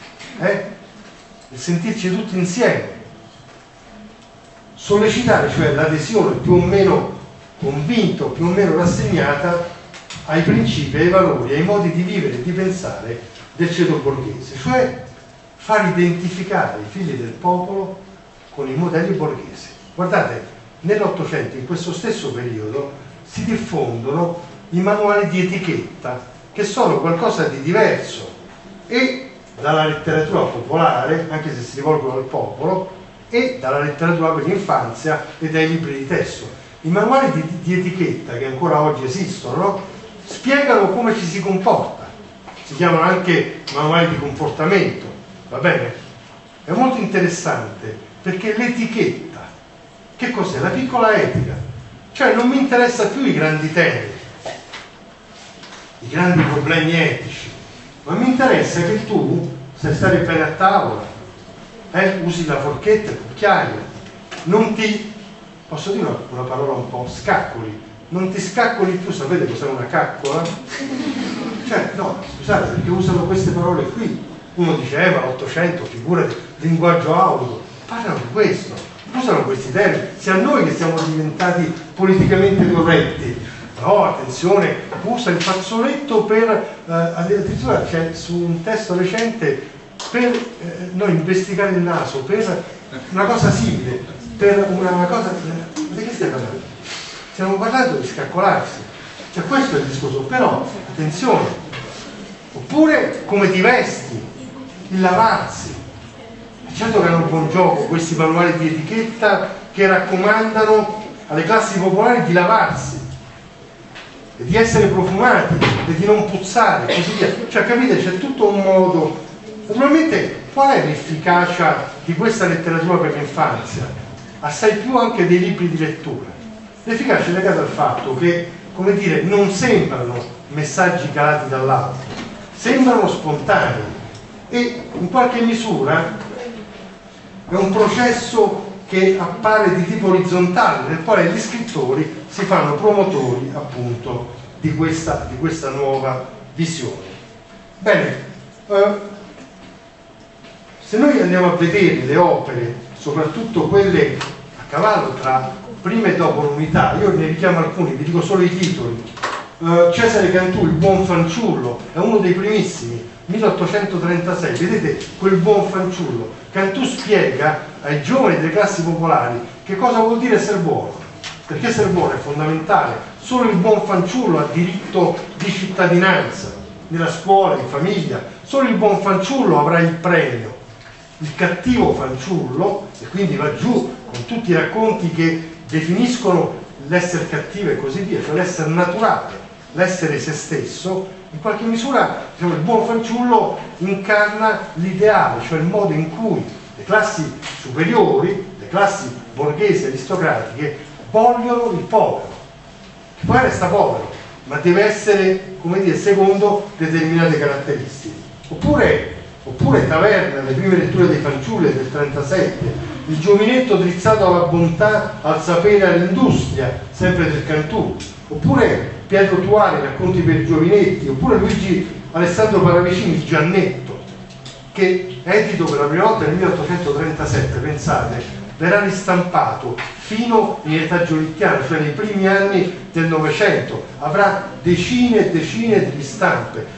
il sentirci tutti insieme, sollecitare cioè l'adesione più o meno convinta, più o meno rassegnata ai principi, ai valori, ai modi di vivere e di pensare del ceto borghese, cioè far identificare i figli del popolo con i modelli borghesi. Guardate, nell'Ottocento, in questo stesso periodo, si diffondono i manuali di etichetta, che sono qualcosa di diverso e dalla letteratura popolare, anche se si rivolgono al popolo, e dalla letteratura per l'infanzia e dai libri di testo. I manuali di etichetta, che ancora oggi esistono, no? Spiegano come ci si comporta, si chiamano anche manuali di comportamento, va bene? È molto interessante perché l'etichetta, che cos'è? La piccola etica, cioè non mi interessa più i grandi temi, i grandi problemi etici, ma mi interessa che tu sai stare bene a tavola, usi la forchetta, il cucchiaio, non ti, posso dire una parola un po', scaccoli, non ti scaccoli più. Sapete cos'è una caccola? Cioè, no, scusate, perché usano queste parole qui. Uno dice, ma l'Ottocento, figurati, linguaggio aulico, parlano di questo, usano questi termini, sia noi che siamo diventati politicamente corretti. No, attenzione, usa il fazzoletto per, addirittura c'è su un testo recente, per noi investigare il naso, per una cosa simile, per una cosa, di che stai parlando? Stiamo parlando di scaccolarsi, cioè questo è il discorso, però attenzione, oppure come ti vesti, il lavarsi. Certo che hanno un buon gioco questi manuali di etichetta che raccomandano alle classi popolari di lavarsi e di essere profumati e di non puzzare e così via. Cioè, capite, c'è tutto un modo. Naturalmente, qual è l'efficacia di questa letteratura per l'infanzia? Assai più anche dei libri di lettura. L'efficacia è legata al fatto che, come dire, non sembrano messaggi calati dall'alto, sembrano spontanei e in qualche misura è un processo che appare di tipo orizzontale, nel quale gli scrittori si fanno promotori appunto di questa nuova visione. Bene, se noi andiamo a vedere le opere, soprattutto quelle a cavallo tra prima e dopo l'unità, io ne richiamo alcuni, vi dico solo i titoli. Cesare Cantù, Il buon fanciullo, è uno dei primissimi, 1836, vedete quel buon fanciullo. Cantù spiega ai giovani delle classi popolari che cosa vuol dire essere buono, perché essere buono è fondamentale. Solo il buon fanciullo ha diritto di cittadinanza nella scuola, in famiglia, solo il buon fanciullo avrà il premio. Il cattivo fanciullo, e quindi va giù con tutti i racconti che definiscono l'essere cattivo e così via, cioè l'essere naturale, l'essere se stesso, in qualche misura, diciamo, il buon fanciullo incarna l'ideale, cioè il modo in cui le classi superiori, le classi borghesi aristocratiche vogliono il povero, che poi resta povero, ma deve essere, come dire, secondo determinate caratteristiche. Oppure Taverna, le prime letture dei fanciulli del 37, il giovinetto drizzato alla bontà, al sapere, all'industria, sempre del Cantù. Oppure Pietro Tuari, Racconti per i giovinetti. Oppure Luigi Alessandro Paravicini, Il Giannetto, che edito per la prima volta nel 1837, pensate, verrà ristampato fino in età giolittiana, cioè nei primi anni del Novecento, avrà decine e decine di ristampe.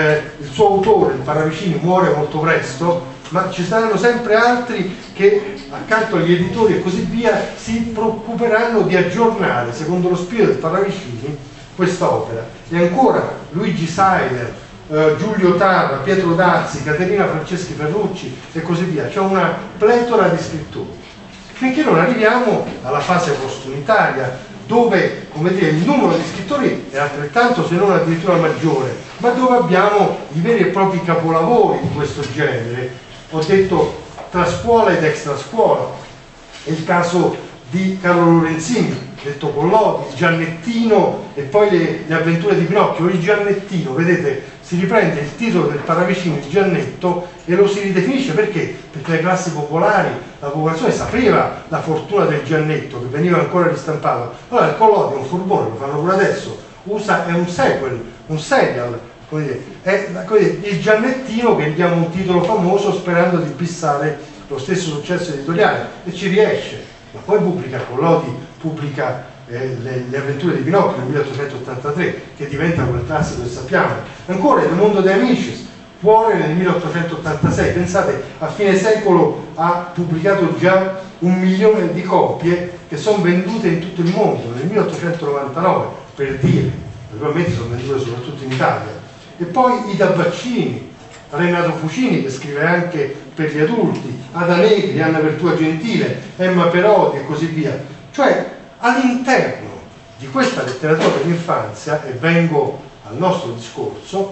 Il suo autore, il Paravicini, muore molto presto, ma ci saranno sempre altri che accanto agli editori e così via si preoccuperanno di aggiornare secondo lo spirito del Paravicini questa opera. E ancora Luigi Sailer, Giulio Tarra, Pietro Dazzi, Caterina Franceschi Ferrucci e così via. C'è una pletora di scrittori, finché non arriviamo alla fase postunitaria, dove, come dire, il numero di scrittori è altrettanto, se non addirittura maggiore, ma dove abbiamo i veri e propri capolavori di questo genere. Ho detto tra scuola ed extra scuola. È il caso di Carlo Lorenzini, detto Collodi, il Giannettino e poi le avventure di Pinocchio. Il Giannettino, vedete, si riprende il titolo del Paravicini, il Giannetto, e lo si ridefinisce perché? Perché le classi popolari, la popolazione sapeva la fortuna del Giannetto, che veniva ancora ristampato. Allora il Collodi è un furbone, lo fanno pure adesso, è un sequel, un serial, come dire, è il Giannettino che gli diamo un titolo famoso sperando di bissare lo stesso successo editoriale, e ci riesce. Ma poi Collodi pubblica le avventure di Pinocchio nel 1883, che diventa quel classico che sappiamo. Ancora Il mondo dei Amicis, muore nel 1886, pensate, a fine secolo ha pubblicato già 1 milione di copie che sono vendute in tutto il mondo, nel 1899, per dire, naturalmente sono vendute soprattutto in Italia. E poi Ida Baccini, Renato Fucini, che scrive anche per gli adulti, Ada Negri, Anna Vertua Gentile, Emma Perodi e così via. Cioè, all'interno di questa letteratura per l'infanzia, e vengo al nostro discorso,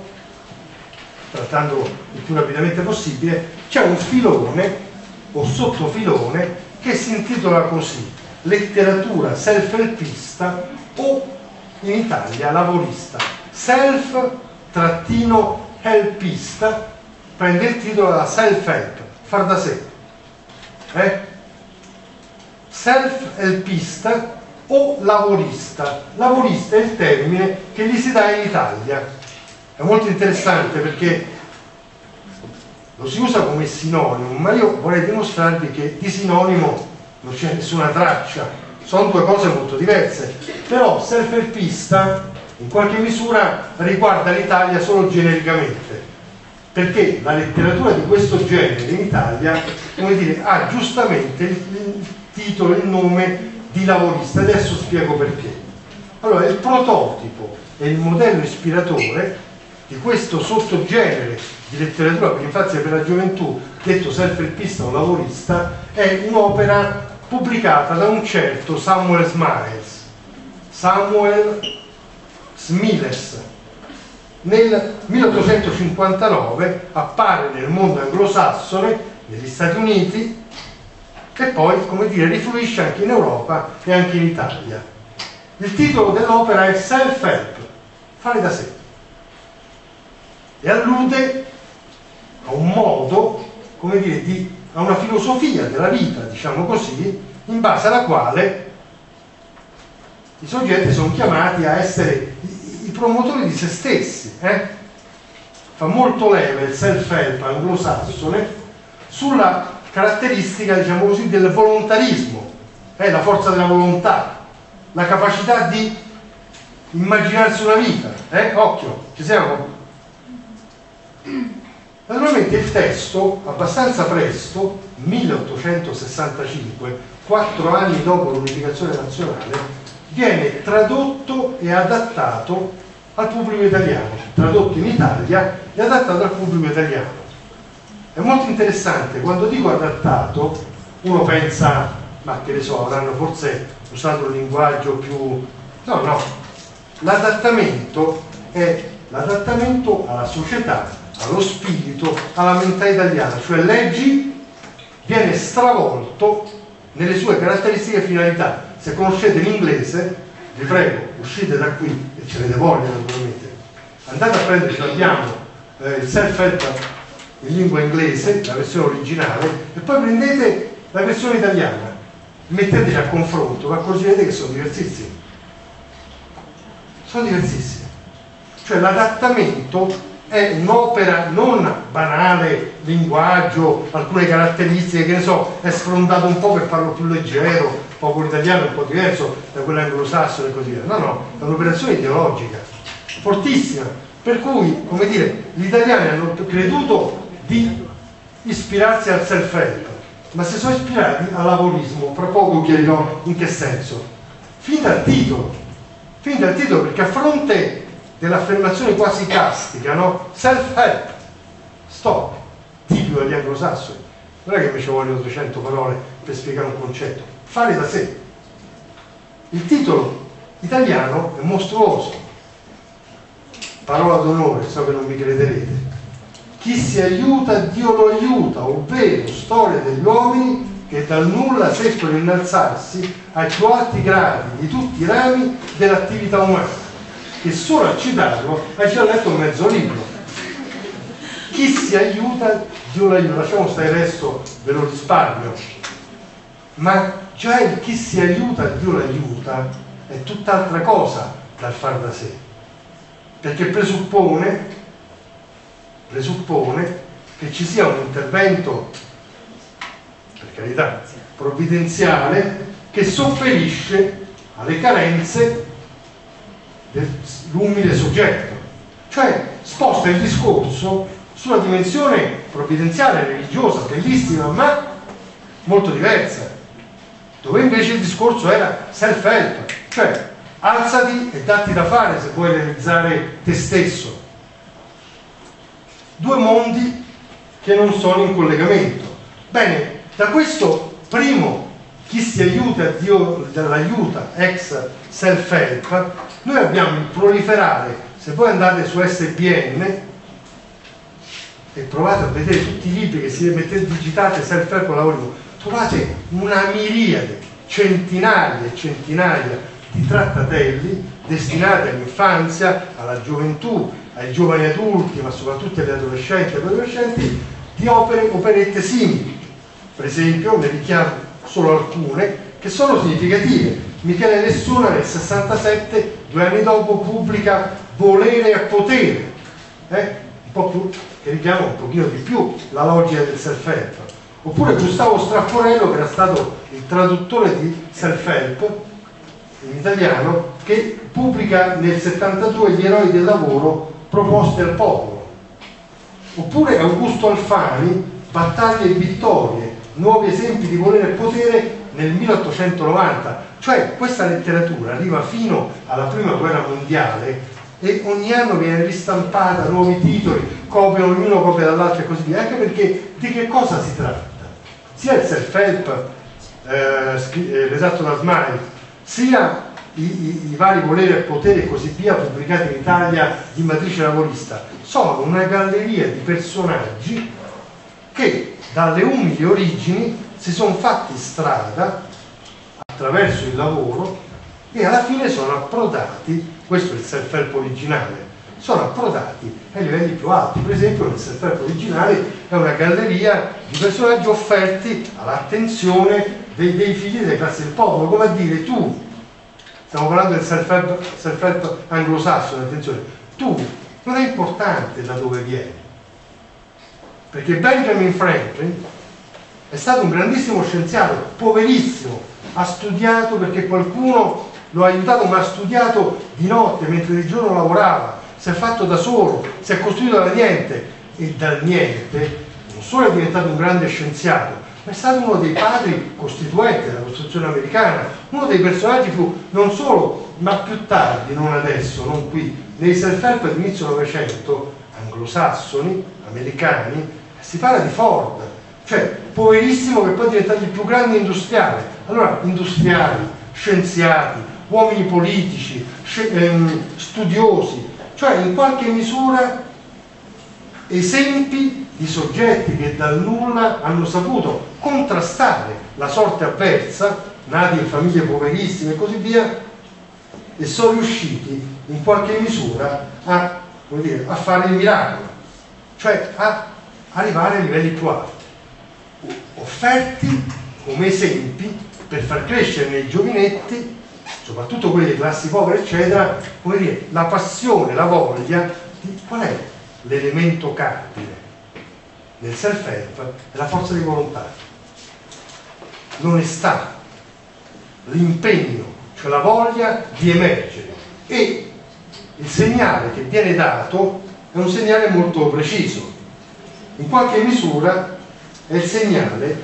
trattandolo il più rapidamente possibile, c'è un filone o sottofilone che si intitola così: letteratura self-helpista o in Italia lavorista. Self-helpista prende il titolo da self-help, far da sé. Self-helpista o lavorista. Lavorista è il termine che gli si dà in Italia. È molto interessante perché lo si usa come sinonimo, ma io vorrei dimostrarvi che di sinonimo non c'è nessuna traccia, sono due cose molto diverse. Però self-helpista in qualche misura riguarda l'Italia solo genericamente, perché la letteratura di questo genere in Italia, come dire, ha giustamente il titolo, il nome di lavorista. Adesso spiego perché. Allora, il prototipo e il modello ispiratore di questo sottogenere di letteratura per l'infanzia e per la gioventù, detto self-helpista o lavorista, è un'opera pubblicata da un certo Samuel Smiles. Nel 1859 appare nel mondo anglosassone, negli Stati Uniti, e poi, come dire, rifluisce anche in Europa e anche in Italia. Il titolo dell'opera è Self-Help, fare da sé, e allude a un modo, come dire, a una filosofia della vita, diciamo così, in base alla quale i soggetti sono chiamati a essere i promotori di se stessi. Fa molto leva il self-help anglosassone sulla caratteristica, diciamo così, del volontarismo, la forza della volontà, la capacità di immaginarsi una vita. Occhio, ci siamo? Naturalmente il testo, abbastanza presto, 1865, 4 anni dopo l'unificazione nazionale, viene tradotto e adattato al pubblico italiano, tradotto in Italia e adattato al pubblico italiano. È molto interessante, quando dico adattato, uno pensa, ma che ne so, avranno forse usato un linguaggio più... No, l'adattamento è l'adattamento alla società, allo spirito, alla mentalità italiana, cioè leggi viene stravolto nelle sue caratteristiche e finalità. Se conoscete l'inglese, vi prego, uscite da qui, e ce l'avete voglia naturalmente, andate a prendere, abbiamo il self-help in lingua inglese, la versione originale, e poi prendete la versione italiana, metteteli a confronto, ma accorgerete che sono diversissimi. Sono diversissimi. Cioè l'adattamento è un'opera non banale, linguaggio, alcune caratteristiche, che ne so, è sfrondato un po' per farlo più leggero, il popolo italiano è un po' diverso da quello anglosassone e così via. No, è un'operazione ideologica, fortissima, per cui, come dire, gli italiani hanno creduto di ispirarsi al self-help, ma si sono ispirati al lavorismo. Fra poco chiarirò in che senso. Fin dal titolo, perché a fronte dell'affermazione quasi castica, no? Self-help, stop, tipico degli anglosassoni, non è che mi ci vogliono 300 parole per spiegare un concetto, fare da sé. Il titolo italiano è mostruoso, parola d'onore, so che non mi crederete: chi si aiuta Dio lo aiuta, ovvero storia degli uomini che dal nulla seppero innalzarsi ai più alti gradi di tutti i rami dell'attività umana. E solo a citarlo hai già letto un mezzo libro. Chi si aiuta Dio lo aiuta, lasciamo stare il resto, ve lo risparmio, ma già il chi si aiuta Dio lo aiuta è tutt'altra cosa dal far da sé, perché presuppone che ci sia un intervento, per carità, provvidenziale, che sopperisce alle carenze dell'umile soggetto, cioè sposta il discorso sulla dimensione provvidenziale, religiosa, bellissima, ma molto diversa, dove invece il discorso era self-help, cioè alzati e datti da fare se vuoi realizzare te stesso. Due mondi che non sono in collegamento. Bene, da questo primo chi si aiuta Dio l'aiuta ex self-help, noi abbiamo il proliferare. Se voi andate su SBN e provate a vedere tutti i libri che si mettete, digitate self-help o lavorismo, trovate una miriade, centinaia e centinaia di trattatelli destinati all'infanzia, alla gioventù, ai giovani adulti, ma soprattutto agli adolescenti e agli adolescenti, di operette simili. Per esempio, ne richiamo solo alcune che sono significative. Michele Nessuna nel 67, 2 anni dopo, pubblica Volere e Potere, un po' più, che richiama un pochino di più la logica del self-help. Oppure Gustavo Strafforello, che era stato il traduttore di self-help in italiano, che pubblica nel 72 Gli eroi del lavoro proposti al popolo. Oppure Augusto Alfani, Battaglie e vittorie, nuovi esempi di volere e potere, nel 1890. Cioè questa letteratura arriva fino alla prima guerra mondiale e ogni anno viene ristampata, nuovi titoli, copia, ognuno copia dall'altro e così via, anche perché di che cosa si tratta? Sia il self-help redatto da Smile, sia i vari voleri e poteri e così via pubblicati in Italia di matrice lavorista, sono una galleria di personaggi che dalle umili origini si sono fatti strada attraverso il lavoro e alla fine sono approdati, questo è il self-help originale, sono approdati ai livelli più alti. Per esempio nel self-help originale è una galleria di personaggi offerti all'attenzione dei figli delle classi del popolo, come a dire: tu stiamo parlando del self-help anglosassone, attenzione, tu non è importante da dove vieni, perché Benjamin Franklin è stato un grandissimo scienziato, poverissimo, ha studiato perché qualcuno lo ha aiutato, ma ha studiato di notte mentre di giorno lavorava, si è fatto da solo, si è costruito da niente, e dal niente non solo è diventato un grande scienziato, ma è stato uno dei padri costituenti della Costituzione americana, uno dei personaggi più, non solo, ma più tardi, non adesso, non qui, nei self-help dell'inizio Novecento, anglosassoni, americani, si parla di Ford, cioè poverissimo che poi è diventato il più grande industriale. Allora, industriali, scienziati, uomini politici, studiosi, cioè in qualche misura esempi di soggetti che dal nulla hanno saputo contrastare la sorte avversa, nati in famiglie poverissime e così via, e sono riusciti in qualche misura a, come dire, a fare il miracolo, cioè a arrivare a livelli più alti, offerti come esempi per far crescere nei giovinetti, soprattutto quelli di classi povere eccetera, come dire, la passione, la voglia di qual è l'elemento cardine nel self-help, è la forza di volontà, l'onestà, l'impegno, cioè la voglia di emergere, e il segnale che viene dato è un segnale molto preciso, in qualche misura è il segnale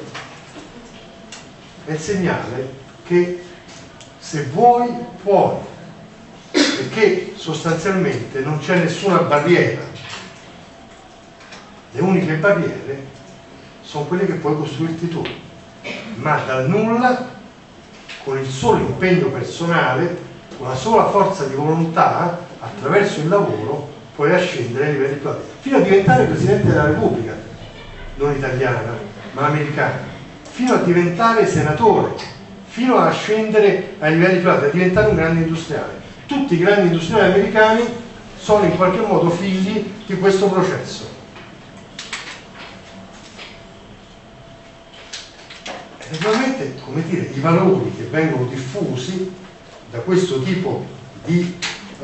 che se vuoi puoi, perché sostanzialmente non c'è nessuna barriera, le uniche barriere sono quelle che puoi costruirti tu, ma dal nulla, con il solo impegno personale, con la sola forza di volontà, attraverso il lavoro puoi ascendere ai livelli più alti, fino a diventare Presidente della Repubblica, non italiana ma americana, fino a diventare senatore, fino a scendere ai livelli più alti, a diventare un grande industriale. Tutti i grandi industriali americani sono in qualche modo figli di questo processo. E naturalmente, come dire, i valori che vengono diffusi da questo tipo di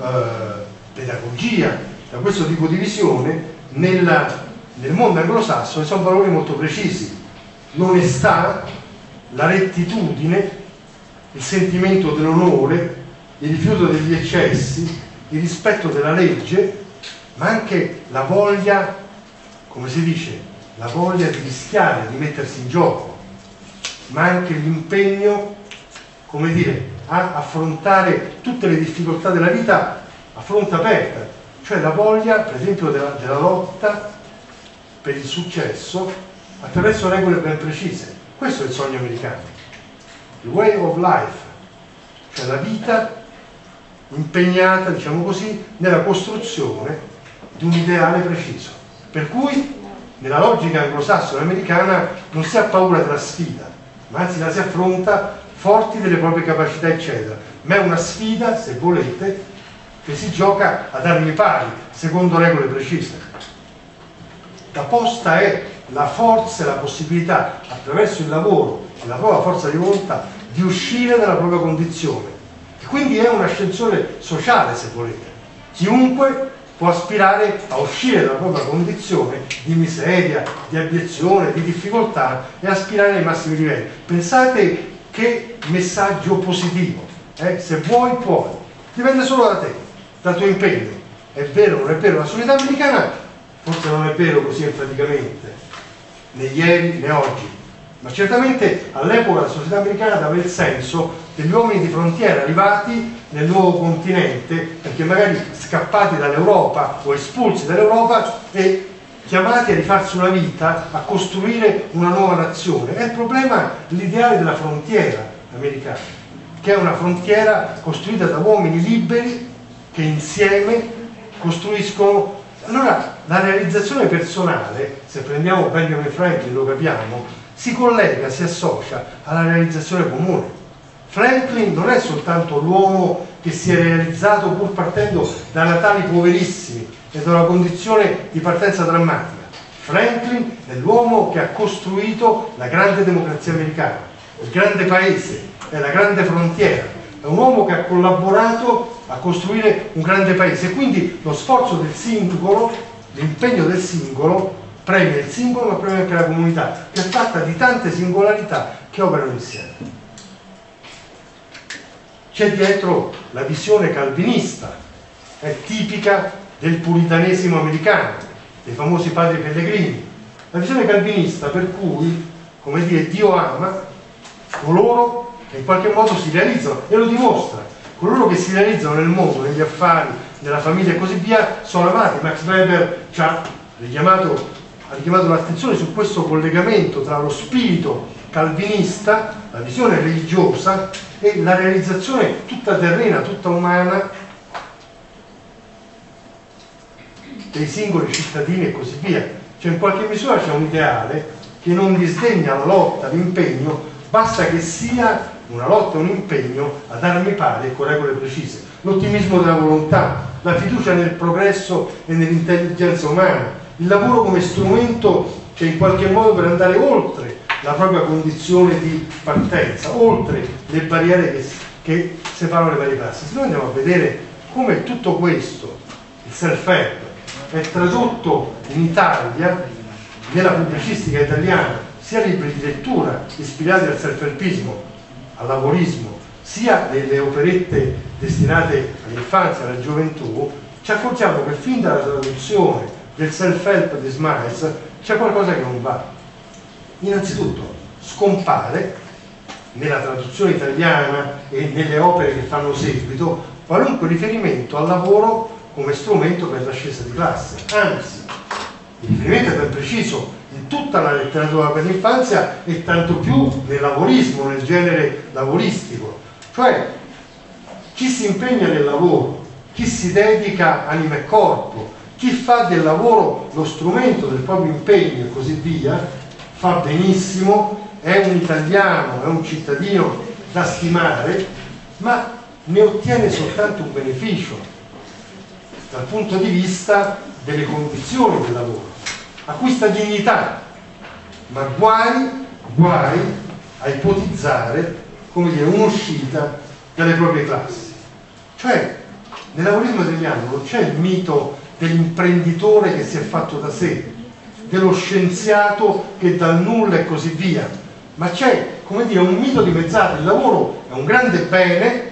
pedagogia, da questo tipo di visione nel mondo anglosassone sono valori molto precisi: l'onestà, la rettitudine, il sentimento dell'onore, il rifiuto degli eccessi, il rispetto della legge, ma anche la voglia, come si dice, la voglia di rischiare, di mettersi in gioco, ma anche l'impegno, come dire, a affrontare tutte le difficoltà della vita a fronte aperta, cioè la voglia, per esempio, della lotta per il successo attraverso regole ben precise. Questo è il sogno americano, il way of life, cioè la vita impegnata, diciamo così, nella costruzione di un ideale preciso, per cui nella logica anglosassone americana non si ha paura della sfida, ma anzi la si affronta forti delle proprie capacità eccetera, ma è una sfida, se volete, che si gioca ad armi pari secondo regole precise. La posta è la forza e la possibilità, attraverso il lavoro e la propria forza di volontà, di uscire dalla propria condizione, e quindi è un'ascensione sociale, se volete. Chiunque può aspirare a uscire dalla propria condizione di miseria, di abiezione, di difficoltà e aspirare ai massimi livelli. Pensate che messaggio positivo, se vuoi puoi, dipende solo da te, dal tuo impegno. È vero o non è vero? La società americana forse non è vero così enfaticamente, né ieri né oggi, ma certamente all'epoca la società americana dava il senso degli uomini di frontiera arrivati nel nuovo continente, perché magari scappati dall'Europa o espulsi dall'Europa e chiamati a rifarsi una vita, a costruire una nuova nazione. È il problema, l'ideale della frontiera americana, che è una frontiera costruita da uomini liberi che insieme costruiscono. Allora la realizzazione personale, se prendiamo Benjamin Franklin lo capiamo, si collega, si associa alla realizzazione comune. Franklin non è soltanto l'uomo che si è realizzato pur partendo da natali poverissimi e da una condizione di partenza drammatica. Franklin è l'uomo che ha costruito la grande democrazia americana, il grande paese e la grande frontiera, è un uomo che ha collaborato a costruire un grande paese, quindi lo sforzo del singolo, l'impegno del singolo premia il singolo ma premia anche la comunità, che è fatta di tante singolarità che operano insieme. C'è dietro la visione calvinista, è tipica del puritanesimo americano, dei famosi padri pellegrini. La visione calvinista per cui, come dire, Dio ama coloro che in qualche modo si realizzano, e lo dimostra. Coloro che si realizzano nel mondo, negli affari, nella famiglia e così via, sono amati. Max Weber ci ha richiamato l'attenzione su questo collegamento tra lo spirito calvinista, la visione religiosa, e la realizzazione tutta terrena, tutta umana dei singoli cittadini e così via. Cioè in qualche misura c'è un ideale che non disdegna la lotta, l'impegno, basta che sia una lotta, un impegno ad armi pari e con regole precise. L'ottimismo della volontà, la fiducia nel progresso e nell'intelligenza umana, il lavoro come strumento che in qualche modo per andare oltre la propria condizione di partenza, oltre le barriere che separano le varie classi. Se noi andiamo a vedere come tutto questo, il self-help, è tradotto in Italia, nella pubblicistica italiana, sia libri di lettura ispirati al self-helpismo, al lavorismo, sia nelle operette destinate all'infanzia e alla gioventù, ci accorgiamo che fin dalla traduzione del self-help di Smiles c'è qualcosa che non va. Innanzitutto scompare nella traduzione italiana e nelle opere che fanno seguito qualunque riferimento al lavoro come strumento per l'ascesa di classe. Anzi, il riferimento è ben preciso in tutta la letteratura per l'infanzia e tanto più nel lavorismo, nel genere lavoristico. Cioè, chi si impegna nel lavoro, chi si dedica anima e corpo, chi fa del lavoro lo strumento del proprio impegno e così via, fa benissimo, è un italiano, è un cittadino da stimare, ma ne ottiene soltanto un beneficio dal punto di vista delle condizioni del lavoro, acquista dignità, ma guai a ipotizzare, come dire, un'uscita dalle proprie classi. Cioè, nel lavorismo italiano non c'è il mito dell'imprenditore che si è fatto da sé, dello scienziato che dal nulla e così via, ma c'è, come dire, un mito dimezzato. Il lavoro è un grande bene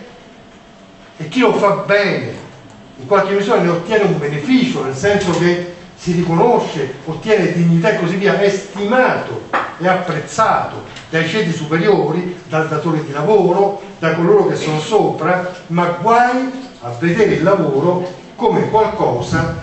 e chi lo fa bene in qualche misura ne ottiene un beneficio, nel senso che si riconosce, ottiene dignità e così via, è stimato e apprezzato dai ceti superiori, dal datore di lavoro, da coloro che sono sopra, ma guai a vedere il lavoro come qualcosa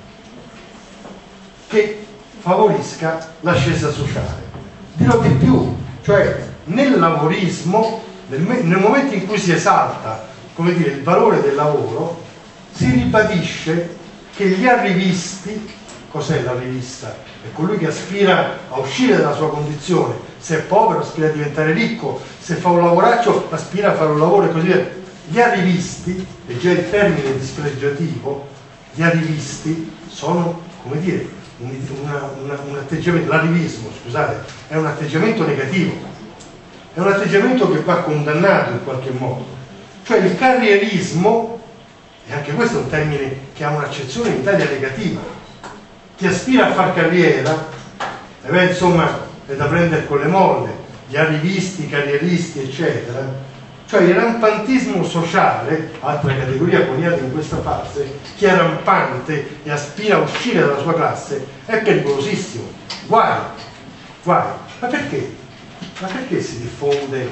che favorisca l'ascesa sociale. Dirò di più, cioè nel lavorismo, nel momento in cui si esalta, come dire, il valore del lavoro, si ribadisce che gli arrivisti, cos'è l'arrivista? È colui che aspira a uscire dalla sua condizione, se è povero aspira a diventare ricco, se fa un lavoraccio aspira a fare un lavoro e così via. Gli arrivisti, è già il termine dispregiativo, gli arrivisti sono, come dire, un atteggiamento, l'arrivismo, scusate, è un atteggiamento negativo, è un atteggiamento che va condannato in qualche modo. Cioè il carrierismo, e anche questo è un termine che ha un'accezione in Italia negativa, chi aspira a far carriera, insomma, è da prendere con le molle, gli arrivisti, i carrieristi, eccetera. Cioè il rampantismo sociale, altra categoria coniata in questa fase, chi è rampante e aspira a uscire dalla sua classe, è pericolosissimo. Guai. Ma perché? Ma perché si diffonde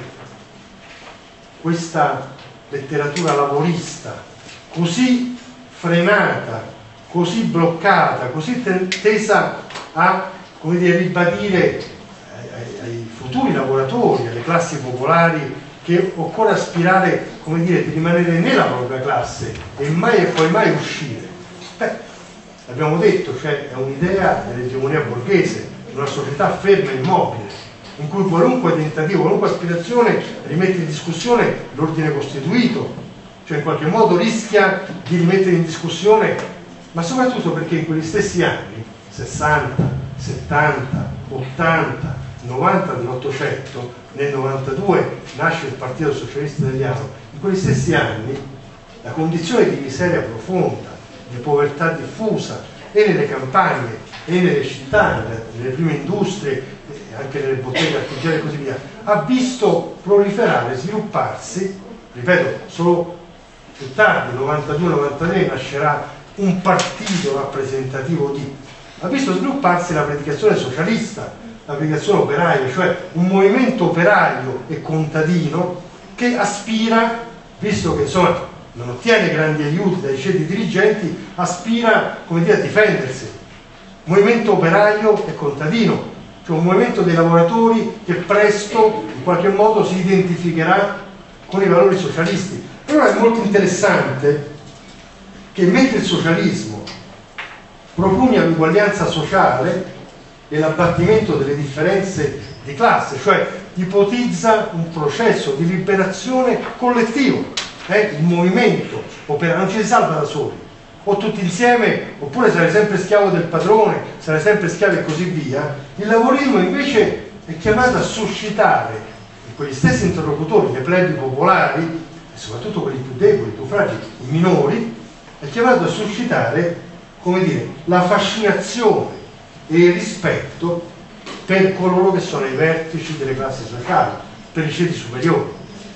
questa letteratura lavorista così frenata, così bloccata, così tesa a, come dire, ribadire ai futuri lavoratori, alle classi popolari, che occorre aspirare, come dire, di rimanere nella propria classe e mai e poi mai uscire? L'abbiamo detto, cioè è un'idea dell'egemonia borghese, di una società ferma e immobile, in cui qualunque tentativo, qualunque aspirazione rimette in discussione l'ordine costituito, cioè in qualche modo rischia di rimettere in discussione, ma soprattutto perché in quegli stessi anni, 60, 70, 80, 90 dell'Ottocento, nel 92 nasce il Partito Socialista Italiano, in quegli stessi anni la condizione di miseria profonda, di povertà diffusa, e nelle campagne, e nelle città, nelle prime industrie, anche nelle botteghe artigiane e così via, ha visto proliferare, svilupparsi, ripeto, solo più tardi, 92-93, nascerà un partito rappresentativo ha visto svilupparsi la predicazione socialista, la predicazione operaia, cioè un movimento operaio e contadino che aspira, visto che insomma non ottiene grandi aiuti dai ceti dirigenti, aspira, come dire, a difendersi. Movimento operaio e contadino, cioè un movimento dei lavoratori che presto in qualche modo si identificherà con i valori socialisti. Allora è molto interessante che mentre il socialismo propugna l'uguaglianza sociale e l'abbattimento delle differenze di classe, cioè ipotizza un processo di liberazione collettivo, il movimento opera, non ci si salva da soli, o tutti insieme, oppure sarai sempre schiavo del padrone, sarai sempre schiavo e così via. Il lavorismo invece è chiamato a suscitare in quegli stessi interlocutori, le plebi popolari, e soprattutto quelli più deboli, più fragili, i minori, è chiamato a suscitare, come dire, la fascinazione e il rispetto per coloro che sono i vertici delle classi sociali, per i ceti superiori.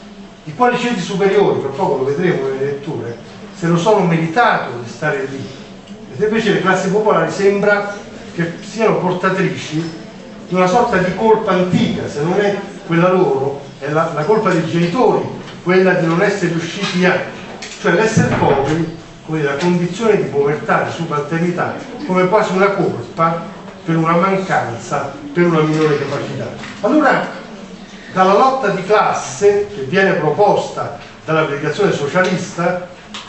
I quali ceti superiori, tra poco lo vedremo nelle letture, se lo sono meritato di stare lì. Ed invece le classi popolari sembra che siano portatrici di una sorta di colpa antica, se non è quella loro, è la colpa dei genitori, quella di non essere riusciti a, cioè l'essere poveri, come la condizione di povertà, di subalternità, come quasi una colpa per una mancanza, per una minore capacità. Allora, dalla lotta di classe che viene proposta dalla predicazione socialista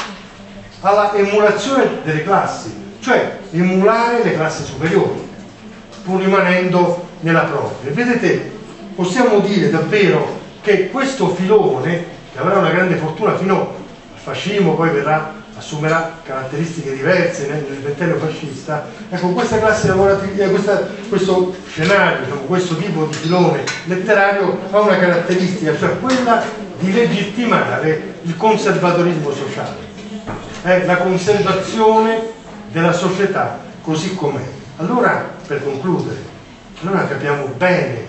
alla emulazione delle classi, cioè emulare le classi superiori, pur rimanendo nella propria. Vedete, possiamo dire davvero che questo filone, che avrà una grande fortuna fino al fascismo, poi assumerà caratteristiche diverse nel ventennio fascista, ecco, questa classe lavoratrice, questo scenario, diciamo, questo tipo di filone letterario ha una caratteristica, cioè quella di legittimare il conservatorismo sociale, la conservazione della società così com'è. Allora, per concludere, allora capiamo bene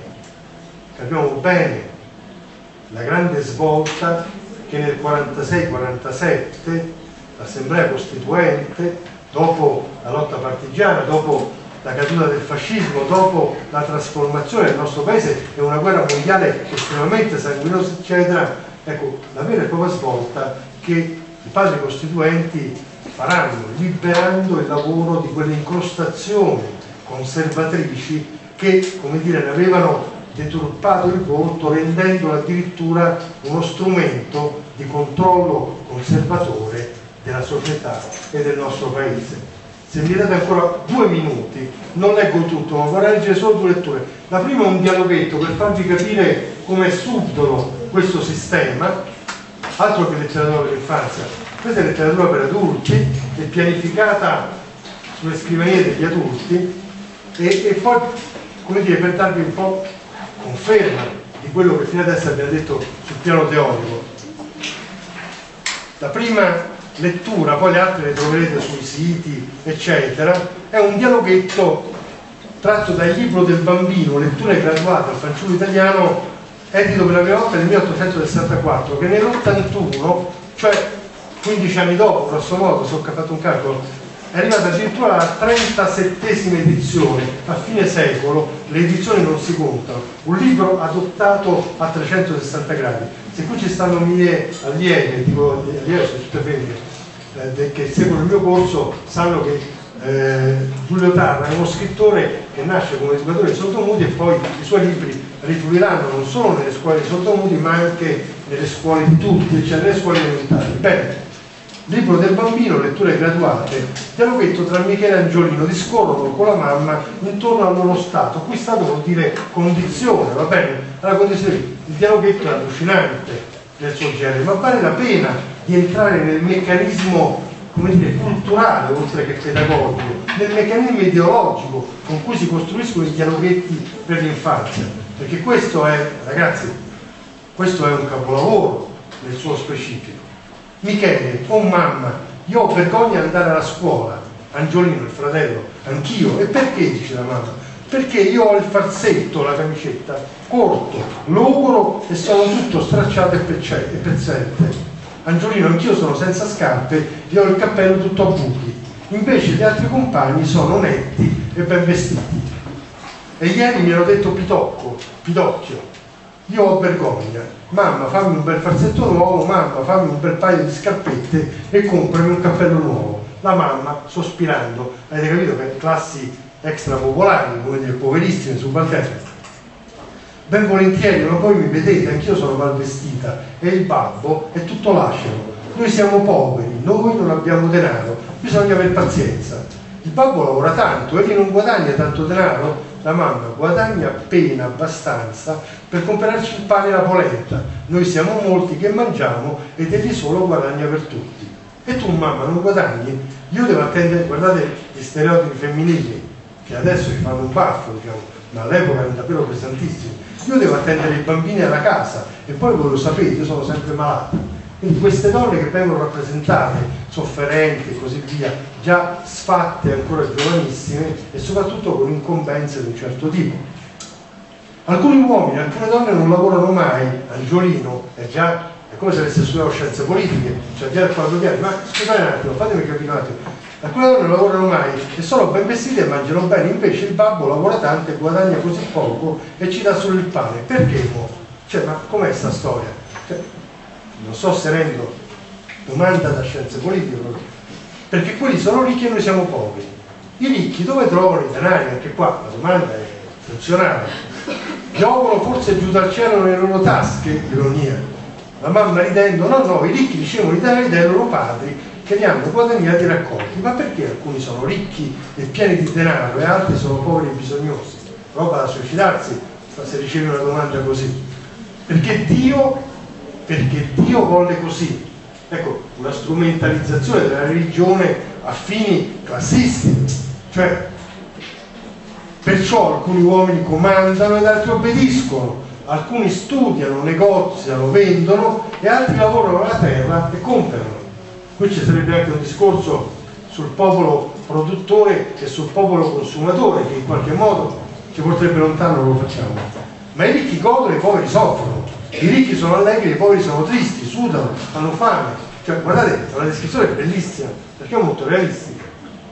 la grande svolta che nel 46-47 l'Assemblea Costituente, dopo la lotta partigiana, dopo la caduta del fascismo, dopo la trasformazione del nostro paese e una guerra mondiale estremamente sanguinosa, eccetera, ecco, la vera e propria svolta che i padri costituenti faranno, liberando il lavoro di quelle incrostazioni conservatrici che, come dire, ne avevano deturpato il volto, rendendolo addirittura uno strumento di controllo conservatore della società e del nostro paese. Se mi date ancora 2 minuti, non leggo tutto, ma vorrei leggere solo 2 letture. La prima è un dialoghetto per farvi capire come è subdolo questo sistema, altro che letteratura per l'infanzia. Questa è letteratura per adulti, è pianificata sulle scrivanie degli adulti e poi, come dire, per darvi un po' conferma di quello che fino adesso abbiamo detto sul piano teorico. La prima lettura, poi le altre le troverete sui siti, eccetera, è un dialoghetto tratto dal libro del bambino, letture graduate al fanciullo italiano, edito per la prima volta nel 1864, che nell'81, cioè 15 anni dopo, grosso modo, se ho fatto un calcolo, è arrivata addirittura alla 37esima edizione, a fine secolo, le edizioni non si contano, un libro adottato a 360 gradi. Se qui ci stanno mie allieve, dico allieve sono tutte femmine, che seguono il mio corso, sanno che Giulio Tarra è uno scrittore che nasce come educatore di sordomudi e poi i suoi libri rifluiranno non solo nelle scuole di sordomudi ma anche nelle scuole di tutti, cioè nelle scuole elementari. Bene, libro del bambino, letture graduate, dialoghetto tra Michele e Angiolino, discorrono con la mamma intorno al loro stato. Qui stato vuol dire condizione, va bene? Alla condizione, il dialoghetto è allucinante nel suo genere, ma vale la pena di entrare nel meccanismo come dire, culturale oltre che pedagogico, nel meccanismo ideologico con cui si costruiscono i dialoghetti per l'infanzia, perché questo è, ragazzi, questo è un capolavoro nel suo specifico. Michele, oh mamma, io ho vergogna di andare alla scuola. Angiolino, il fratello, anch'io. E perché, dice la mamma? Perché io ho il farsetto, la camicetta, corto, logoro e sono tutto stracciato e pezzente. Angiolino, anch'io sono senza scarpe e ho il cappello tutto a buchi. Invece gli altri compagni sono netti e ben vestiti. E ieri mi hanno detto Pidocchio, io ho vergogna. Mamma, fammi un bel farsetto nuovo, mamma, fammi un bel paio di scarpette e comprami un cappello nuovo. La mamma, sospirando, avete capito che classi extrapopolari, come dire, poverissime, subalterne. Ben volentieri, ma poi mi vedete, anch'io sono mal vestita e il babbo è tutto lacero. Noi siamo poveri, noi non abbiamo denaro, bisogna avere pazienza. Il babbo lavora tanto, egli non guadagna tanto denaro. La mamma guadagna appena abbastanza per comprarci il pane e la polenta. Noi siamo molti che mangiamo ed egli solo guadagna per tutti. E tu, mamma, non guadagni? Io devo attendere, guardate gli stereotipi femminili che adesso gli fanno un baffo, diciamo, ma all'epoca erano davvero pesantissimi. Io devo attendere i bambini alla casa e poi voi lo sapete, io sono sempre malata. Quindi queste donne che vengono rappresentate, sofferenti e così via, già sfatte ancora giovanissime e soprattutto con incombenze di un certo tipo. Alcuni uomini, alcune donne non lavorano mai. Angiolino è come se avesse studiato scienze politiche, cioè già al quadro piano, ma scusate un attimo, fatemi capire un attimo. Alcune donne non lavorano mai e sono ben vestite e mangiano bene, invece il babbo lavora tanto e guadagna così poco e ci dà solo il pane. Perché mo? Cioè, ma com'è sta storia? Cioè, non so se rendo domanda da scienze politiche, perché quelli sono ricchi e noi siamo poveri. I ricchi dove trovano i denari? Anche qua la domanda è funzionale. Piovono forse giù dal cielo nelle loro tasche? Ironia. La mamma ridendo, no, i ricchi ricevono i denari dai loro padri che li hanno guadagnati e raccolti. Ma perché alcuni sono ricchi e pieni di denaro e altri sono poveri e bisognosi? Roba da suicidarsi se ricevi una domanda così. Perché Dio volle così. Ecco, una strumentalizzazione della religione a fini classisti. Cioè, perciò alcuni uomini comandano ed altri obbediscono. Alcuni studiano, negoziano, vendono e altri lavorano la terra e comprano. Qui ci sarebbe anche un discorso sul popolo produttore e sul popolo consumatore che in qualche modo ci porterebbe lontano, lo facciamo. Ma i ricchi godono e i poveri soffrono. I ricchi sono allegri e i poveri sono tristi, sudano, hanno fame. Cioè, guardate, è una descrizione bellissima perché è molto realistica.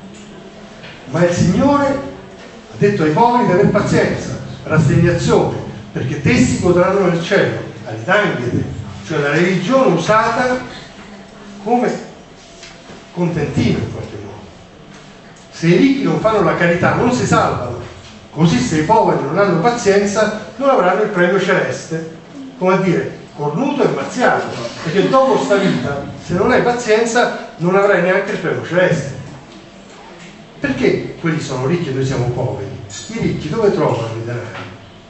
Ma il Signore ha detto ai poveri di avere pazienza, rassegnazione, perché essi godranno nel cielo, alitanghete, cioè la religione usata come contentino in qualche modo. Se i ricchi non fanno la carità non si salvano, così se i poveri non hanno pazienza non avranno il premio celeste, come a dire, cornuto e mazziato, perché dopo sta vita, se non hai pazienza non avrai neanche il premio celeste. Perché quelli sono ricchi e noi siamo poveri? I ricchi dove trovano i denari?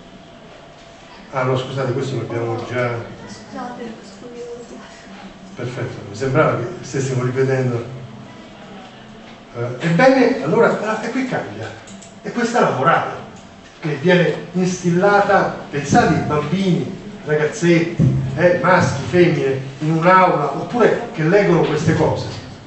Ah no, scusate, questo l'abbiamo già... Scusate, Perfetto, mi sembrava che stessimo ripetendo. Ebbene, allora, e qui cambia. E questa è la morale, che viene instillata, pensate ai bambini, ragazzetti, maschi, femmine, in un'aula, oppure che leggono queste cose.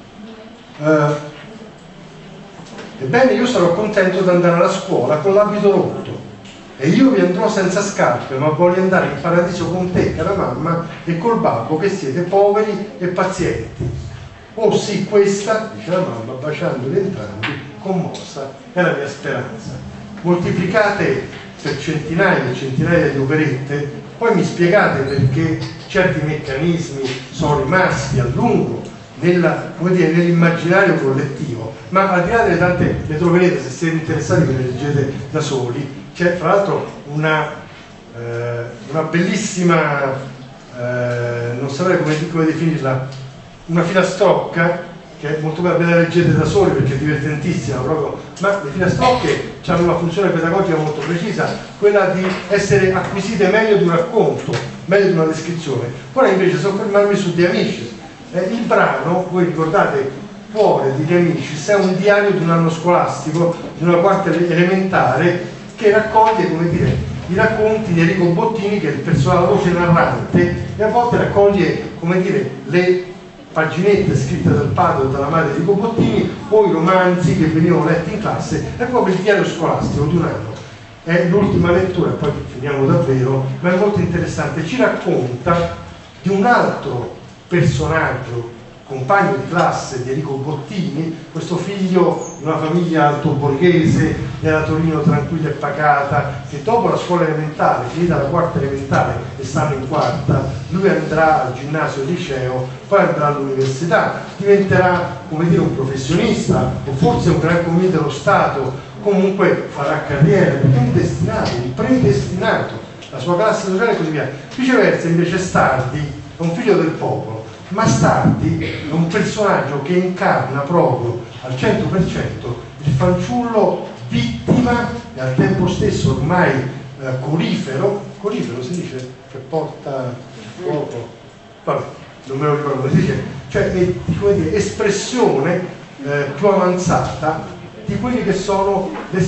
Ebbene, io sarò contento di andare alla scuola con l'abito rotto. E io vi andrò senza scarpe, ma voglio andare in paradiso con te, cara mamma, e col babbo, che siete poveri e pazienti. Oh sì, questa, dice la mamma, baciandoli entrambi, commossa, è la mia speranza. Moltiplicate per centinaia e centinaia di operette, poi mi spiegate perché certi meccanismi sono rimasti a lungo nell'immaginario collettivo, ma al di là delle tante, le troverete se siete interessati, ve le leggete da soli. C'è fra l'altro una bellissima, non saprei come definirla, una filastrocca che è molto bella, ve la leggete da soli perché è divertentissima proprio, ma le filastrocche hanno una funzione pedagogica molto precisa, quella di essere acquisite meglio di un racconto, meglio di una descrizione. Ora invece soffermarmi su The Amish. Il brano, voi ricordate cuore di De Amicis è un diario di un anno scolastico, di una quarta elementare, che raccoglie, come dire, i racconti di Enrico Bottini, che è il personaggio, la voce narrante, e a volte raccoglie, come dire, le paginette scritte dal padre o dalla madre di Enrico Bottini, o i romanzi che venivano letti in classe. È proprio il diario scolastico di un anno. È l'ultima lettura, poi finiamo davvero, ma è molto interessante. Ci racconta di un altro personaggio, compagno di classe di Enrico Bottini, questo figlio di una famiglia altoborghese della Torino tranquilla e pacata, che dopo la scuola elementare, finita la quarta elementare e stanno in quarta, lui andrà al ginnasio e liceo, poi andrà all'università, diventerà, come dire, un professionista o forse un gran comune dello Stato, comunque farà carriera, perché è un destinato, un predestinato, la sua classe sociale e così via. Viceversa invece Stardi è un figlio del popolo, ma Stardi è un personaggio che incarna proprio al 100% il fanciullo vittima e al tempo stesso ormai corifero si dice, che porta fuoco, vabbè, non me lo ricordo come si dice, cioè come dire, espressione più avanzata di quelli che sono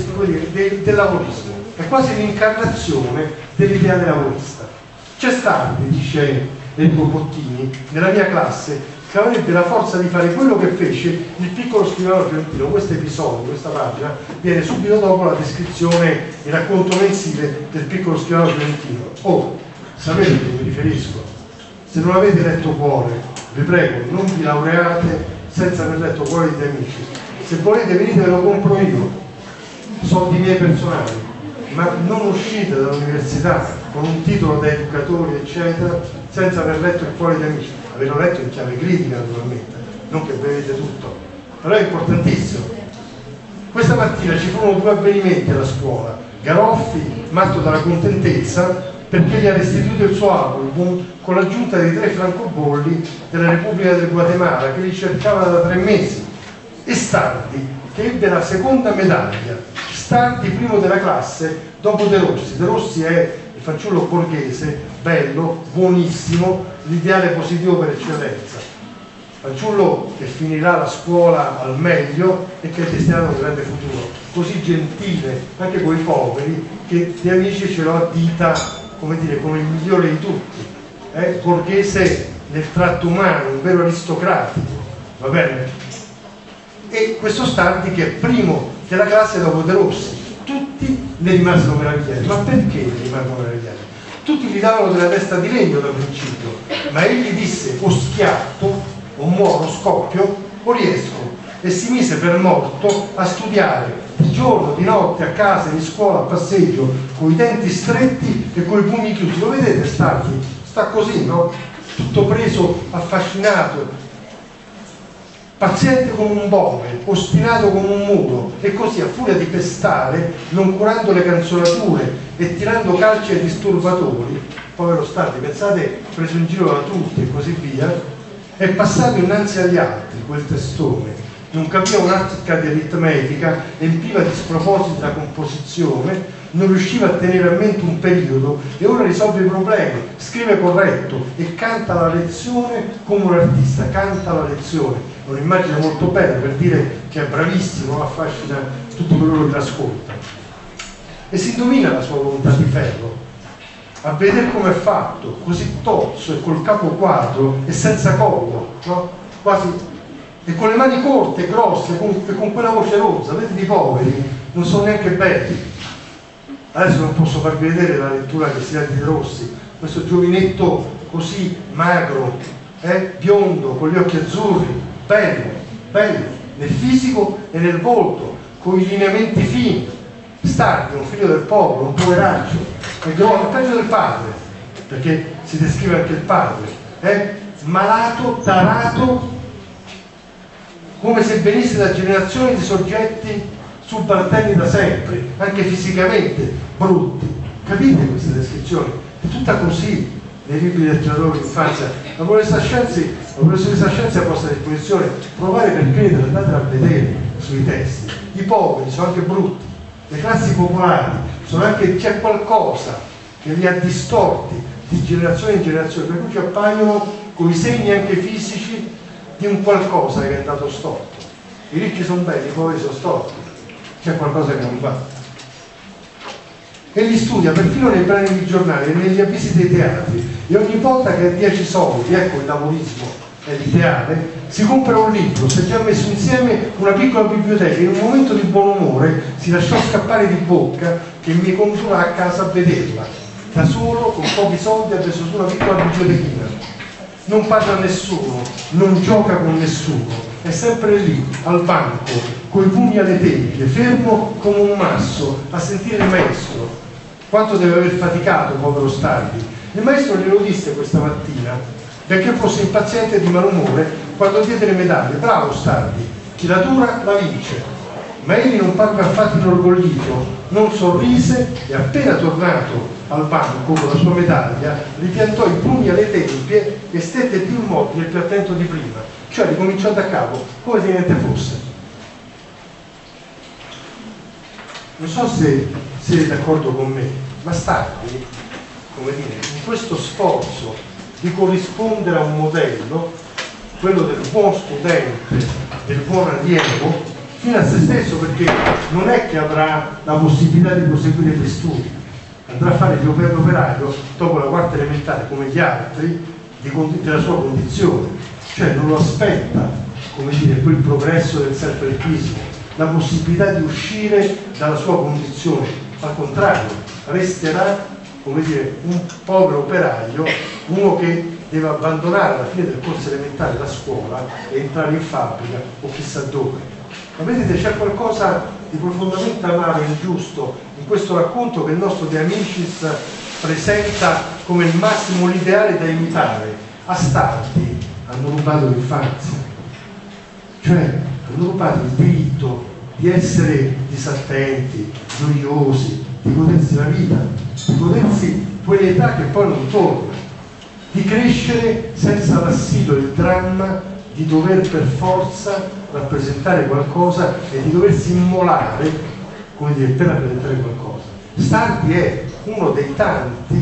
del lavorismo, è quasi l'incarnazione dell'ideale lavorista. C'è Stardi, dice Enrico Bottini, nella mia classe, che avrebbe la forza di fare quello che fece il piccolo scrivano fiorentino. Questo episodio, questa pagina, viene subito dopo la descrizione, il racconto mensile del piccolo scrivano fiorentino. Oh, sapete a che mi riferisco? Se non avete letto Cuore, vi prego, non vi laureate senza aver letto Cuore di De Amicis. Se volete venite, ve lo compro io, soldi miei personali, ma non uscite dall'università con un titolo da educatori eccetera senza aver letto il Cuore di Amici. Averlo letto in chiave critica naturalmente, non che vedete tutto, però è importantissimo. Questa mattina ci furono due avvenimenti alla scuola. Garoffi, matto dalla contentezza perché gli ha restituito il suo album con l'aggiunta dei 3 francobolli della Repubblica del Guatemala che li cercava da 3 mesi, e Stardi che ebbe la seconda medaglia. Stardi primo della classe dopo De Rossi. De Rossi è il fanciullo borghese, bello, buonissimo, l'ideale positivo per eccellenza, fanciullo che finirà la scuola al meglio e che è destinato a un grande futuro, così gentile anche con i poveri che De Amicis ce lo addita, come dire, come il migliore di tutti, borghese nel tratto umano, un vero aristocratico, va bene? E questo Stardi che è primo della classe dopo De Rossi. Tutti ne rimasero meravigliati. Ma perché ne rimasero meravigliati? Tutti gli davano della testa di legno da principio, ma egli disse o schiatto, o muoro, scoppio, o riesco, e si mise per morto a studiare di giorno, di notte, a casa, in scuola, a passeggio, con i denti stretti e con i pugni chiusi. Lo vedete Stardi? Sta così, no? Tutto preso, affascinato, paziente come un bove, ostinato come un muro, e così a furia di pestare, non curando le canzonature e tirando calci ai disturbatori, povero Stardi, pensate, preso in giro da tutti e così via, è passato innanzi agli altri quel testone, non capiva un'artica di aritmetica, empiva di spropositi la composizione, non riusciva a tenere a mente un periodo e ora risolve i problemi, scrive corretto e canta la lezione come un artista, canta la lezione. È un'immagine molto bella per dire che è bravissimo, affascina tutti coloro che l'ascoltano. E si indovina la sua volontà di ferro, a vedere come è fatto, così tozzo e col capo quadro e senza collo, no? Quasi, e con le mani corte, grosse, con quella voce rozza. Vedete, i poveri non sono neanche belli. Adesso non posso farvi vedere la lettura che si ha di De Rossi, questo giovinetto così magro, biondo, con gli occhi azzurri, bello, bello, nel fisico e nel volto, con i lineamenti fini. Stardi, un figlio del popolo, un poveraccio, è peggio del padre, perché si descrive anche il padre, malato, tarato, come se venisse da generazioni di soggetti subalterni da sempre, anche fisicamente brutti. Capite queste descrizioni? È tutta così nei libri del creatore d'infanzia. La professoressa Scienza è a vostra disposizione, provare per credere, andate a vedere sui testi. I poveri sono anche brutti, le classi popolari sono anche, c'è qualcosa che li ha distorti di generazione in generazione, per cui ci appaiono con i segni anche fisici di un qualcosa che è andato storto. I ricchi sono belli, i poveri sono storti, c'è qualcosa che non va. E li studia perfino nei brani di giornale, negli avvisi dei teatri, e ogni volta che ha 10 soldi, ecco il lavorismo è l'ideale, si compra un libro, si è già messo insieme una piccola biblioteca, in un momento di buon umore si lasciò scappare di bocca che mi condurrà a casa a vederla, da solo, con pochi soldi, ha preso su una piccola bibliotechina, non parla a nessuno, non gioca con nessuno, è sempre lì, al banco, coi pugni alle tempie, fermo come un masso, a sentire il maestro. Quanto deve aver faticato, povero Stardi. Il maestro glielo disse questa mattina, perché fosse impaziente e di malumore quando diede le medaglie. Bravo Stardi, chi la dura la vince. Ma egli non parve affatto inorgoglito, non sorrise e appena tornato al banco con la sua medaglia ripiantò i pugni alle tempie e stette più immobile e più attento di prima, cioè ricominciò da capo, come se niente fosse. Non so se siete d'accordo con me, ma Stardi, come dire, in questo sforzo di corrispondere a un modello, quello del buon studente, del buon allievo, fino a se stesso, perché non è che avrà la possibilità di proseguire gli studi, andrà a fare l'operaio dopo la quarta elementare come gli altri della sua condizione, cioè non lo aspetta, come dire, quel progresso del self-helpismo, la possibilità di uscire dalla sua condizione, al contrario, resterà, come dire, un povero operaio, uno che deve abbandonare alla fine del corso elementare la scuola e entrare in fabbrica o chissà dove. Ma vedete, c'è qualcosa di profondamente amaro e ingiusto in questo racconto che il nostro De Amicis presenta come il massimo, l'ideale da imitare. A Stardi hanno rubato l'infanzia, cioè hanno rubato il diritto di essere disattenti, gioiosi, di godersi la vita, di godersi quell'età che poi non torna, di crescere senza l'assillo e il dramma di dover per forza rappresentare qualcosa e di doversi immolare, come dire, per rappresentare qualcosa. Stardi è uno dei tanti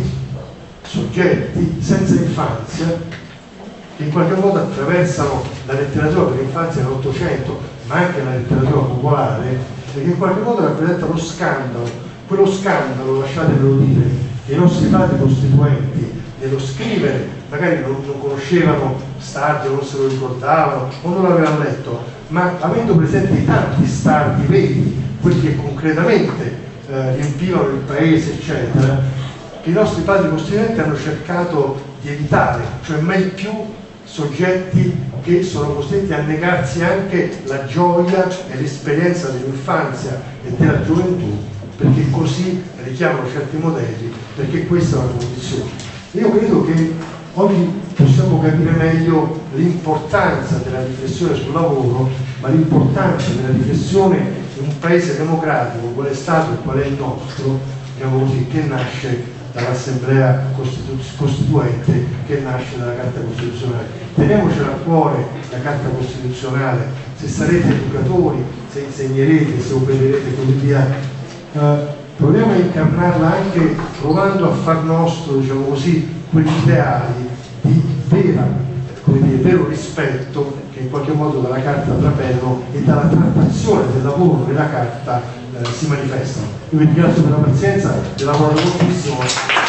soggetti senza infanzia che in qualche modo attraversano la letteratura per l'infanzia nell'Ottocento, ma anche la letteratura popolare, e che in qualche modo rappresenta lo scandalo, quello scandalo, lasciatemelo dire, che i nostri padri costituenti nello scrivere magari non conoscevano Stardi o non se lo ricordavano o non l'avevano letto, ma avendo presente i tanti Stardi veri, quelli che concretamente riempivano il paese, eccetera, che i nostri padri costituenti hanno cercato di evitare, cioè mai più soggetti che sono costretti a negarsi anche la gioia e l'esperienza dell'infanzia e della gioventù, perché così richiamano certi modelli, perché questa è la condizione. Io credo che oggi possiamo capire meglio l'importanza della riflessione sul lavoro, ma l'importanza della riflessione in un paese democratico, qual è stato e qual è il nostro, diciamo così, che nasce dall'Assemblea Costituente, che nasce dalla Carta Costituzionale. Teniamocela a cuore la Carta Costituzionale, se sarete educatori, se insegnerete, se opererete e così via, proviamo a incarnarla anche provando a far nostro, diciamo così, quegli ideali di vero rispetto che in qualche modo dalla Carta trapelano e dalla trattazione del lavoro della Carta si manifestano. Io vi ringrazio per la pazienza, vi lavoro moltissimo.